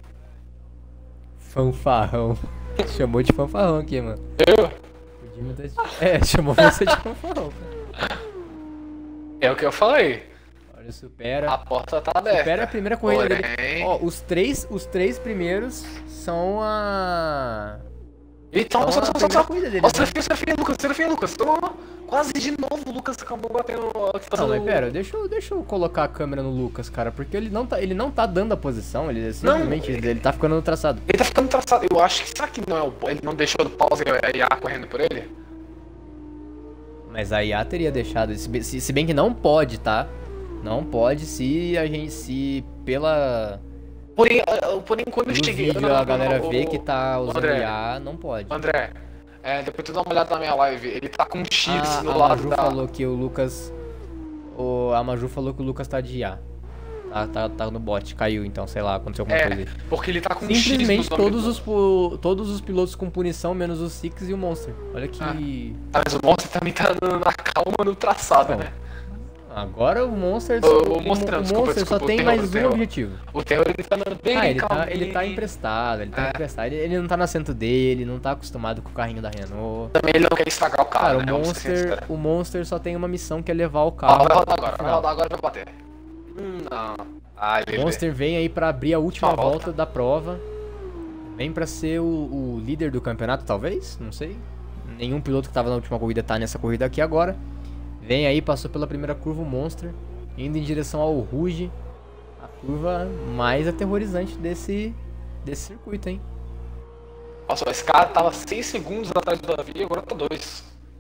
Fanfarrão. Chamou de fanfarrão aqui, mano. Eu? O Jimmy tá... chamou você de fanfarrão, cara. É o que eu falei. Olha, supera. A porta tá aberta. Supera a primeira corrida dele. Porém- Ó, os três primeiros são a... Então, Então, a primeira corrida dele, Ó, né? Serafim, Lucas. Quase de novo o Lucas acabou batendo... Não, mas pera, deixa eu colocar a câmera no Lucas, cara, porque ele não tá dando a posição, ele simplesmente ele tá ficando no traçado. Ele tá ficando traçado. Eu acho que... Será que não é ele não deixou do pause e a IA correndo por ele? Mas a IA teria deixado, se bem que não pode, tá? Não pode se pela Porém, quando eu no cheguei... vídeo a galera vê que tá usando André, IA, não pode. André, depois tu dá uma olhada na minha live. Ele tá com um X no A lado Maju da... falou que o Lucas... A Maju falou que o Lucas tá de IA. Tá no bot, caiu então, sei lá, aconteceu alguma coisa aí. Porque ele tá com um X Simplesmente no nome todos os pilotos com punição, menos o Six e o Monster. Olha que... Mas o Monster também tá na calma no traçado, Não. né? Agora o Monster, O Monster, desculpa, só tem o mais Terror. um objetivo. O Terror, ele tá andando bem Ele tá emprestado, ele não tá no assento dele, não tá acostumado com o carrinho da Renault. Também ele não quer estragar o carro, Cara, né? Vamos ser sinceros. o Monster só tem uma missão que é levar o Ó, carro. vai rodar pro agora, final. e vai bater. Não. Ah, ele O Monster vem aí pra abrir a última Última volta. volta da prova. Vem pra ser o líder do campeonato, talvez? Não sei. Nenhum piloto que tava na última corrida tá nessa corrida aqui agora. Vem aí, passou pela primeira curva o Monster, indo em direção ao Rouge. A curva mais aterrorizante desse circuito, hein? Nossa, esse cara tava 6 segundos atrás do Davi e agora tá 2.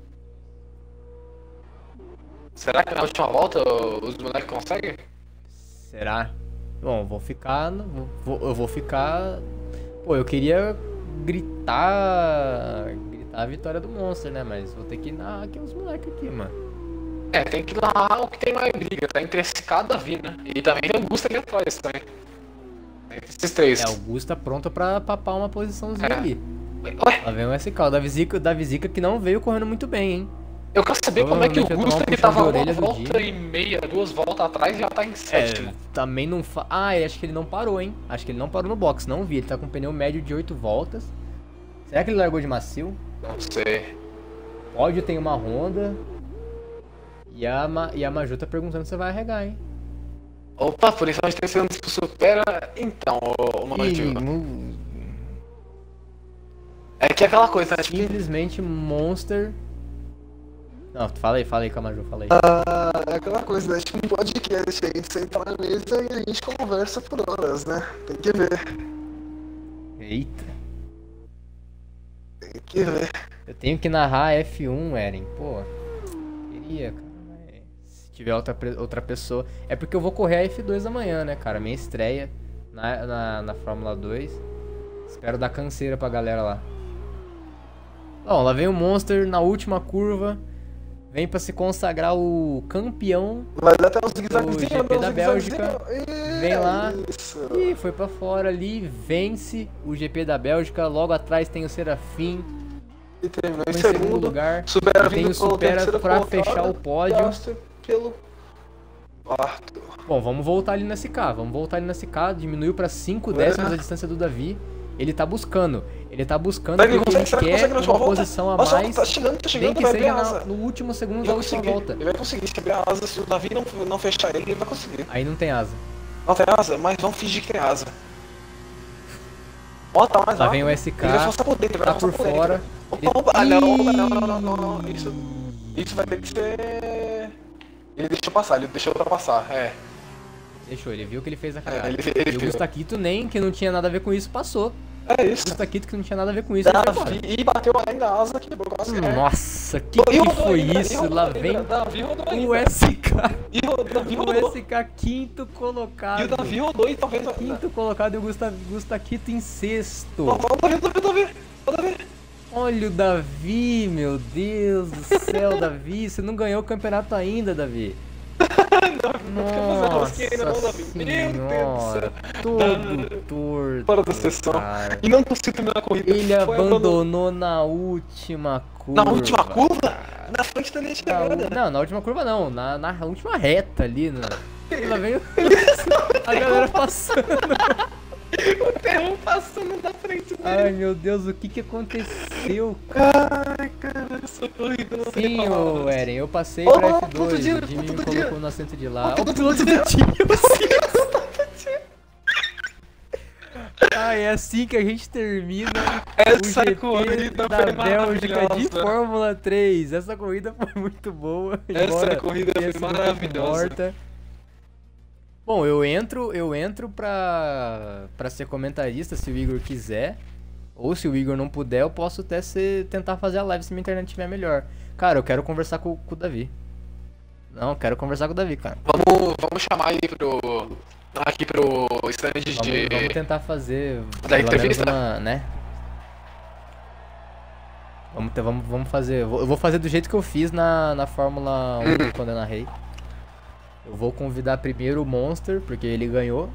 Será que na última volta os moleques conseguem? Será? Bom, eu vou ficar. Pô, eu queria gritar a vitória do Monster, né? Mas vou ter que narrar aqui os moleques aqui, mano. Tem que narrar o que tem mais briga, tá entre SK e Davi, né? E também tem o Gusta ali atrás também. Esses três. É, o Gus tá pronto pra papar uma posiçãozinha ali. Ué, Lá vem o SK, o Davi Zica que não veio correndo muito bem, hein? eu quero saber como é que o Provavelmente Gusta, vai tomar um ele puxão de tava uma orelha do volta Jimmy. e meia, 2 voltas atrás e já tá em sétimo. Também não acho que ele não parou, hein? Acho que ele não parou no box, não vi. Ele tá com um pneu médio de 8 voltas. Será que ele largou de macio? Não sei. Pódio tem uma Honda. E a Maju tá perguntando se você vai arregar, hein? Opa, por isso a gente tem segundos pro Supera. Então, ô Maju. É que é aquela coisa, né? Tipo, Simplesmente Monster. Não, fala aí com a Maju, fala aí. é aquela coisa, né? Tipo um podcast, a gente senta na mesa e a gente conversa por horas, né? Tem que ver. Eita. Tem que ver. Eu tenho que narrar F1, Eren. Pô, queria, cara. Mas se tiver outra pessoa. É porque eu vou correr a F2 amanhã, né, cara? Minha estreia na Fórmula 2. Espero dar canseira pra galera lá. Bom, lá vem o Monster na última curva. Vem pra se consagrar o campeão. Vai dar até uns O zigue-zaguezinhos, GP da Bélgica. Vem lá. Isso. Ih, foi pra fora ali. Vence o GP da Bélgica. Logo atrás tem o Serafim. E terminou em Em segundo segundo lugar. Supera Tem o vindo pelo Supera terceiro pra colocado, fechar o pódio. Piastri pelo quarto. Bom, vamos voltar ali na SK. Diminuiu pra 5 décimos a distância do Davi. Ele tá buscando porque ele quer uma posição a Nossa, mais. tá chegando, Nem que vai abrir seja a asa. no último segundo Ele da vai última conseguir, volta. ele vai conseguir, se abrir a asa, se o Davi não fechar ele vai conseguir. Aí não tem asa. Não tem asa, mas vamos fingir que tem asa. Bota mais Lá lá. vem o SK, Ele vai forçar por dentro, ele vai tá forçar por dentro. fora. Opa, não. Isso vai ter que ser... Ele deixou passar, ele deixou ultrapassar, Deixou, ele viu que ele fez a cagada. ele E o fez. Gustaquito nem, que não tinha nada a ver com isso, passou. É isso. Gusta Quito que não tinha nada a ver com isso. Ele foi embora. Davi, e bateu ainda a asa, quebrou quase. Nossa, que rodou foi ainda, isso? rodou Lá ainda, vem Davi rodou o ainda. SK. Davi O rodou. SK quinto colocado. E o Davi rodou e talvez... Quinto colocado e o Gusta Quito em sexto. O Davi. Olha o Davi, meu Deus do céu, Davi. Você não ganhou o campeonato ainda, Davi. Nossa senhora, todo torto, Fora da sessão. cara. E não conseguiu terminar a corrida. Ele Foi abandonou na última curva. Na última curva? Na frente da linha de chegada. Não, na última curva não, na última reta ali. Ela veio a galera passando. O Terrão passando na frente dele. Ai meu Deus, o que aconteceu, cara? Ai, cara, essa corrida não tem Sim, palavras. ô Eren, eu passei pra F2, ponto dia, o Jimmy me ponto colocou dia. no assento de lá. Ponto O piloto do dia. time, é assim que a gente termina Essa o GP corrida da foi Bélgica de maravilhosa. Fórmula 3. Essa corrida foi muito boa. Essa embora corrida tenha foi sido maravilhosa. morta. Bom, eu entro pra ser comentarista se o Igor quiser. Ou se o Igor não puder, eu posso até tentar fazer a live se minha internet estiver melhor. Cara, eu quero conversar com o Davi. Não, eu quero conversar com o Davi, cara. Vamos chamar ele aqui pro stand Vamos tentar fazer da pelo menos entrevista? uma, né? Vamos fazer. Eu vou fazer do jeito que eu fiz na Fórmula 1 quando eu narrei. Eu vou convidar primeiro o Monster, porque ele ganhou.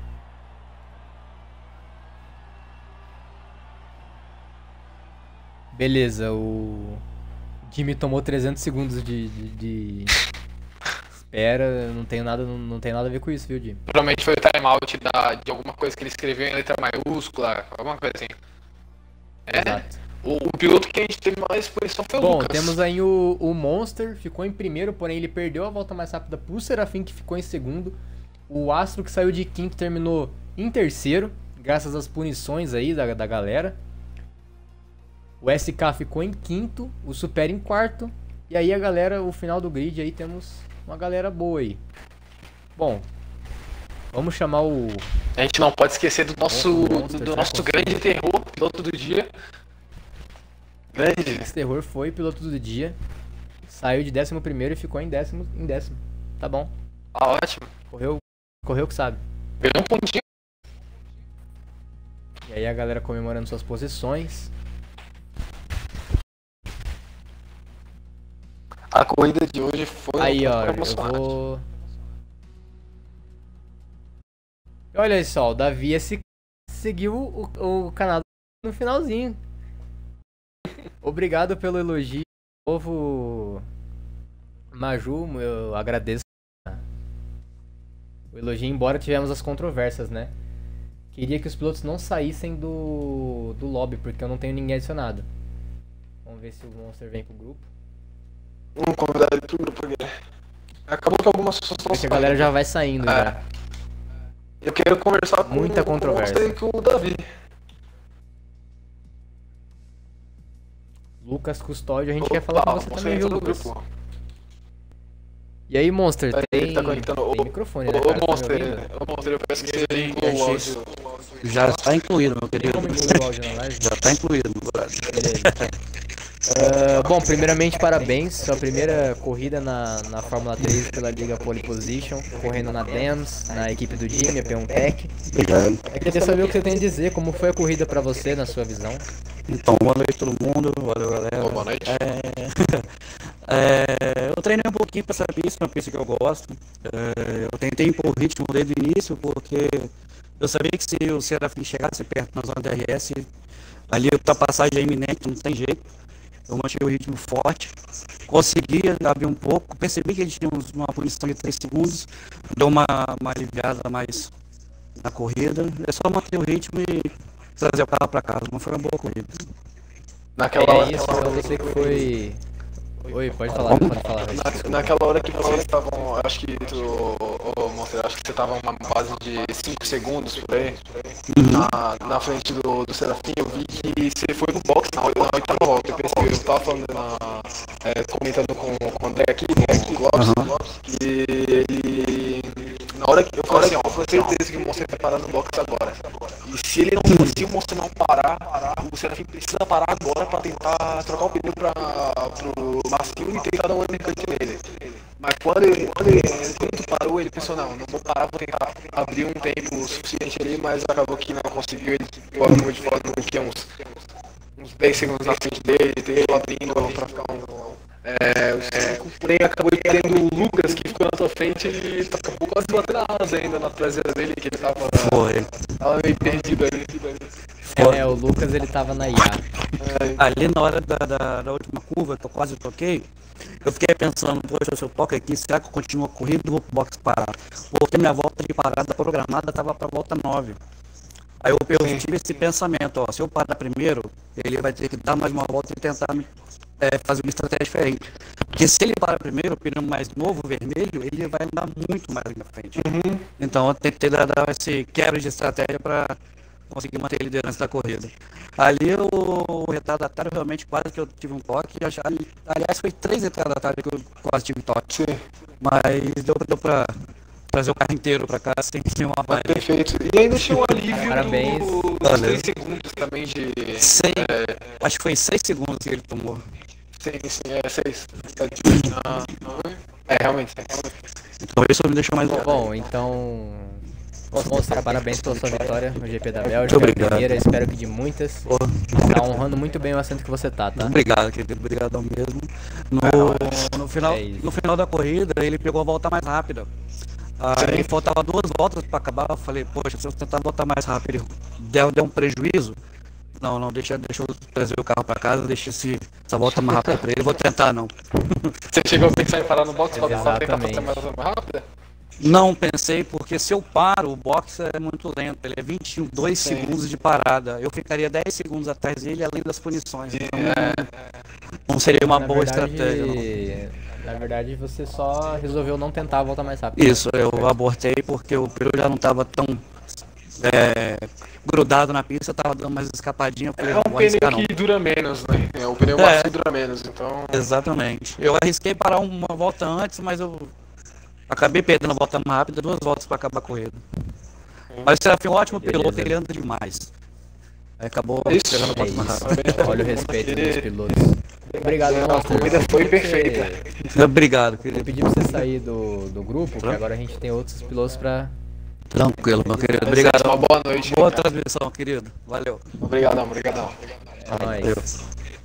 Beleza, o Jimmy tomou 300 segundos de espera, não tem nada a ver com isso, viu, Jimmy? Provavelmente foi o timeout de alguma coisa que ele escreveu em letra maiúscula, alguma coisa assim. Exato. O piloto que a gente teve mais exposição foi o Bom, Lucas. temos aí o Monster, ficou em primeiro, porém ele perdeu a volta mais rápida pro Serafim, que ficou em segundo. O Astro, que saiu de quinto, terminou em terceiro, graças às punições aí da galera. O SK ficou em quinto, o Super em quarto. E aí a galera, o final do grid aí temos uma galera boa aí. Bom, vamos chamar o... A gente não pode esquecer do nosso Monster, grande terror, piloto do dia. Grande. Esse terror foi piloto do dia. Saiu de 11º e ficou em décimo. Tá bom. Ótimo. Correu que sabe. Perdeu um pontinho. E aí a galera comemorando suas posições. A corrida de hoje foi Aí, ó, eu emocionante. vou... Olha só, o Davi seguiu o canal no finalzinho. Obrigado pelo elogio. Novo Maju, eu agradeço o elogio, embora tivemos as controvérsias, né? Queria que os pilotos não saíssem do lobby, porque eu não tenho ninguém adicionado. Vamos ver se o Monster vem pro grupo. Vamos convidar ele pro grupo aqui. Acabou que algumas pessoas estão Porque a galera já vai saindo, já. Eu quero conversar com Muita controvérsia. você e com o Davi. Lucas Custódio, a gente quer falar com você também, viu, entra no Lucas? grupo. E aí, Monster, Ele tem, tá conectando. tem microfone, né, Ô, cara? Tá me Monster, ouvindo? eu peço que você inclua o áudio. Já está incluído, meu querido. Como incluir o áudio na live? Já está incluído, meu brother. Beleza. Bom, primeiramente, parabéns. Sua primeira corrida na Fórmula 3 pela Liga Pole Position, correndo na DEMS, na equipe do Jimmy, a P1 Tech. Obrigado. Eu queria saber o que você tem a dizer, como foi a corrida pra você, na sua visão. Então, boa noite todo mundo. Valeu, galera. Boa noite. Eu treinei um pouquinho para essa pista, uma pista que eu gosto. Eu tentei impor o ritmo desde o início, porque eu sabia que se o Serafim chegasse perto na zona DRS, ali a ultrapassagem é iminente, não tem jeito. Eu mantive o ritmo forte, consegui abrir um pouco, percebi que eles tinham uma punição de 3 segundos, deu uma aliviada mais na corrida. É só manter o ritmo e trazer o carro para casa, mas foi uma boa corrida. Naquela hora, Isso, então você que foi... Oi, pode falar. naquela hora que vocês estavam, acho que Monster, acho que você estava uma base de 5 segundos por aí, na frente do Serafim. Eu vi que você foi no box na 8ª volta. Eu pensei, eu tava falando comentando com o André aqui, com o Lopes, que ele, na hora que eu falei assim, ó, com certeza que o Monster vai parar no box agora. E se o Monster não parar, o Serafim precisa parar agora pra tentar trocar o pneu pro macio e tentar dar um undercut nele. Mas quando parou, ele pensou, não vou parar, vou tentar abrir um tempo suficiente ali, mas acabou que não conseguiu, ele ficou de fora no que uns 10 segundos na frente dele, teve abrindo pra ficar os 5, porém acabou tendo o Lucas que ficou na sua frente e acabou quase batendo a asa ainda na traseira dele, que ele tava meio perdido ali. O Lucas ele tava na IA. Ali na hora da última curva que eu quase toquei, eu fiquei pensando, poxa, se eu toco aqui, será que eu continuo a corrida ou vou pro box parar? Porque minha volta de parada programada estava para volta 9. Aí eu tive esse pensamento, se eu parar primeiro, ele vai ter que dar mais uma volta e tentar fazer uma estratégia diferente. Porque se ele parar primeiro, o pneu mais novo, vermelho, ele vai andar muito mais na frente. Então eu tentei dar esse quebra de estratégia para conseguir manter a liderança da corrida. Ali o retardatário realmente quase que eu tive um toque. Aliás, foi 3 retardatários que eu quase tive toque. Sim. Mas deu para trazer o carro inteiro para cá sem nenhuma falha. Perfeito. E ainda tinha um alívio Parabéns. dos 3 segundos também de... Acho que foi 6 segundos que ele tomou. Sim, 6. Realmente. Então isso me deixou mais... Bom, então... Monster, parabéns pela sua vitória no GP da Bélgica. Muito obrigado. Primeira, espero que de muitas. Tá honrando muito bem o assento que você tá? Obrigado, querido. Obrigadão mesmo. No final da corrida, ele pegou a volta mais rápida. Aí faltava 2 voltas para acabar. Eu falei, poxa, se eu tentar voltar mais rápido, deu um prejuízo. Não, deixa eu trazer o carro para casa, deixa essa volta mais rápida para ele. Vou tentar, não. Você chegou a pensar em parar no box para tentar Exatamente. fazer mais rápida? Não pensei, porque se eu paro, o box é muito lento, ele é 22 segundos de parada. Eu ficaria 10 segundos atrás dele, além das punições. Então não seria uma boa estratégia. Não. Na verdade, você só resolveu não tentar voltar mais rápido. Isso, eu abortei porque o pneu já não estava tão grudado na pista, estava dando mais escapadinha. Eu falei, um pneu que dura menos, né? O pneu macio dura menos, então... Exatamente. Eu arrisquei parar uma volta antes, mas eu acabei perdendo a volta mais rápida, 2 voltas para acabar a corrida. Mas o Serafim é um ótimo piloto, ele anda demais. Aí acabou pegando a volta mais rápida. Olha o respeito dos pilotos. Obrigado, A Monster. corrida foi perfeita. Obrigado, Eu querido. pedi pra você sair do grupo, que agora a gente tem outros pilotos pra... Tranquilo, meu querido. Obrigado. Uma boa noite. Boa transmissão, querido. Valeu. Obrigadão. É nóis.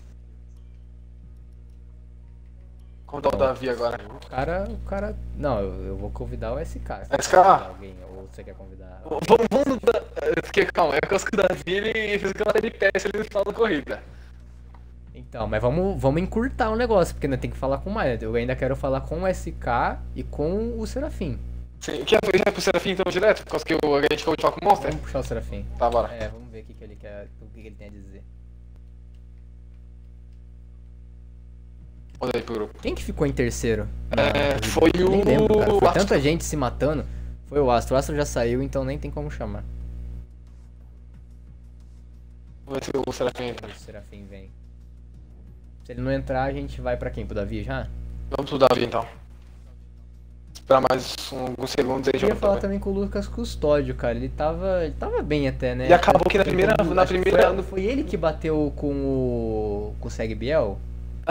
Como tá o Davi agora? O cara... Não, eu vou convidar o SK. SK? Alguém, ou você quer convidar? Vamos... Calma, é que o Davi, ele fez aquela de pé se ele no final da corrida. Então, mas vamos encurtar o negócio, porque nós tem que falar com mais. Eu ainda quero falar com o SK e com o Serafim. Sim, quer ir pro Serafim então direto? Por causa que a gente acabou de falar com o Monster? Vamos puxar o Serafim. Tá, bora. Vamos ver o que ele quer, o que ele tem a dizer. Manda aí pro grupo. Quem que ficou em terceiro? Foi Eu nem lembro, cara. Foi Astro. tanta gente se matando. Foi o Astro. O Astro já saiu, então nem tem como chamar. Vamos ver se o Serafim entra. O Serafim vem. Se ele não entrar, a gente vai pra quem? Pro Davi já? Vamos pro Davi então. Esperar mais alguns segundos aí Eu já queria falar volta. também com o Lucas Custódio, cara. Ele tava bem até, né? E acabou que na Acho primeira... Foi ele que bateu com o Seg Biel?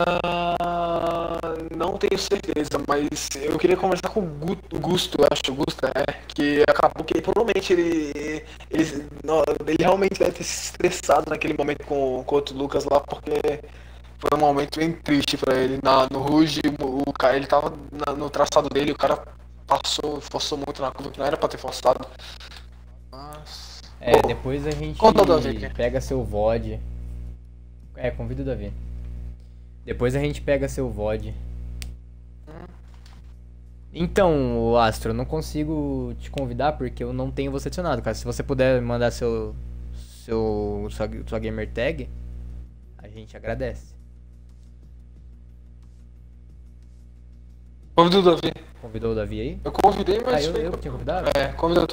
Não tenho certeza, mas eu queria conversar com o Gusto, eu acho, o Gusto, que acabou que provavelmente ele realmente deve ter se estressado naquele momento com o outro Lucas lá, porque foi um momento bem triste pra ele. No Rouge, o cara, ele tava no traçado dele, o cara forçou muito na curva, que não era pra ter forçado. Mas... Depois a gente Conta o Davi. pega seu VOD. Convida o Davi. Depois a gente pega seu VOD. Então, Astro, eu não consigo te convidar porque eu não tenho você adicionado, cara. Se você puder mandar sua gamer tag, a gente agradece. Convidou o Davi. Convidou o Davi aí? Eu convidei, mas... Eu que tinha convidado? Convidou tu.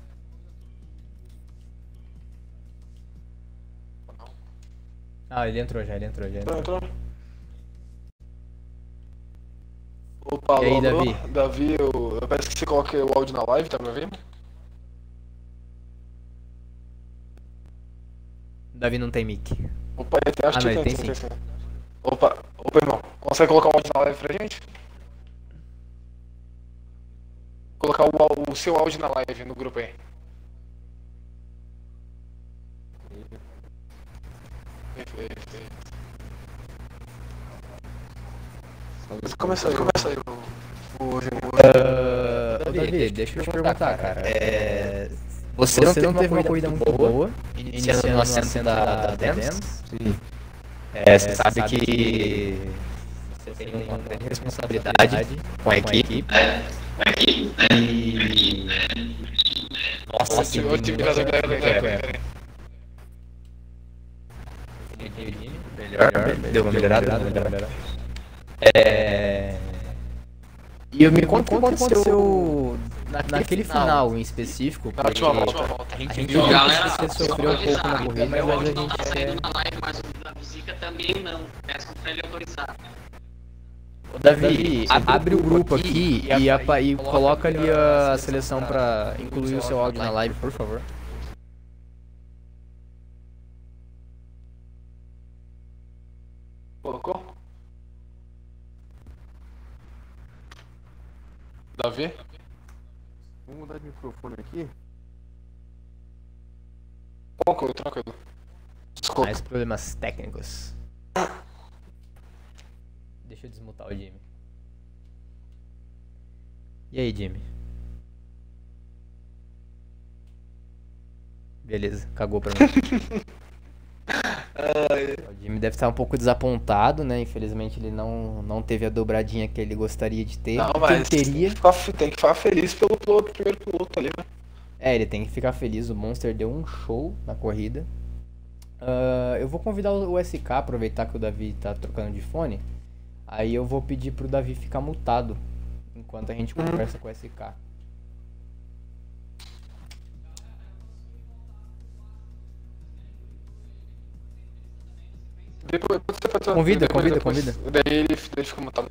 Ele entrou já. Entrou. Opa, E aí, alô, Davi? Davi, eu peço que você coloque o áudio na live, tá me ouvindo? Davi não tem mic. Opa, acho que não, ele tem tem sim. Opa, irmão. Consegue colocar o áudio na live pra gente? Colocar o seu áudio na live no grupo aí. Perfeito. Começa aí Davi, deixa eu te perguntar, cara. Você não teve uma corrida muito boa, iniciando na cena da Dance? Sim. Você sabe que você tem uma grande responsabilidade com a equipe. E... Nossa, que melhor, deu uma melhorada. E eu me conta o que aconteceu naquele final em específico, porque a gente viu que você sofreu um pouco na corrida, mas a gente saindo na live, mas o da Visica também não. Peço pra ele autorizar. Davi, abre o grupo aqui e coloca ali a seleção pra incluir o seu áudio na live, por favor. Colocou? Davi? Vamos mudar de microfone aqui. Tranquilo. Desculpa. Mais problemas técnicos. Deixa eu desmutar o Jimmy. E aí, Jimmy? Beleza, cagou pra mim. O Jimmy deve estar um pouco desapontado, né? Infelizmente ele não teve a dobradinha que ele gostaria de ter. Não, que mas ele teria. tem que ficar feliz pelo primeiro piloto ali, né? Ele tem que ficar feliz. O Monster deu um show na corrida. Eu vou convidar o SK, aproveitar que o Davi tá trocando de fone. Aí eu vou pedir pro Davi ficar mutado enquanto a gente conversa com o SK. Convida. Daí ele fica mutado.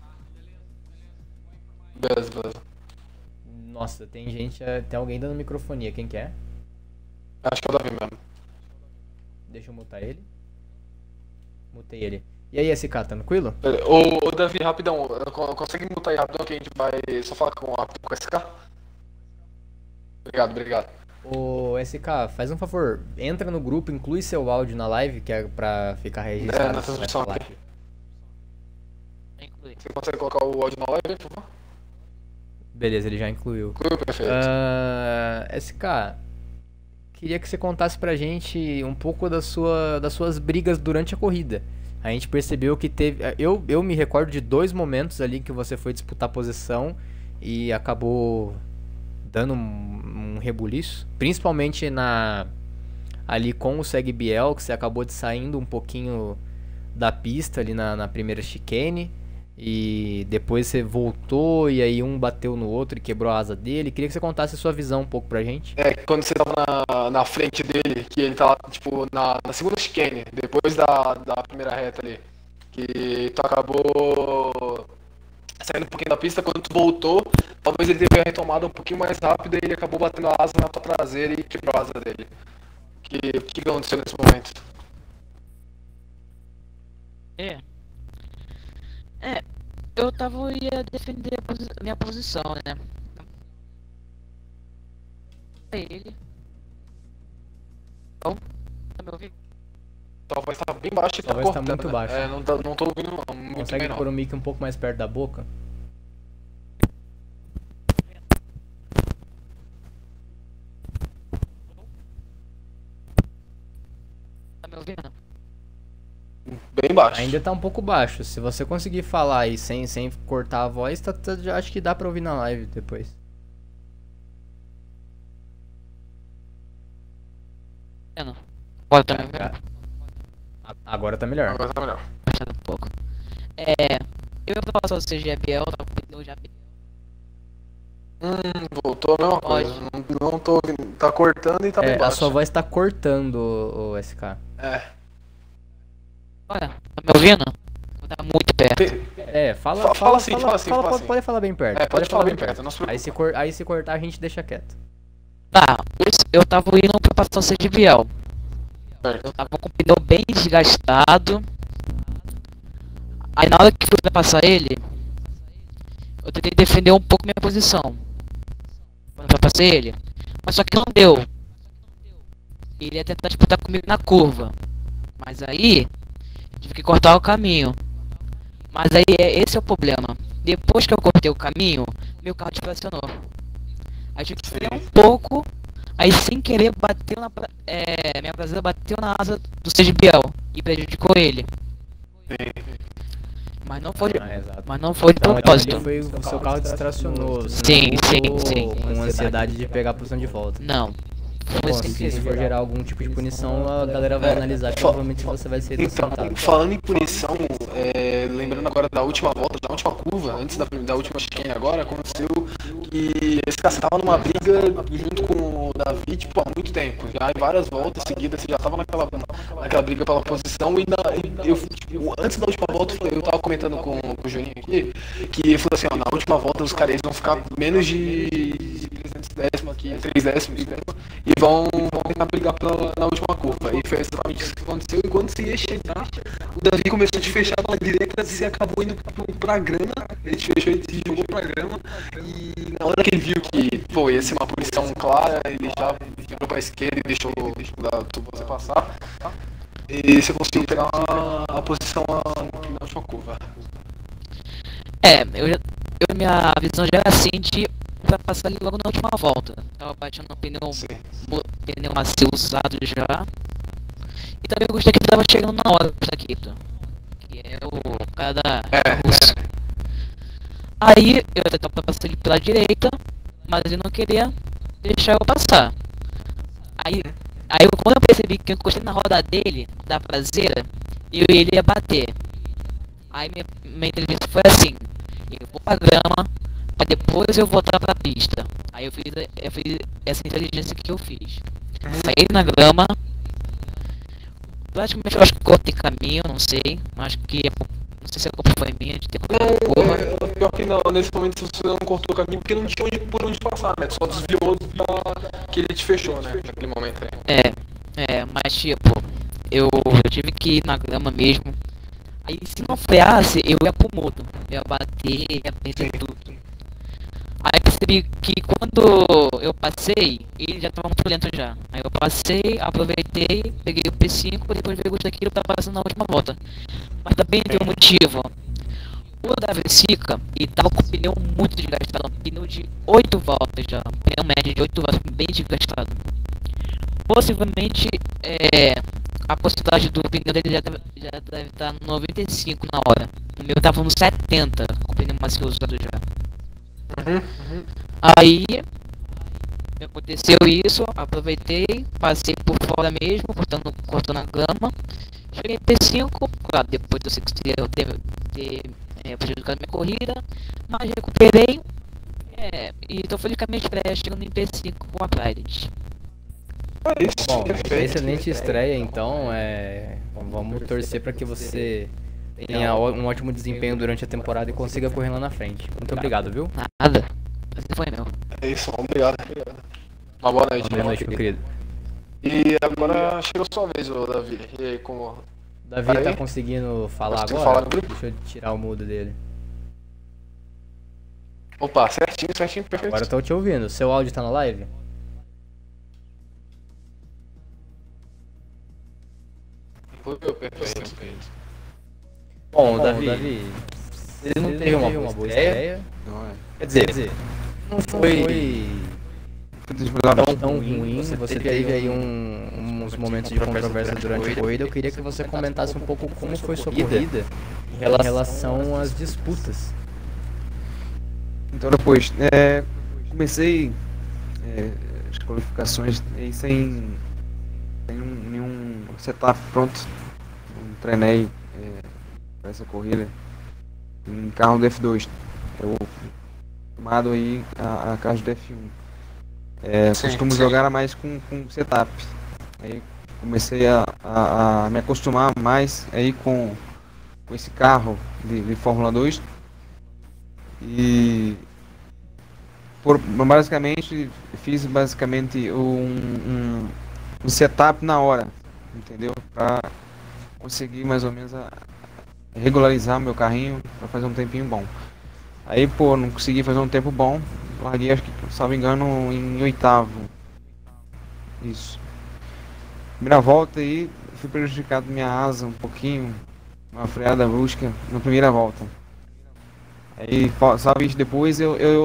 Beleza. Nossa, tem alguém dando microfonia, quem que é? Acho que é o Davi mesmo. Deixa eu mutar ele. Mutei ele. E aí, SK, tranquilo? Ô Davi, rapidão, consegue mutar aí rapidão que a gente vai só falar com o SK? Obrigado. Ô SK, faz um favor, entra no grupo, inclui seu áudio na live, que é pra ficar registrado. Na transmissão nessa aqui. Inclui. Você consegue colocar o áudio na live, por favor? Beleza, ele já incluiu. Perfeito. SK, queria que você contasse pra gente um pouco das suas brigas durante a corrida. A gente percebeu que teve... Eu me recordo de 2 momentos ali que você foi disputar posição e acabou dando um rebuliço. Principalmente ali com o Segbiel, que você acabou de saindo um pouquinho da pista ali na primeira chicane. E depois você voltou e aí um bateu no outro e quebrou a asa dele. Queria que você contasse a sua visão um pouco pra gente. Quando você tava na frente dele, que ele tava, tipo, na segunda chicane, depois da primeira reta ali, que tu acabou saindo um pouquinho da pista, quando tu voltou, talvez ele teve a retomada um pouquinho mais rápida e ele acabou batendo a asa na tua traseira e quebrou a asa dele. O que aconteceu nesse momento? Eu ia defender a minha posição, né? Ele. Tá me ouvindo? Tua voz tá bem baixa e Sua tá voz tá cortando, muito né? baixa. Não tô ouvindo não, muito Consegue bem não. pôr o mic um pouco mais perto da boca? Tá me ouvindo? Bem baixo. Ainda tá um pouco baixo. Se você conseguir falar aí sem cortar a voz, acho que dá pra ouvir na live depois. Agora tá me ouvindo? Agora tá melhor. Agora tá melhor. Baixando um pouco. Eu vou passar o CGBL, tá com o já. Voltou a mesma coisa. Não tô ouvindo. Tá cortando e tá bem A baixo. sua voz tá cortando, o SK. Olha, tá me ouvindo? Vou dar muito perto. Fala assim. Pode falar bem perto. Pode falar bem perto, não se preocupe. Aí se cortar a gente deixa quieto. Tá, eu tava indo pra passar o CGBL. Eu tava com o pneu bem desgastado. Aí na hora que fui pra passar ele, eu tentei defender um pouco minha posição pra passar ele. Mas só que não deu. Ele ia tentar disputar comigo na curva. Mas aí, tive que cortar o caminho. Mas aí, esse é o problema. Depois que eu cortei o caminho, meu carro distracionou. Aí tive que frear um pouco. Aí sem querer bateu minha traseira bateu na asa do CGBL e prejudicou ele. Mas não foi, exato. mas não foi de Então, propósito. foi, o seu carro distracionou. Você Sim, não sim, ficou sim. com ansiedade de pegar a posição de volta. Não. Foi Bom, sem se isso querer. for gerar algum tipo de punição, a galera vai analisar e provavelmente você vai ser Então, inocentado. falando em punição, lembrando agora da última volta, da última curva, antes da última chicane agora, aconteceu que esse cara tava numa briga junto com o Davi, tipo, há muito tempo. Já em várias voltas seguidas, você já tava naquela briga pela posição e eu, tipo, antes da última volta, eu tava comentando com o Juninho aqui, que ele falou assim, ó, na última volta os caras vão ficar menos de 300 décimos aqui, 3 décimos, e vão tentar brigar na última curva. E foi exatamente isso que aconteceu. E quando você ia chegar, o Davi começou a te fechar pra direita, você acabou indo pra grama, ele te fechou e te jogou pra grama. E na hora que ele viu que, pô, ia ser uma posição clara, ele já virou pra esquerda e deixou você passar. E você conseguiu pegar a posição na última curva. Minha visão já era assim de pra passar ali logo na última volta. Tava batendo no pneu macio usado já. E também eu gostei que ele tava chegando na hora do Saquito, que é o cara da Rússia. Aí eu tentava passar ele pela direita, mas ele não queria deixar eu passar. Aí quando eu percebi que eu encostei na roda dele, da traseira, eu e ele ia bater. Aí minha entrevista foi assim: eu vou pra grama, pra depois eu voltar pra pista. Aí eu fiz essa inteligência que eu fiz. Saí na grama, praticamente eu acho que cortei caminho, não sei. Acho que não sei se a culpa foi minha de ter cortado a curva. Pior que não, nesse momento você não cortou o caminho porque não tinha por onde passar, né? Só desviou que ele te fechou, né? Naquele momento aí. Mas tipo, eu tive que ir na grama mesmo. Aí se não freasse, eu ia pro mudo. Eu ia bater, ia perder tudo. Aí percebi que quando eu passei, ele já tava muito lento já. Aí eu passei, aproveitei, peguei o P5, depois veio o daquilo pra passar na última volta. Mas também tem um motivo. O Davi Sica, ele tava com o pneu muito desgastado, um pneu de 8 voltas já. Um pneu médio de 8 voltas, bem desgastado. Possivelmente, a porcentagem do pneu dele já deve estar no 95 na hora. O meu tava no 70, com o pneu macio usado já. Aí aconteceu isso, aproveitei, passei por fora mesmo, cortando a grama. Cheguei em P5, claro, depois eu ter prejudicado minha corrida, mas recuperei e tô felicamente chegando em P5 com a Pride. Bom, excelente estreia então, vamos torcer para que você tenha um ótimo desempenho durante a temporada e consiga correr lá na frente. Muito obrigado, viu? Nada, você foi meu. É isso, obrigado. Uma boa noite. Boa noite, meu querido. E agora chegou a sua vez, ô Davi. E aí, como... Davi tá conseguindo falar Conseguiu agora? falar no grupo? Deixa eu tirar o mudo dele. Opa, certinho, perfeito. Agora eu tô te ouvindo. Seu áudio tá na live? Perfeito. Bom, Davi, ele não teve uma boa ideia. Não é. Quer dizer, não foi tão ruim. Você teve aí uns momentos de controvérsia durante a corrida. Eu queria que você comentasse um pouco como foi sua corrida em relação às disputas. Então depois, comecei as qualificações aí sem nenhum setup pronto. Não treinei para essa corrida em carro do F2. Eu tomado aí a carro do F1. Costumo jogar mais com setup. Aí comecei a me acostumar mais aí com esse carro de Fórmula 2. E fiz basicamente um setup na hora. entendeu? Para conseguir mais ou menos regularizar meu carrinho para fazer um tempinho bom. Aí, pô, não consegui fazer um tempo bom, larguei, acho que, salvo engano, em oitavo. Isso. Primeira volta aí, fui prejudicado minha asa um pouquinho, uma freada brusca na primeira volta. Aí, sabe, depois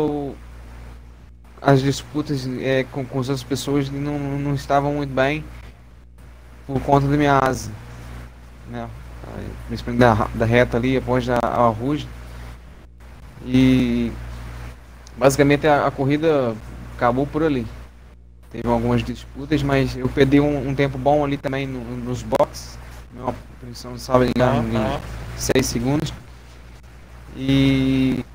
as disputas com as outras pessoas não estavam muito bem por conta da minha asa, né? Principalmente da reta ali, após a Rouge. E basicamente a corrida acabou por ali. Teve algumas disputas, mas eu perdi um tempo bom ali também nos boxes. Uma posição, salvo engano, em 6 segundos. E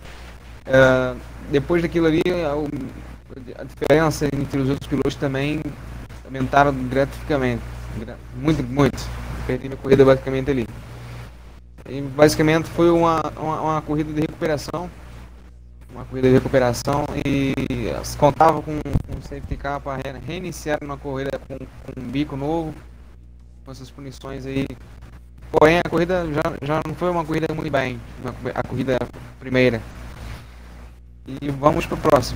depois daquilo ali, a diferença entre os outros pilotos também aumentaram gratificamente. Muito, muito. Perdi minha corrida basicamente ali. E basicamente foi uma corrida de recuperação. Uma corrida de recuperação e contava com safety car para reiniciar uma corrida com um bico novo, com essas punições aí. Porém, a corrida já não foi uma corrida muito bem, a corrida primeira. E vamos pro próximo.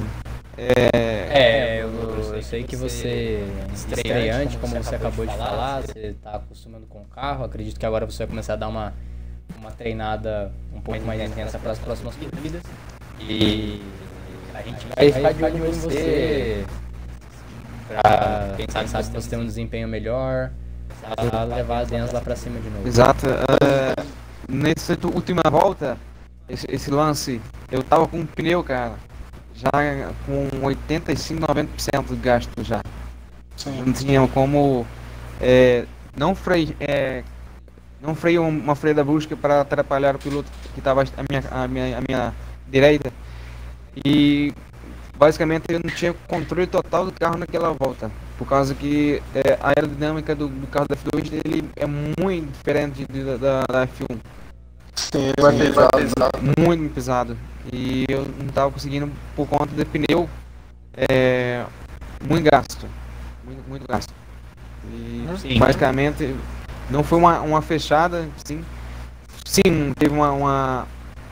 Eu sei que você é estreante, como você acabou de falar, você está acostumando com o carro, acredito que agora você vai começar a dar uma treinada um pouco mais intensa para as próximas corridas. E a gente vai ficar de olho em você pra, quem sabe você ter um desempenho melhor, pra levar as Dens lá pra cima de novo. Exato. Nessa última volta, esse lance, eu tava com um pneu, cara, já com 85, 90% de gasto já. Sim. Não tinha como não freio uma freada brusca para atrapalhar o piloto que estava à minha direita. E basicamente eu não tinha controle total do carro naquela volta, por causa que a aerodinâmica do carro da F2 ele é muito diferente da F1. Sim, ele vai pesado. Muito pesado. E eu não estava conseguindo por conta do pneu muito gasto. Muito gasto. E Sim. basicamente não foi uma fechada, sim. Sim, teve uma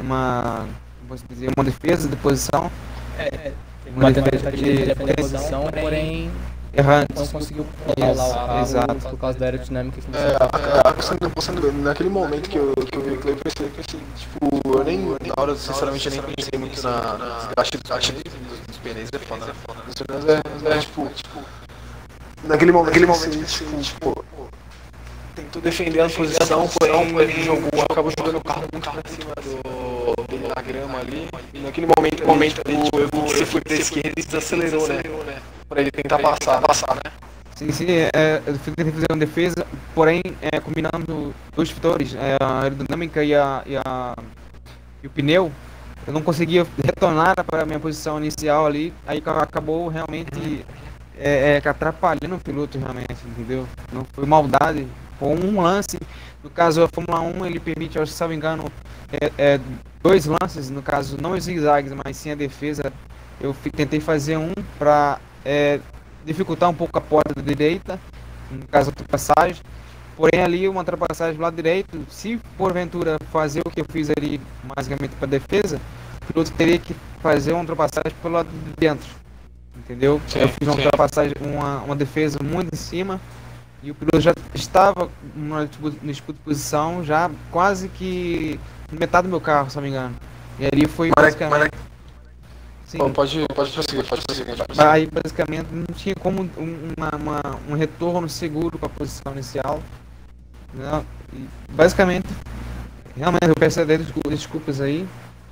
defesa de posição. Uma tentativa de defender a posição, porém errante. não conseguiu controlar o carro. Exato. Por causa da aerodinâmica que você naquele momento que eu vi o clipe, eu pensei, tipo, eu nem, na hora, sinceramente, eu nem pensei muito na desgaste dos pneus, é foda, né? Tipo, naquele momento, tipo, tentou defender a posição, porém acabou jogando o carro muito pra cima dele na grama ali. E naquele momento você foi pra esquerda e desacelerou, né? Pra ele tentar passar, né? Sim, eu tentei fazer uma defesa, porém combinando dois fatores, a aerodinâmica e o pneu, eu não conseguia retornar para a minha posição inicial ali, aí acabou realmente atrapalhando o piloto realmente, entendeu? Não foi maldade, foi um lance. No caso a Fórmula 1 ele permite, se não me engano, dois lances, no caso não os zigue-zagues, mas sim a defesa. Eu tentei fazer um para dificultar um pouco a porta da direita, no caso a ultrapassagem. Porém ali uma ultrapassagem do lado direito, se porventura fazer o que eu fiz ali basicamente para defesa, o piloto teria que fazer uma ultrapassagem pelo lado de dentro, entendeu? Sim, eu fiz uma ultrapassagem, uma defesa muito em cima, e o piloto já estava numa disputa de posição, já quase que metade do meu carro, se não me engano. E ali foi basicamente... Sim. Pode prosseguir. Aí basicamente não tinha como um retorno seguro para a posição inicial, né? E, basicamente, realmente eu peço até desculpas aí.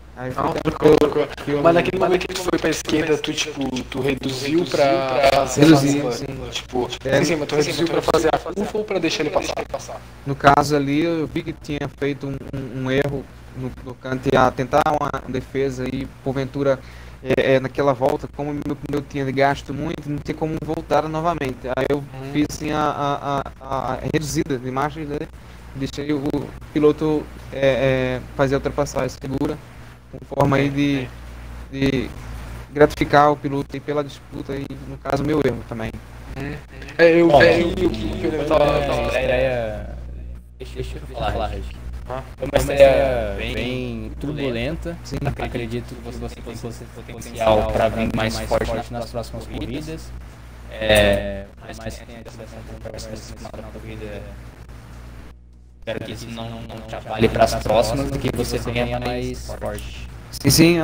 Mas naquele momento que tu foi pra esquerda, tu reduziu pra fazer sim. Tipo, mas tu reduziu pra fazer a curva ou pra deixar ele passar? No caso ali, eu vi que tinha feito um erro no canto a tentar uma defesa e porventura naquela volta, como o meu pneu tinha gasto muito, não tinha como voltar novamente. Aí eu fiz assim a reduzida de marcha e deixei o piloto fazer a ultrapassagem segura, com forma aí de gratificar o piloto aí pela disputa e no caso meu erro também. Bom, eu tava. estreia. Deixa eu falar, Regi. Foi uma estreia bem turbulenta. Acredito que você tem potencial para vir mais forte nas próximas corridas. Por mais que tenha tido essa conversa nesse final da corrida, espero que isso não te avale para as próximas, do que você venha mais forte. Sim,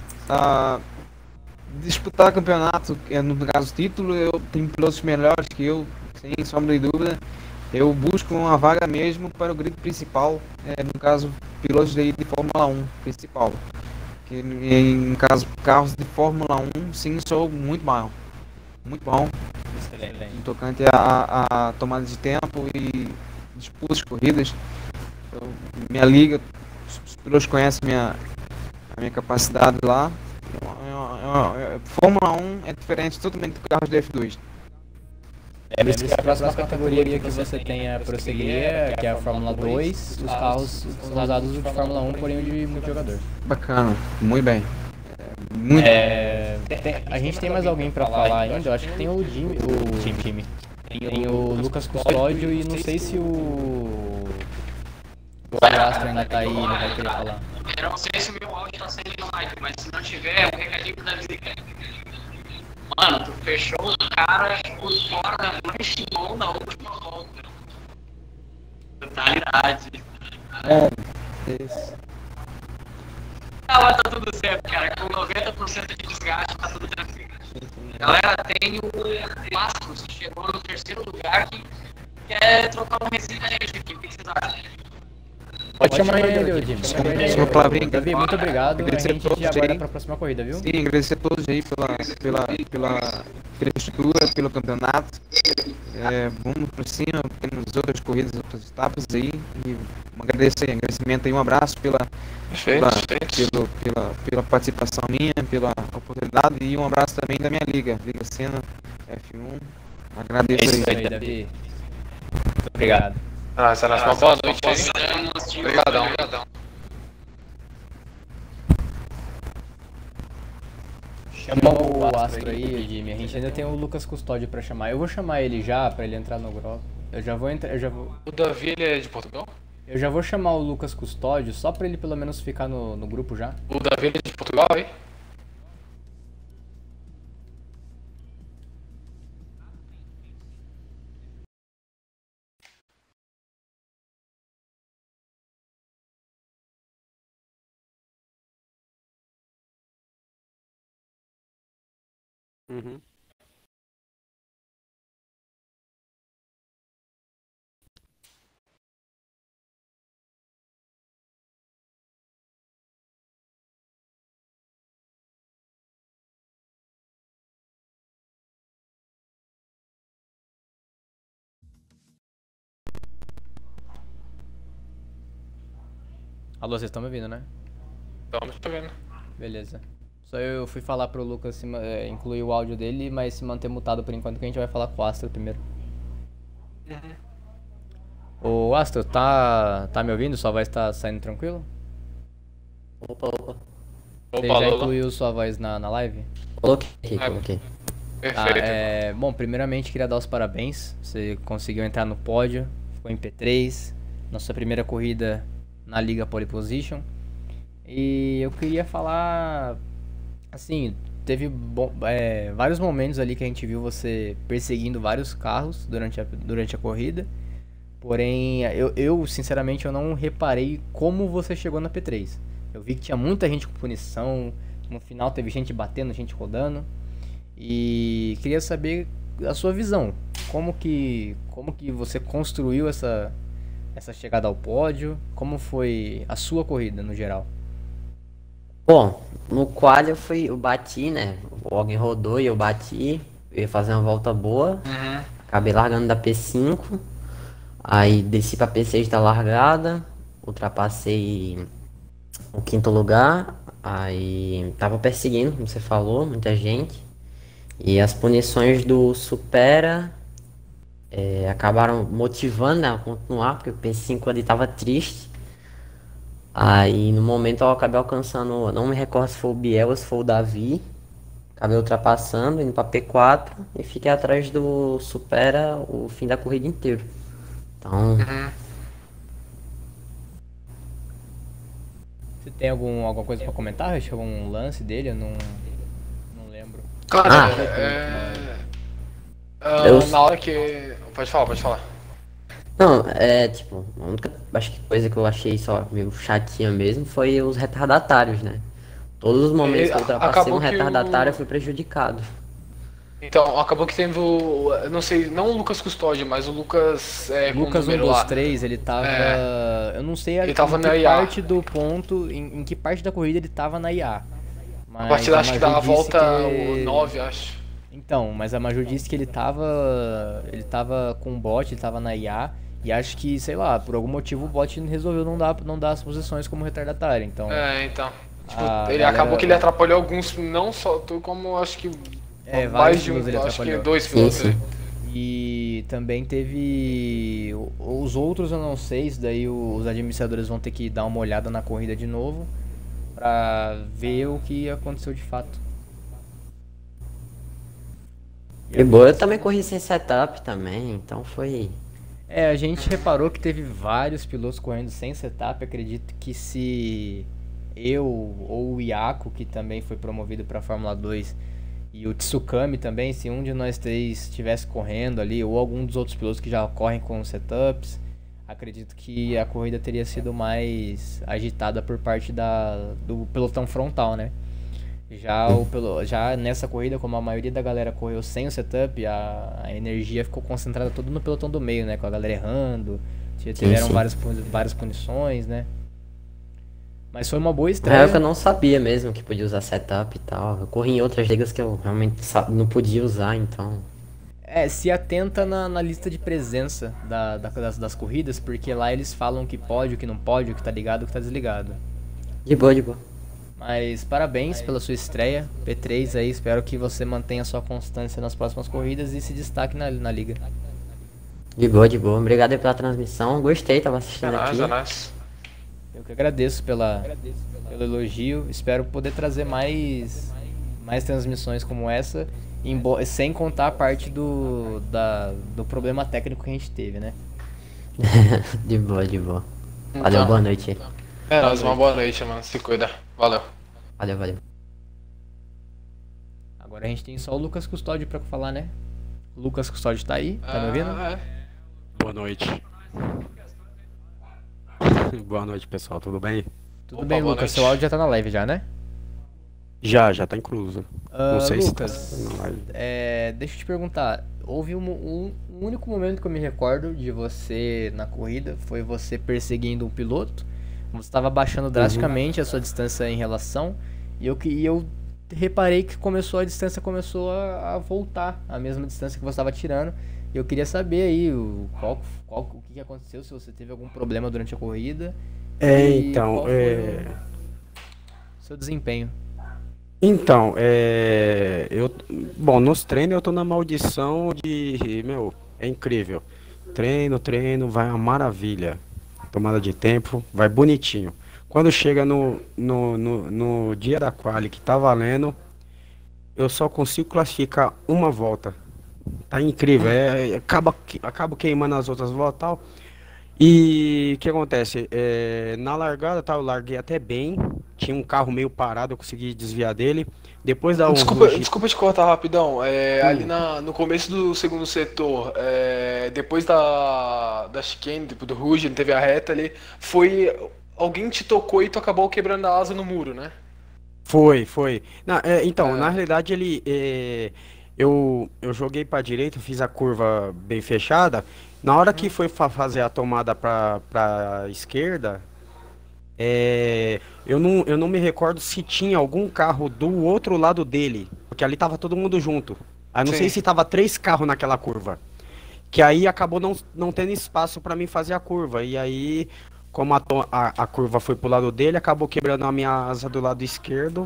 disputar campeonato, no caso título, eu tenho pilotos melhores que eu, sem sombra de dúvida. Eu busco uma vaga mesmo para o grid principal, no caso pilotos de Fórmula 1 principal. Que em caso carros de Fórmula 1, sim, sou muito bom. Muito bom. No tocante a tomada de tempo e disputas de corridas. Minha liga, os pilotos conhecem a minha capacidade lá. Fórmula 1 é diferente totalmente do carro de F2. Lembre-se que a próxima categoria que você tem a prosseguir, que é a Fórmula 2, os carros são usados de Fórmula 1, porém o de multijogador. Bacana, muito bem. A gente tem mais alguém pra falar ainda, eu acho que tem o Jimmy, tem o Lucas Custódio e não sei se o Astro ainda tá aí, não vai querer falar. Eu não sei se o meu áudio tá saindo no live, mas se não tiver, um recadinho da vida. Mano, tu fechou o cara por fora da manchão na última volta. Totalidade. Isso. Ah, mas tá tudo certo, cara. Com 90% de desgaste, tá tudo tranquilo. Galera, tem o Vasco, que chegou no terceiro lugar, que quer trocar uma resenha com a gente aqui. O que vocês acham? Pode chamar ele, Jimmy. Uma palavrinha. Davi, muito obrigado. A Agradecer a gente todos já aguarda aí. pra próxima corrida, viu? Sim, agradecer a todos aí pela estrutura, pelo campeonato. Vamos por cima, temos outras corridas, outras etapas aí. E um agradecimento aí, um abraço pela participação minha, pela oportunidade e um abraço também da minha liga Sena F1. Agradeço É isso aí. aí, Davi. Muito obrigado. Essa é uma boa noite aí. Obrigadão. Chama o Astro aí, Jimmy. A gente ainda tem o Lucas Custódio pra chamar. Eu vou chamar ele já, pra ele entrar no grupo. O Davi, ele é de Portugal? Eu já vou chamar o Lucas Custódio, só pra ele pelo menos ficar no grupo já. O Davi, ele é de Portugal, hein? Uhum. Alô, vocês estão me ouvindo, né? Estamos vendo. Beleza. Só eu fui falar pro Lucas incluir o áudio dele, mas se manter mutado por enquanto, que a gente vai falar com o Astro primeiro. O Astro, tá me ouvindo? Sua voz tá saindo tranquilo? Opa. Você já incluiu sua voz na live? Coloquei. Perfeito. Bom, primeiramente queria dar os parabéns. Você conseguiu entrar no pódio, ficou em P3, nossa primeira corrida na Liga Pole Position. E eu queria falar, assim, teve vários momentos ali que a gente viu você perseguindo vários carros durante a corrida. Porém, eu sinceramente eu não reparei como você chegou na P3. Eu vi que tinha muita gente com punição, no final teve gente batendo, gente rodando. E queria saber a sua visão. Como que você construiu essa chegada ao pódio? Como foi a sua corrida no geral? Bom, no qual eu bati, né? Alguém rodou e eu bati. Eu ia fazer uma volta boa. Acabei largando da P5. Aí desci pra P6 da largada. Ultrapassei o quinto lugar. Aí tava perseguindo, como você falou, muita gente. E as punições do Supera acabaram motivando, né, a continuar, porque o P5 ali tava triste. Aí no momento eu acabei alcançando, não me recordo se foi o Biel ou se foi o Davi. Acabei ultrapassando, indo pra P4 e fiquei atrás do Supera o fim da corrida inteiro. Então, Você tem alguma coisa pra comentar? Acho algum lance dele? Eu não lembro. Cara, Eu- na hora que. Pode falar, pode falar. não, tipo, a única acho que coisa que eu achei só meio chatinha mesmo foi os retardatários, né? Todos os momentos que eu ultrapassei Acabou um que retardatário eu fui prejudicado. Então, acabou que teve o. Eu não sei, não o Lucas Custódio, mas o Lucas com o Lucas número lá. 123, ele tava. Eu não sei Ele tava em na que IA. parte do ponto. Em que parte da corrida ele tava na IA. A partida acho que dá a Maju disse volta que- o 9, acho. Então, mas a Maju disse que ele tava. Ele tava com o bot, ele tava na IA. E acho que, sei lá, por algum motivo o bot resolveu não dar as posições como retardatário. Então. Então. Tipo, A ele galera- acabou que ele atrapalhou alguns, não só tu, como acho que. vários mais de um, pilotos ele acho que atrapalhou. 2 pilotos. Sim, sim. E também teve os outros, eu não sei, isso daí os administradores vão ter que dar uma olhada na corrida de novo pra ver o que aconteceu de fato. E boa, eu também corri sem setup também, então foi. A gente reparou que teve vários pilotos correndo sem setup. Acredito que se eu ou o Iaco, que também foi promovido para Fórmula 2, e o Tsukami também, se um de nós três estivesse correndo ali, ou algum dos outros pilotos que já correm com setups, acredito que a corrida teria sido mais agitada por parte do pelotão frontal, né? Já nessa corrida, como a maioria da galera correu sem o setup, a energia ficou concentrada toda no pelotão do meio, né? Com a galera errando, tiveram sim. várias punições, né? Mas foi uma boa Na estreia. época eu não sabia mesmo que podia usar setup e tal. Eu corri em outras ligas que eu realmente não podia usar, então. Se atenta na lista de presença das corridas, porque lá eles falam o que pode, o que não pode, o que tá ligado, o que tá desligado. De boa, de boa. Mas parabéns pela sua estreia, P3 aí, espero que você mantenha sua constância nas próximas corridas e se destaque na liga. De boa, de boa. Obrigado aí pela transmissão. Gostei, tava assistindo aqui. Eu que agradeço pelo elogio, espero poder trazer mais transmissões como essa, sem contar a parte do problema técnico que a gente teve, né? De boa, de boa. Então. Valeu, boa noite aí. Uma boa noite, mano. Se cuida. Valeu. Valeu, valeu. Agora a gente tem só o Lucas Custódio pra falar, né? O Lucas Custódio tá aí, tá me ouvindo? Boa noite. Boa noite, pessoal. Tudo bem? Tudo bem, Lucas, seu áudio já tá na live já, né? Já tá incluso. Não sei Lucas, se tá na live. deixa eu te perguntar, houve um único momento que eu me recordo de você na corrida, foi você perseguindo um piloto, você estava baixando drasticamente a sua distância em relação, e eu reparei que a distância começou a voltar, a mesma distância que você estava tirando, e eu queria saber aí o que aconteceu, se você teve algum problema durante a corrida, e Então, qual foi o seu desempenho. Então, bom, nos treinos eu tô na maldição é incrível. Treino, vai uma maravilha. Tomada de tempo, vai bonitinho. Quando chega no dia da quali que tá valendo, eu só consigo classificar uma volta. Tá incrível, acabo queimando as outras voltas e tal. E o que acontece? Na largada, tá, eu larguei até bem. Tinha um carro meio parado, eu consegui desviar dele. Depois da Desculpa te cortar rapidão. Ali no começo do segundo setor, depois da chicane, tipo, do Ruge, teve a reta ali. Alguém te tocou e tu acabou quebrando a asa no muro, né? Foi. Então, na realidade, eu joguei pra direita, fiz a curva bem fechada. Na hora que foi fazer a tomada pra esquerda, eu não me recordo se tinha algum carro do outro lado dele, porque ali tava todo mundo junto. Aí não sei se tava 3 carros naquela curva, que aí acabou não tendo espaço pra mim fazer a curva. E aí, como a curva foi pro lado dele, acabou quebrando a minha asa do lado esquerdo.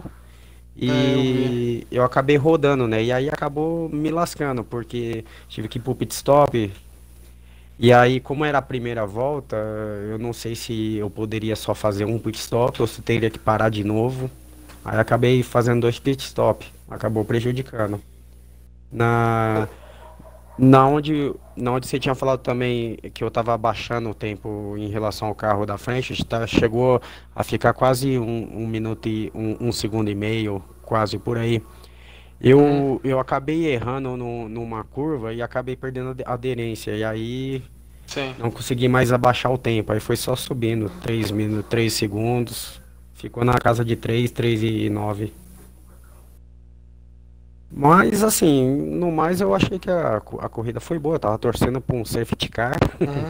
E eu acabei rodando, né? E aí acabou me lascando, porque tive que ir pro pit stop. E aí, como era a primeira volta, eu não sei se eu poderia só fazer um pit stop ou se teria que parar de novo. Aí acabei fazendo 2 pit stop. acabou prejudicando. Na, na onde você tinha falado também que eu tava abaixando o tempo em relação ao carro da frente, chegou a ficar quase um minuto e um segundo e meio, quase por aí. Eu acabei errando numa curva e acabei perdendo a aderência. E aí Sim. não consegui mais abaixar o tempo. Aí foi só subindo 3 minutos, 3 segundos. Ficou na casa de 3 e 9. Mas assim, no mais eu achei que a corrida foi boa. Eu tava torcendo pra um safety car,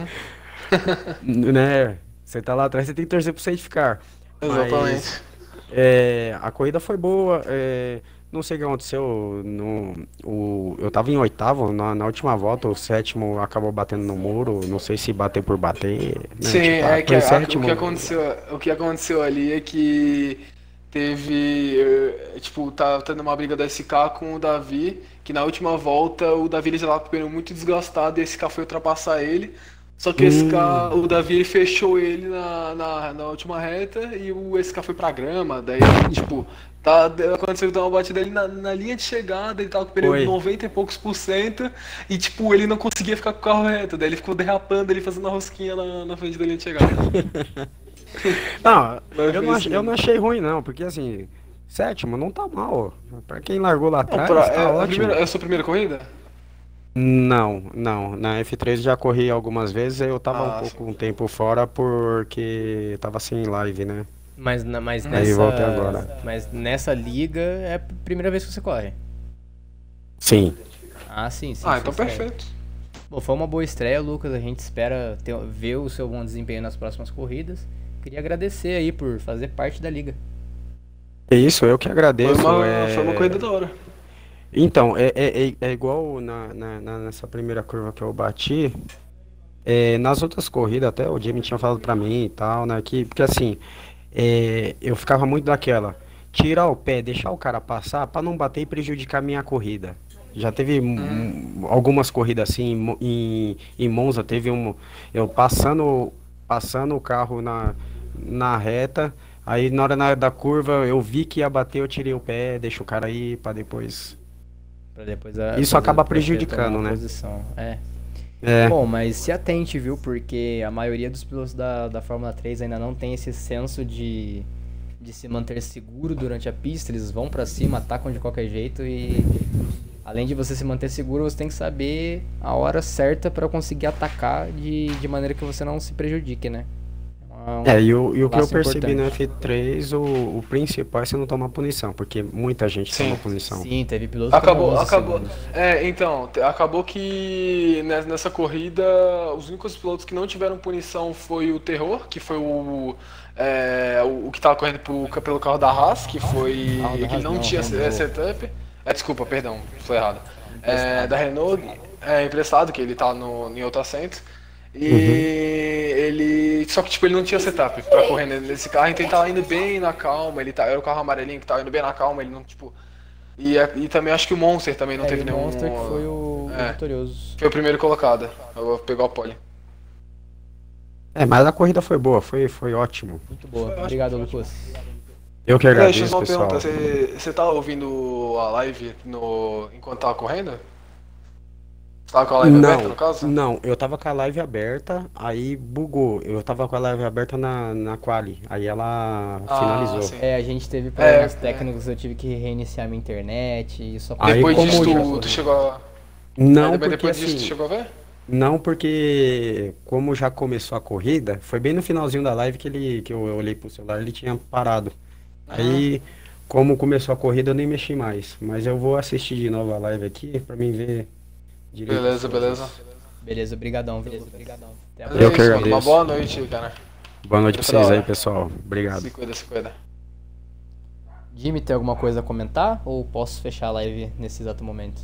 né? Você tá lá atrás, você tem que torcer pro safety car. Exatamente. Mas a corrida foi boa. Não sei o que aconteceu. Eu tava em oitavo, na última volta, o sétimo acabou batendo no muro. Não sei se bateu por bater, né? Sim, Tipo, é que foi sétimo. o que aconteceu ali é que teve, tipo, tá tendo uma briga do SK com o Davi, que na última volta o Davi ele já tava com o pneu muito desgastado e esse SK foi ultrapassar ele. Só que o SK, o Davi ele fechou ele na última reta e o SK foi pra grama, daí tipo, aconteceu uma batida dele na linha de chegada, ele tava com o pneu Foi. 90 e poucos por cento e tipo, ele não conseguia ficar com o carro reto, daí ele ficou derrapando, ele fazendo a rosquinha na frente da linha de chegada. Não, Mas eu não achei ruim não, porque assim, sétimo não tá mal. Pra quem largou lá atrás, tá ótimo. É a sua primeira corrida? Não. Na F3 já corri algumas vezes, eu tava um tempo fora porque tava sem live, né? Mas Aí voltei agora. Mas nessa liga é a primeira vez que você corre. Sim. Ah, sim. Então sua estreia. perfeito. Bom, foi uma boa estreia, Lucas. A gente espera ver o seu bom desempenho nas próximas corridas. Queria agradecer aí por fazer parte da liga. É isso, eu que agradeço. Foi uma corrida da hora. Então, é igual nessa primeira curva que eu bati. Nas outras corridas, até o Jimmy tinha falado pra mim e tal, né? Porque assim, eu ficava muito daquela. Tirar o pé, deixar o cara passar pra não bater e prejudicar a minha corrida. Já teve algumas corridas assim, em Monza teve eu passando o carro na reta, aí na hora da curva eu vi que ia bater, eu tirei o pé, deixo o cara aí pra depois. Isso acaba prejudicando, né? Posição. É. Bom, mas se atente, viu? Porque a maioria dos pilotos da Fórmula 3 ainda não tem esse senso de se manter seguro durante a pista. Eles vão pra cima, atacam de qualquer jeito e além de você se manter seguro, você tem que saber a hora certa pra conseguir atacar de maneira que você não se prejudique, né? E o que eu passo percebi no importante. F3, o principal é você não tomar punição, porque muita gente toma punição. Sim, teve pilotos que tomaram 11 segundos. Então, acabou que nessa corrida os únicos pilotos que não tiveram punição foi o Terror, que foi o que tava correndo pelo carro da Haas, que foi da que Haas não não, tinha Renault. setup. Desculpa, perdão, foi errado. Da Renault, emprestado, que ele tá em outro assento. E só que tipo, ele não tinha setup pra correr nesse carro, então ele tava indo bem na calma, era o carro amarelinho que tava indo bem na calma, ele não, tipo. E também acho que o Monster também não teve o nenhum. Monster que foi o vitorioso. Foi o primeiro colocado. Pegou a pole. Mas a corrida foi boa, foi ótimo. Muito boa. Obrigado, Lucas. Eu que Deixa eu agradeço, só pessoal. perguntar, você tá ouvindo a live enquanto tava correndo? Você tava com a live aberta, no caso? Não, eu tava com a live aberta, aí bugou. Eu tava com a live aberta na quali, aí ela finalizou. sim. A gente teve problemas técnicos, eu tive que reiniciar minha internet e só Aí, Depois como disso, tu chegou a. Não, Mas porque depois disso, tu assim, chegou a ver? não, porque como já começou a corrida, foi bem no finalzinho da live que eu olhei pro celular, ele tinha parado. Aí, como começou a corrida, eu nem mexi mais. Mas eu vou assistir de novo a live aqui pra mim ver direito. Beleza. Beleza, brigadão, viu? Obrigadão. Até a Mas Eu próxima. que isso, agradeço. Uma boa noite, cara. Boa noite pra Foi da vocês aí, hora. pessoal. Obrigado. Se cuida. Jimmy, tem alguma coisa a comentar ou posso fechar a live nesse exato momento?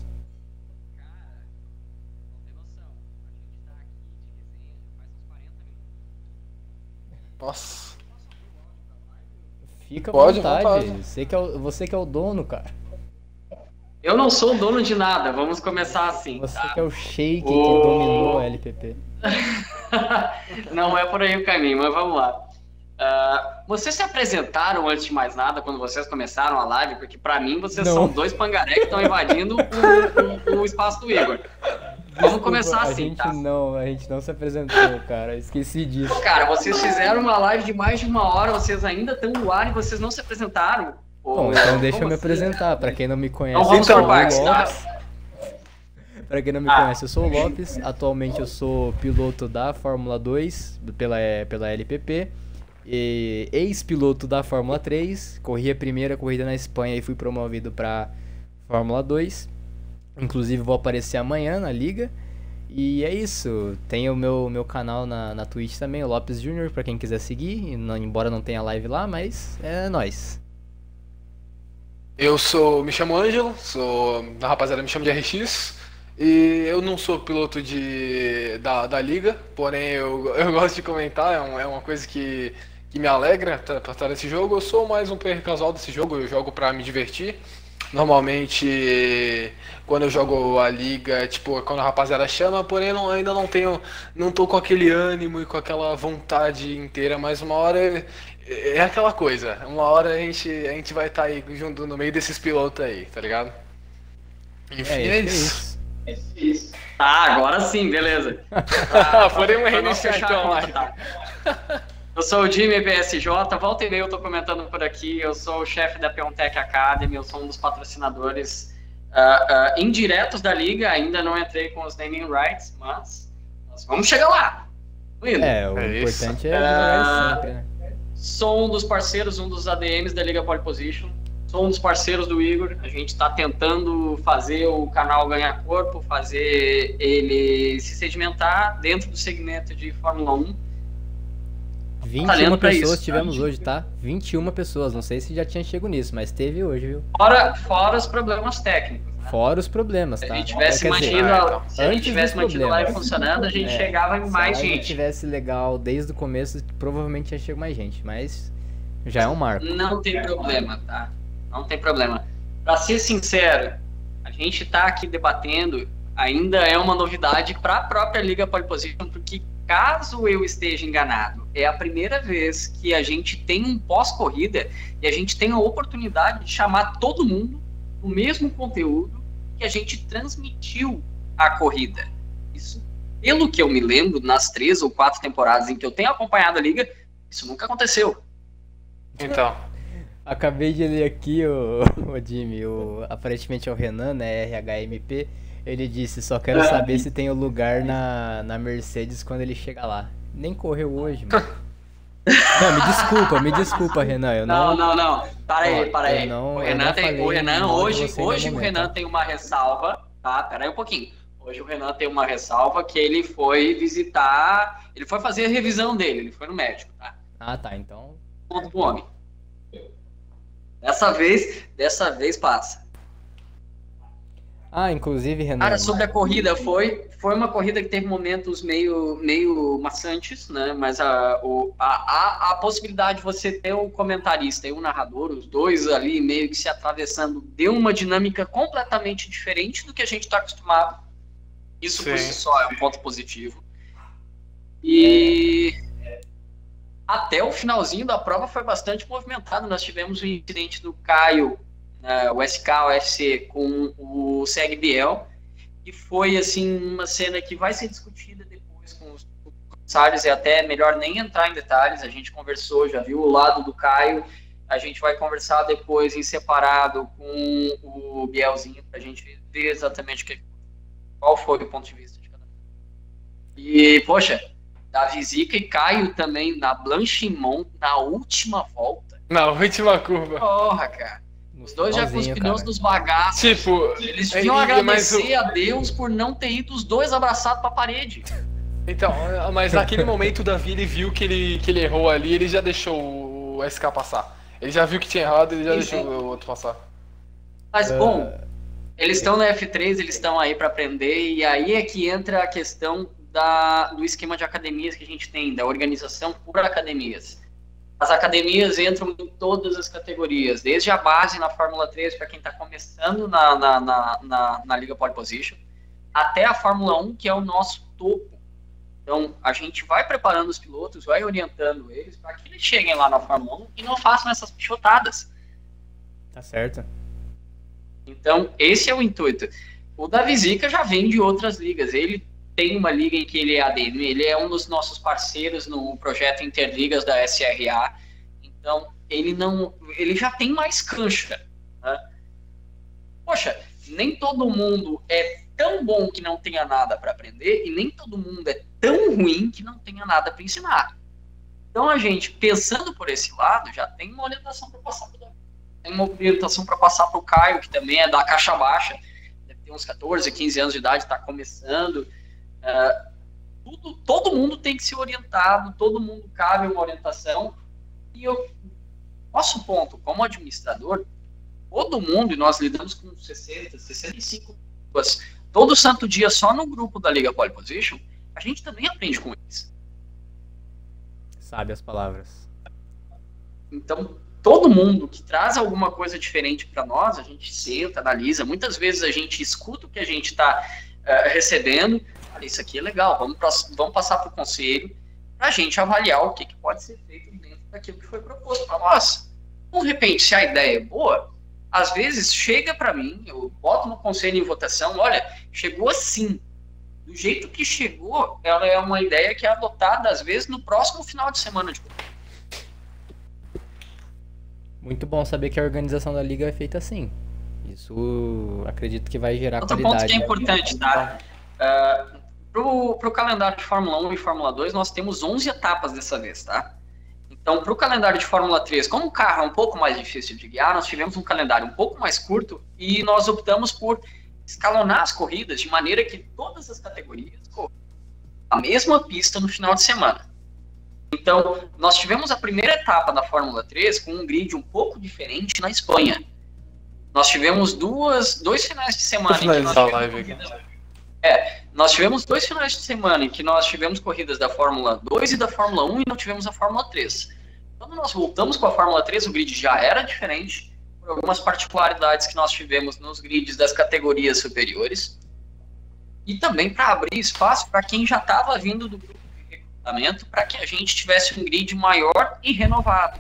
Nossa. Fica à Pode, vontade. vontade. Você que é o dono, cara. Eu não sou o dono de nada, vamos começar assim. Você Tá? que é o Sheik que Ô. dominou a LPP. Não é por aí o caminho, mas vamos lá. Vocês se apresentaram antes de mais nada quando vocês começaram a live? Porque pra mim vocês Não. são dois pangaré que estão invadindo o espaço do Igor. Vamos começar a assim, gente tá? a gente não se apresentou, cara. Esqueci disso. Cara, vocês fizeram uma live de mais de 1 hora, vocês ainda estão no ar e vocês não se apresentaram. Pô, Bom, então deixa eu como me assim? apresentar. Pra quem não me conhece, Então vamos eu sou por o partes, tá? Lopes. Pra quem não me conhece, eu sou o Lopes. Atualmente eu sou piloto da Fórmula 2 pela LPP. E ex-piloto da Fórmula 3. Corri a primeira corrida na Espanha e fui promovido pra Fórmula 2. Inclusive vou aparecer amanhã na liga. E é isso. Tem o meu canal na Twitch também, o Lopes Jr., pra quem quiser seguir. Embora não tenha live lá, mas é nóis. Me chamo Ângelo, a rapaziada me chama de RX, e eu não sou piloto da liga, porém eu gosto de comentar, é uma coisa que me alegra pra estar nesse jogo. Eu sou mais um player casual desse jogo, eu jogo pra me divertir. Normalmente, quando eu jogo a liga, tipo, quando a rapaziada chama, porém ainda não tô com aquele ânimo e com aquela vontade inteira, mas uma hora é aquela coisa, uma hora a gente vai estar aí junto no meio desses pilotos aí, tá ligado? Enfim, é isso. Tá, agora sim, beleza. Podemos Pra não reiniciar fechar então a a conta, live. tá? Eu sou o Jimmy BSJ, volta e meia eu tô comentando por aqui, eu sou o chefe da Peontech Academy, eu sou um dos patrocinadores indiretos da liga, ainda não entrei com os naming rights, mas nós vamos chegar lá. O É importante é jogar sempre, né? Sou um dos parceiros, um dos ADMs da Liga Pole Position, sou um dos parceiros do Igor, a gente está tentando fazer o canal ganhar corpo, fazer ele se sedimentar dentro do segmento de Fórmula 1. 21 Talento pra pessoas isso, tivemos hoje, tá? 21 pessoas, não sei se já tinha chego nisso, mas teve hoje, viu? Fora os problemas técnicos. Fora os problemas, Se tá? a gente tivesse Quer dizer, mantido a live funcionando, a gente chegava em mais se a live gente. tivesse legal desde o começo, provavelmente ia chegar mais gente, mas já é um marco. Não tem problema, tá? Não tem problema. Pra ser sincero, a gente tá aqui debatendo, ainda é uma novidade para a própria Liga Pole Position, porque caso eu esteja enganado, é a primeira vez que a gente tem um pós-corrida e a gente tem a oportunidade de chamar todo mundo o mesmo conteúdo que a gente transmitiu a corrida. Isso, pelo que eu me lembro, nas 3 ou 4 temporadas em que eu tenho acompanhado a Liga, isso nunca aconteceu. Então, Acabei de ler aqui, o Jimmy, aparentemente é o Renan, né, RHMP, ele disse, só quero saber se tem o lugar na Mercedes quando ele chega lá. Nem correu hoje, mano. Não, me desculpa, Renan, eu não... Não. Para aí. não- O eu Renan não tem, falei o Renan mal de hoje você em o nenhum Renan momento, tá? tem uma ressalva, tá? Pera aí um pouquinho. Hoje o Renan tem uma ressalva que ele foi visitar, ele foi fazer a revisão dele, ele foi no médico, tá? Ah, tá, então... Ponto pro homem. Dessa vez passa. Ah, inclusive, Renan... Cara, sobre a corrida, foi uma corrida que teve momentos meio maçantes, né? Mas a possibilidade de você ter um comentarista e um narrador, os dois ali meio que se atravessando, deu uma dinâmica completamente diferente do que a gente está acostumado. Isso por Sim. si só é um ponto positivo. E até o finalzinho da prova foi bastante movimentado. Nós tivemos o incidente do Caio, o SK, o FC, com o Seg Biel, que foi assim uma cena que vai ser discutida depois com os comissários, é até melhor nem entrar em detalhes. A gente conversou, já viu o lado do Caio, a gente vai conversar depois em separado com o Bielzinho pra gente ver exatamente qual foi o ponto de vista de cada um. E, poxa, Davi Zica e Caio também na Blanchimont na última volta. na última curva. Porra, cara. Os dois já com os Finalzinho, pneus cara. dos bagaços. Tipo, Eles deviam mas agradecer a Deus por não ter ido os dois abraçados pra parede. Então, mas naquele momento o Davi, ele viu que ele errou ali, ele já deixou o SK passar. Ele já viu que tinha errado, ele já Sim, deixou o outro passar. Mas, bom, eles estão na F3, eles estão aí para aprender, e aí é que entra a questão do esquema de academias que a gente tem, da organização por academias. As academias entram em todas as categorias, desde a base na Fórmula 3, para quem está começando na Liga Pole Position, até a Fórmula 1, que é o nosso topo. Então, a gente vai preparando os pilotos, vai orientando eles para que eles cheguem lá na Fórmula 1 e não façam essas pichotadas. Tá certo. Então, esse é o intuito. O Davi Zica já vem de outras ligas. Ele tem uma liga em que ele é ADM, ele é um dos nossos parceiros no projeto Interligas da SRA. Então, ele já tem mais cancha, né? Poxa, nem todo mundo é tão bom que não tenha nada para aprender e nem todo mundo é tão ruim que não tenha nada para ensinar. Então a gente, pensando por esse lado, já tem uma orientação para passar para o Davi. Tem uma orientação para passar para o Caio, que também é da caixa baixa, deve ter uns 14, 15 anos de idade, está começando. Todo mundo tem que ser orientado, todo mundo cabe uma orientação. E nosso ponto, como administrador, todo mundo, e nós lidamos com 60, 65 pessoas, todo santo dia só no grupo da Liga Pole Position, a gente também aprende com eles. Sabe as palavras. Então, todo mundo que traz alguma coisa diferente para nós, a gente senta, analisa. Muitas vezes a gente escuta o que a gente está recebendo. Olha, isso aqui é legal, vamos passar para o conselho para a gente avaliar o que pode ser feito dentro daquilo que foi proposto para nós. Então, de repente, se a ideia é boa, às vezes chega para mim, eu boto no conselho em votação, olha, chegou assim. Do jeito que chegou, ela é uma ideia que é adotada, às vezes, no próximo final de semana de Muito bom saber que a organização da liga é feita assim. Isso acredito que vai gerar outro qualidade. Ponto que é importante, tá? Pro calendário de Fórmula 1 e Fórmula 2, nós temos 11 etapas dessa vez, tá? Então, para o calendário de Fórmula 3, como o carro é um pouco mais difícil de guiar, nós tivemos um calendário um pouco mais curto e nós optamos por escalonar as corridas de maneira que todas as categorias corram a mesma pista no final de semana. Então, nós tivemos a primeira etapa da Fórmula 3 com um grid um pouco diferente na Espanha. Nós tivemos dois finais de semana em que nós tivemos corridas... nós tivemos 2 finais de semana em que nós tivemos corridas da Fórmula 2 e da Fórmula 1 e não tivemos a Fórmula 3. Quando nós voltamos com a Fórmula 3, o grid já era diferente, por algumas particularidades que nós tivemos nos grids das categorias superiores, e também para abrir espaço para quem já estava vindo do grupo de recrutamento, para que a gente tivesse um grid maior e renovado.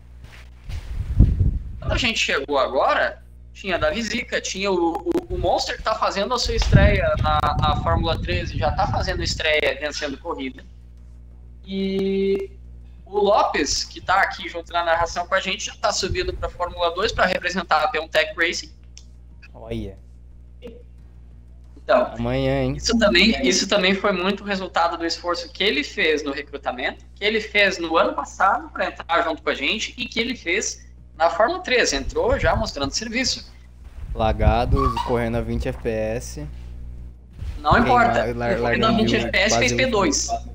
Quando a gente chegou agora, tinha a Davi Zica, tinha o Monster que está fazendo a sua estreia na Fórmula 13, já está fazendo estreia vencendo corrida. E o Lopes, que está aqui junto na narração com a gente, já está subindo para a Fórmula 2 para representar a P1 Tech Racing. Olha. Então, amanhã, hein? Isso também foi muito resultado do esforço que ele fez no recrutamento, que ele fez no ano passado para entrar junto com a gente e que ele fez na Fórmula 3, entrou já mostrando serviço. Lagado, correndo a 20 FPS. Não importa, correndo a 20 FPS fez P2.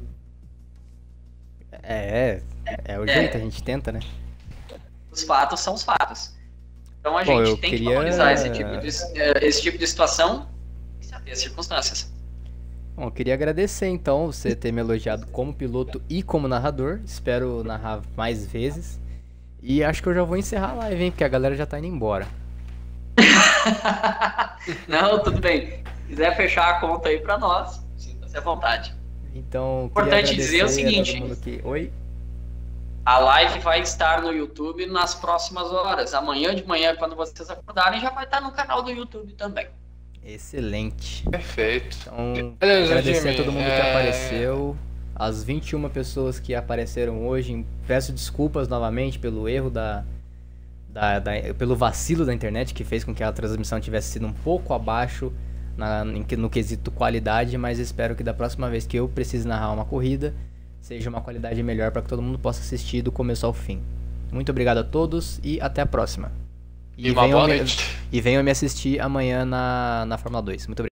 É o jeito, a gente tenta, né? Os fatos são os fatos. Então a gente tem que valorizar esse tipo de situação e saber as circunstâncias. Bom, eu queria agradecer então você ter me elogiado como piloto e como narrador. Espero narrar mais vezes. E acho que eu já vou encerrar a live, hein? Porque a galera já tá indo embora. Não, tudo bem. Se quiser fechar a conta aí pra nós, sinta-se à vontade. Então, importante dizer o seguinte: Oi? A live vai estar no YouTube nas próximas horas. Amanhã de manhã, quando vocês acordarem, já vai estar no canal do YouTube também. Excelente. Perfeito. Então, agradecer a todo mundo que apareceu. As 21 pessoas que apareceram hoje, peço desculpas novamente pelo erro pelo vacilo da internet que fez com que a transmissão tivesse sido um pouco abaixo no quesito qualidade, mas espero que da próxima vez que eu precise narrar uma corrida, seja uma qualidade melhor para que todo mundo possa assistir do começo ao fim. Muito obrigado a todos e até a próxima. E venham me assistir amanhã na Fórmula 2. Muito obrigado.